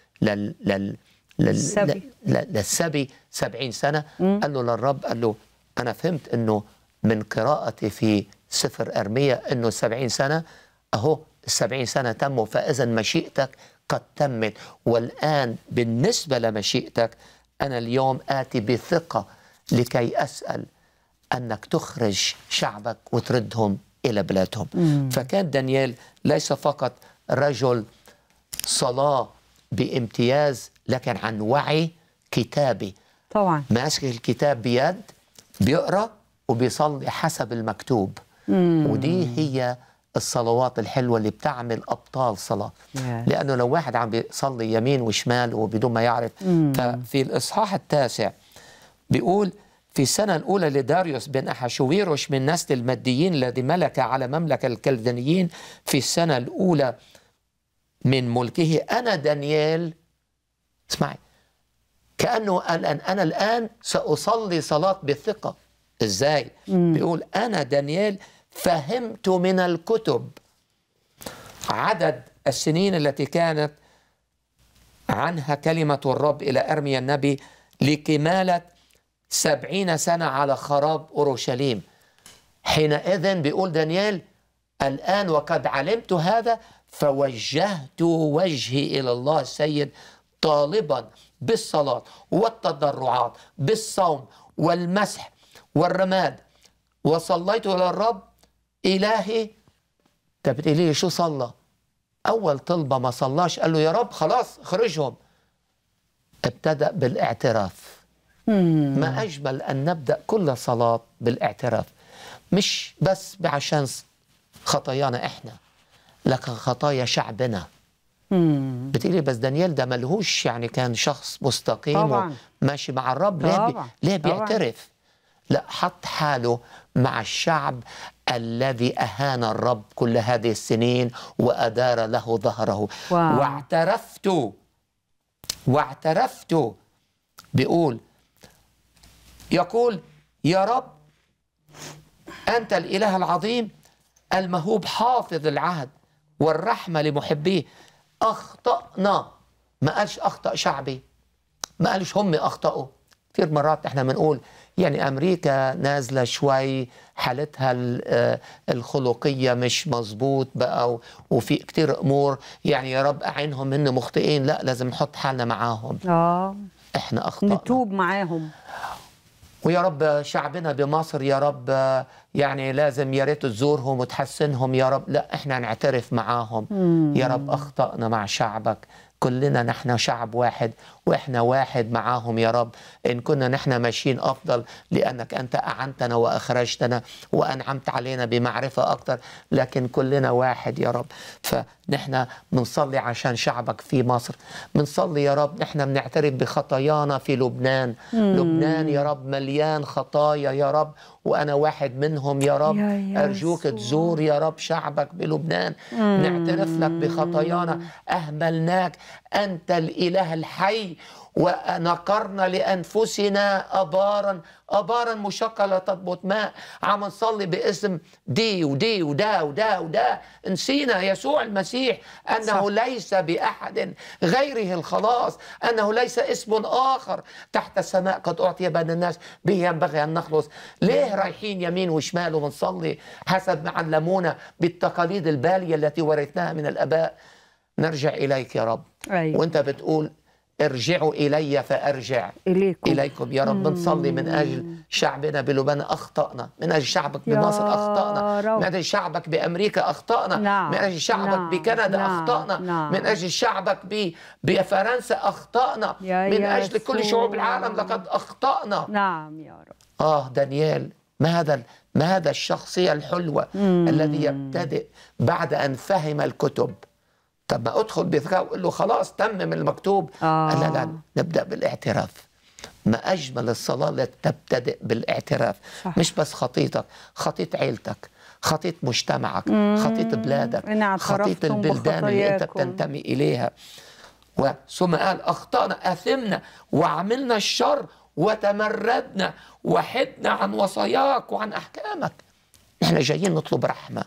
للسبي 70 سنة، قال له للرب، قال له أنا فهمت أنه من قراءتي في سفر أرميا أنه 70 سنة، أهو 70 سنة تموا، فإذا مشيئتك قد تمت. والآن بالنسبة لمشيئتك أنا اليوم آتي بثقة لكي أسأل أنك تخرج شعبك وتردهم إلى بلادهم. فكان دانيال ليس فقط رجل صلاة بامتياز، لكن عن وعي كتابي. طبعا ماسك الكتاب بيد، بيقرأ وبيصلي حسب المكتوب. ودي هي الصلوات الحلوة اللي بتعمل أبطال صلاة. لأنه لو واحد عم بيصلي يمين وشمال وبدون ما يعرف. ففي الإصحاح 9 بيقول في السنة الأولى لداريوس بن أحشويروش من نسل الماديين الذي ملك على مملكة الكلدانيين في السنة الأولى من ملكه، أنا دانيال، اسمعي، كأنه أنا الآن سأصلي صلاة بالثقة. إزاي؟ بيقول أنا دانيال فهمت من الكتب عدد السنين التي كانت عنها كلمة الرب إلى أرميا النبي لكمالة 70 سنة على خراب أورشليم. حينئذ بيقول دانيال الآن وقد علمت هذا فوجهت وجهي إلى الله السيد طالبا بالصلاة والتضرعات بالصوم والمسح والرماد، وصليت إلى الرب إلهي. طب بتقولي لي شو صلى؟ أول طلبة ما صلاش، قال له يا رب خلاص اخرجهم. ابتدأ بالاعتراف. ما أجمل أن نبدأ كل صلاة بالاعتراف، مش بس عشان خطايانا إحنا، لكن خطايا شعبنا. بتقولي بس دانيال ده ملهوش يعني كان شخص مستقيم وماشي مع الرب، ليه بيعترف؟ لا، حط حاله مع الشعب الذي أهان الرب كل هذه السنين وأدار له ظهره. واعترفت بيقول، يقول يا رب أنت الإله العظيم المهوب حافظ العهد والرحمة لمحبيه. أخطأنا، ما قالش أخطأ شعبي، ما قالش هم أخطأوا. كثير مرات احنا بنقول يعني أمريكا نازلة شوي، حالتها الخلقية مش مظبوط بقى، وفي كتير أمور يعني يا رب أعينهم إن مخطئين. لا، لازم نحط حالنا معاهم. احنا أخطأنا، نتوب معاهم. ويا رب شعبنا بمصر يا رب يعني لازم يا ريت تزورهم وتحسنهم يا رب. لا، احنا نعترف معاهم. يا رب أخطأنا مع شعبك، كلنا نحن شعب واحد وإحنا واحد معاهم يا رب. إن كنا نحن ماشيين أفضل لأنك أنت أعنتنا وأخرجتنا وأنعمت علينا بمعرفة أكتر، لكن كلنا واحد يا رب. فنحن بنصلي عشان شعبك في مصر، بنصلي يا رب، نحن بنعترف بخطايانا في لبنان. لبنان يا رب مليان خطايا يا رب، وأنا واحد منهم يا رب. أرجوك تزور يا رب شعبك بلبنان. نعترف لك بخطايانا، أهملناك، أنت الإله الحي، ونقرنا لأنفسنا أبارا مشقة لا تضبط ماء. عم نصلي باسم دي ودي ودا ودا ودا، نسينا يسوع المسيح أنه ليس بأحد غيره الخلاص، أنه ليس اسم آخر تحت السماء قد أعطي بين الناس به ينبغي أن نخلص. ليه رايحين يمين وشمال وبنصلي حسب ما علمونا بالتقاليد البالية التي ورثناها من الآباء؟ نرجع إليك يا رب. وأنت بتقول ارجعوا إلي فأرجع إليكم يا رب. بنصلي من أجل شعبنا بلبنان، أخطأنا من أجل شعبك بمصر، أخطأنا من أجل شعبك بأمريكا، أخطأنا من أجل شعبك بكندا، أخطأنا من أجل شعبك بفرنسا، أخطأنا من أجل كل شعوب العالم، لقد أخطأنا. نعم يا رب. دانيال، ما هذا الشخصية الحلوة الذي يبتدئ بعد أن فهم الكتب. طب ما ادخل بثقة وقول له خلاص تمم المكتوب. لا، نبدأ بالاعتراف. ما أجمل الصلاة التي تبتدئ بالاعتراف. صح. مش بس خطيتك، خطيت عيلتك، خطيت مجتمعك، خطيت بلادك، خطيت البلدان اللي أنت بتنتمي إليها. ثم قال أخطأنا أثمنا وعملنا الشر وتمردنا وحدنا عن وصاياك وعن أحكامك. احنا جايين نطلب رحمة.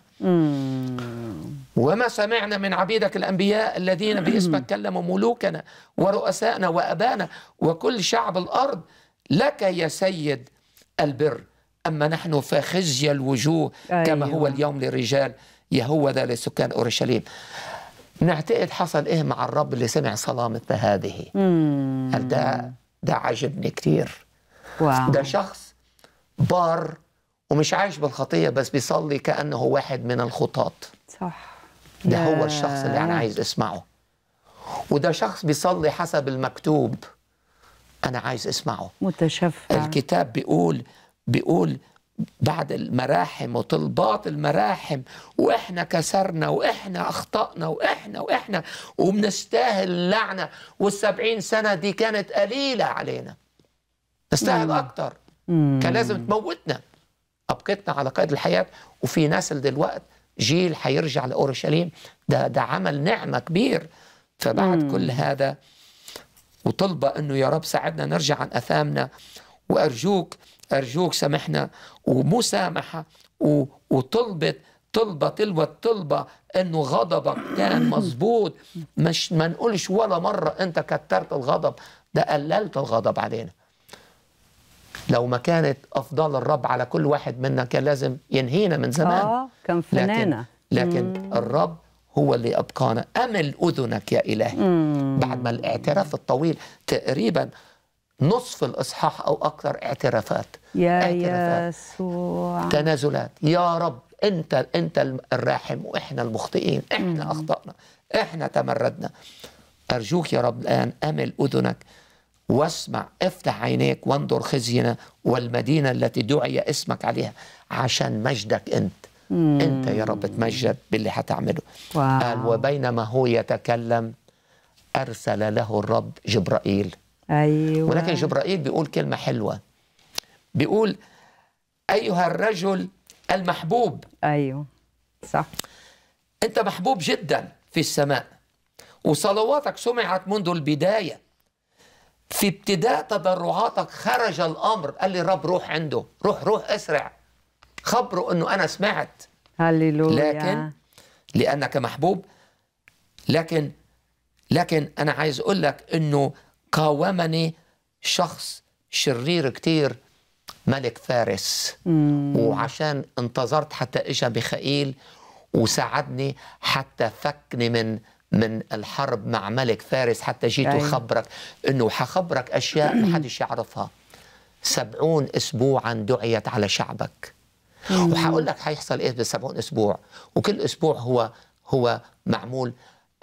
وما سمعنا من عبيدك الأنبياء الذين باسمك كلموا ملوكنا ورؤسائنا وأبانا وكل شعب الأرض لك يا سيد البر، أما نحن فخزي الوجوه كما هو اليوم للرجال يهوذا لسكان أورشليم. نعتقد حصل إيه مع الرب اللي سمع صلاة مثل هذه؟ قال ده عجبني كتير. ده شخص بار ومش عايش بالخطية، بس بيصلي كأنه واحد من الخطاة. صح. ده هو الشخص اللي أنا عايز أسمعه. وده شخص بيصلي حسب المكتوب، أنا عايز أسمعه. متشفع. الكتاب بيقول بعد المراحم وطلبات المراحم، وإحنا كسرنا وإحنا أخطأنا وإحنا وبنستاهل اللعنة، وال70 سنة دي كانت قليلة علينا، نستاهل أكتر، كان لازم تموتنا، أبقتنا على قيد الحياة. وفي نسل دلوقت جيل حيرجع لأورشليم، ده عمل نعمة كبير. فبعد كل هذا وطلبة أنه يا رب ساعدنا نرجع عن أثامنا، وأرجوك سامحنا، ومسامحة، وطلبة طلبة أنه غضبك كان مظبوط، مش ما نقولش ولا مرة أنت كترت الغضب، ده قللت الغضب علينا. لو ما كانت أفضال الرب على كل واحد منا كان لازم ينهينا من زمان. كان فنانة. لكن الرب هو اللي أبقانا. أمل أذنك يا إلهي. بعد ما الاعتراف الطويل تقريبا نصف الإصحاح أو أكثر اعترافات يا يسوع، تنازلات. يا رب أنت الراحم وإحنا المخطئين، إحنا أخطأنا، إحنا تمردنا. أرجوك يا رب الآن أمل أذنك واسمع، افتح عينيك وانظر خزينا والمدينة التي دعي اسمك عليها، عشان مجدك انت يا رب تمجد باللي هتعمله. قال وبينما هو يتكلم أرسل له الرب جبرائيل. أيوة. ولكن جبرائيل بيقول كلمة حلوة، بيقول أيها الرجل المحبوب. أيوه صح، أنت محبوب جدا في السماء، وصلواتك سمعت منذ البداية. في ابتداء تضرعاتك خرج الأمر. قال لي رب روح عنده، روح أسرع، خبره أنه أنا سمعت. هللويا. لكن لأنك محبوب، لكن أنا عايز أقول لك أنه قاومني شخص شرير كتير، ملك فارس. وعشان انتظرت حتى إجا ميخائيل وساعدني حتى فكني من الحرب مع ملك فارس، حتى جيت وخبرك انه حخبرك اشياء ما حدش يعرفها. 70 اسبوعا دعيت على شعبك، وحقول لك حيحصل ايه ب70 اسبوع. وكل اسبوع هو معمول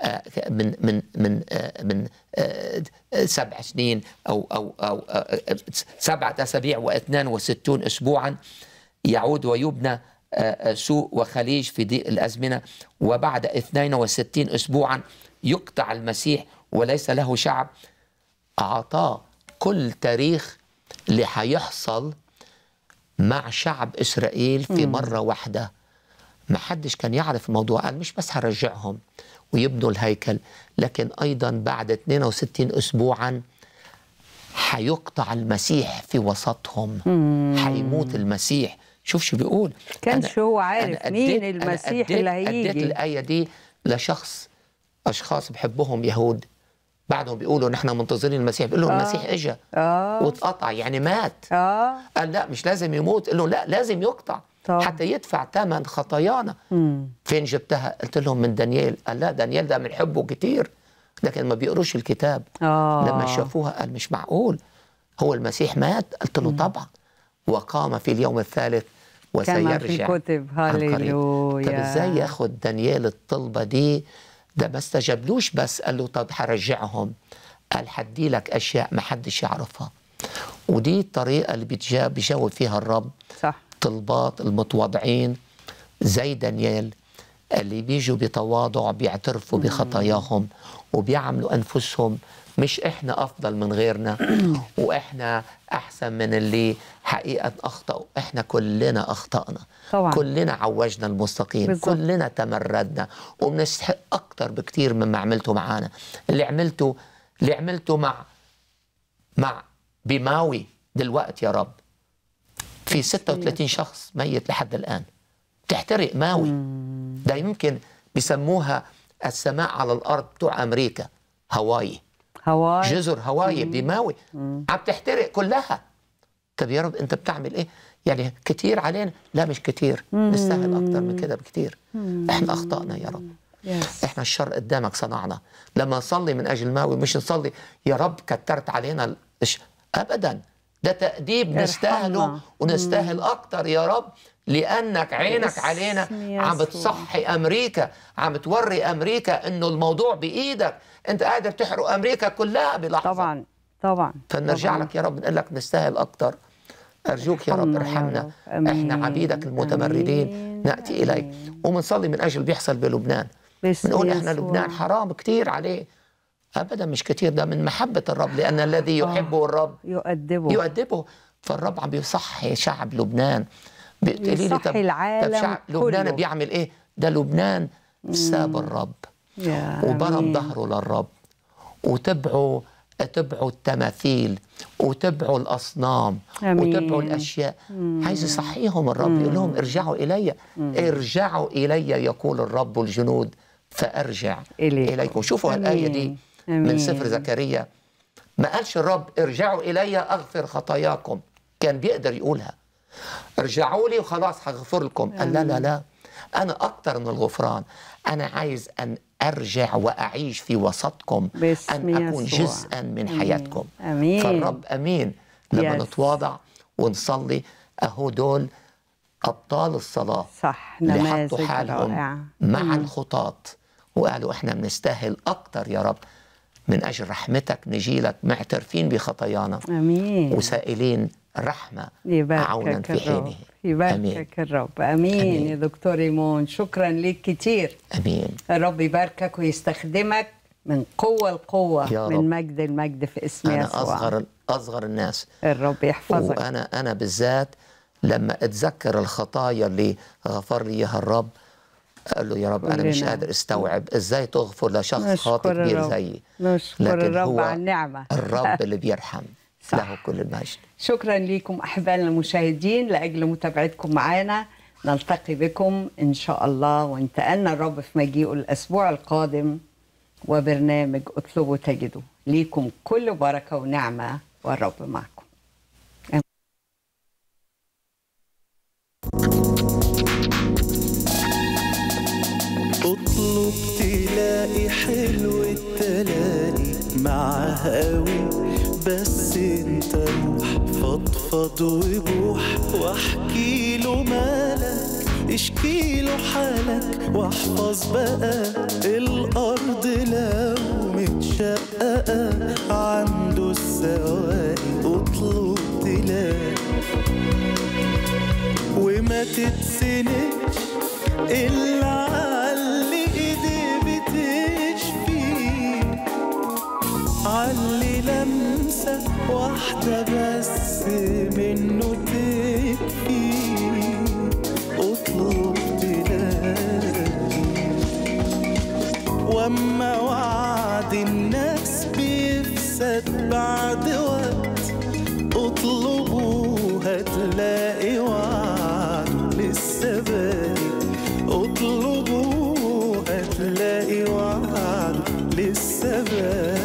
من 7 سنين او 7 أسابيع و62 اسبوعا، يعود ويبنى سوق وخليج في ضيق الأزمنة. وبعد 62 أسبوعا يقطع المسيح وليس له شعب. أعطاه كل تاريخ اللي حيحصل مع شعب إسرائيل في مرة واحدة. ما حدش كان يعرف الموضوع. قال مش بس هرجعهم ويبنوا الهيكل، لكن أيضا بعد 62 أسبوعا حيقطع المسيح في وسطهم، حيموت المسيح. شوف شو بيقول، كانش هو عارف مين المسيح اللي هيجي. أديت الآية دي أشخاص بحبهم يهود، بعدهم بيقولوا نحن منتظرين المسيح، بيقول لهم المسيح اجى واتقطع يعني مات. قال لا مش لازم يموت، قال له لا لازم يقطع حتى يدفع ثمن خطايانا. فين جبتها؟ قلت لهم من دانيال. قال لا دانيال ده بنحبه كتير، لكن ما بيقروش الكتاب. لما شافوها قال مش معقول، هو المسيح مات؟ قلت له طبعا، وقام في اليوم الثالث وسيرجع. كما في الكتب. هاليلويا. طب ازاي ياخد دانيال الطلبة دي؟ ده ما استجابلوش، بس قال له طب هرجعهم. قال حدي لك اشياء ما حدش يعرفها. ودي الطريقة اللي بيجاوب فيها الرب. صح. طلبات المتواضعين زي دانيال اللي بيجوا بتواضع بيعترفوا بخطاياهم وبيعملوا أنفسهم مش إحنا أفضل من غيرنا وإحنا أحسن من اللي حقيقة أخطأوا. إحنا كلنا أخطأنا طبعا. كلنا عوجنا المستقيم بالزبط. كلنا تمردنا وبنستحق أكتر بكتير مما عملته معانا. اللي عملته مع بماوي دلوقتي يا رب في 36 شخص ميت لحد الآن تحترق ماوي. ده يمكن بيسموها السماء على الأرض بتوع أمريكا. هاواي جزر هاواي بماوي عم تحترق كلها. طب يا رب أنت بتعمل إيه؟ يعني كتير علينا؟ لا مش كتير، نستاهل أكتر من كده بكتير. إحنا أخطأنا يا رب. إحنا الشر قدامك صنعنا. لما نصلي من أجل ماوي مش نصلي يا رب كترت علينا أبدا. ده تأديب نستاهله ونستاهل أكتر يا رب، لأنك عينك علينا عم بتصحي أمريكا، عم توري أمريكا إنه الموضوع بإيدك، أنت قادر تحرق أمريكا كلها بلحظة. طبعا فنرجع لك يا رب نقول لك نستاهل أكتر. أرجوك يا رب ارحمنا، إحنا عبيدك المتمردين نأتي إليك. ومنصلي من أجل بيحصل بلبنان، بنقول إحنا لبنان حرام كتير عليه. أبدا مش كتير، ده من محبة الرب، لأن الذي يحبه الرب يؤدبه. فالرب عم بيصحي شعب لبنان. بتقولي لي طب شعب لبنان بيعمل إيه؟ ده لبنان ساب الرب وبرم ظهره للرب وتبعوا التماثيل وتبعوا الأصنام وتبعوا الأشياء. عايز يصحيهم الرب، يقول لهم ارجعوا إلي، ارجعوا إلي يقول الرب الجنود فأرجع إليكم. شوفوا الآية دي من سفر زكريا. ما قالش الرب ارجعوا إلي أغفر خطاياكم، كان بيقدر يقولها ارجعوا لي وخلاص هغفر لكم. قال لا لا لا، أنا أكتر من الغفران، أنا عايز أن أرجع وأعيش في وسطكم، أن أكون جزءا من حياتكم. فالرب أمين لما نتواضع ونصلي. أهو دول أبطال الصلاة صح، اللي حطوا حالهم مع الخطاة وقالوا إحنا بنستاهل أكتر يا رب، من أجل رحمتك نجيلك معترفين بخطايانا وسائلين رحمة عونا في حينه. يباركك الرب. أمين يا دكتور ريمون، شكرا لك كتير. أمين. الرب يباركك ويستخدمك من قوة لقوة، من مجد المجد في اسم يسوع. أنا أصغر الناس. الرب يحفظك. وأنا بالذات لما أتذكر الخطايا اللي غفر لي إياها الرب، قال له يا رب أنا مش قادر استوعب إزاي تغفر لشخص خاطئ كبير زيي. نشكر الرب على النعمة. الرب اللي بيرحم. له كل المجد. شكرا لكم أحبائنا المشاهدين لأجل متابعتكم معنا. نلتقي بكم إن شاء الله وانتقلنا الرب في مجيئه الأسبوع القادم وبرنامج اطلبوا تجدوا. ليكم كل بركة ونعمة والرب معكم. اطلب تلاقي حلو التلاقي معاه قوي، بس انت روح فضفض وبوح واحكي له مالك، اشكي له حالك واحفظ بقى الارض لو متشققه عنده السواقي. اطلب تلاقي وما تتسندش الا علي ايدي بتشفي، علي لمسة واحدة بس منه تكفي. اطلب تلاقي، واما وعد الناس بيفسد بعد وقت، اطلبوا هتلاقي وعد لسه باقي. اطلبوا هتلاقي وعد لسه باقي.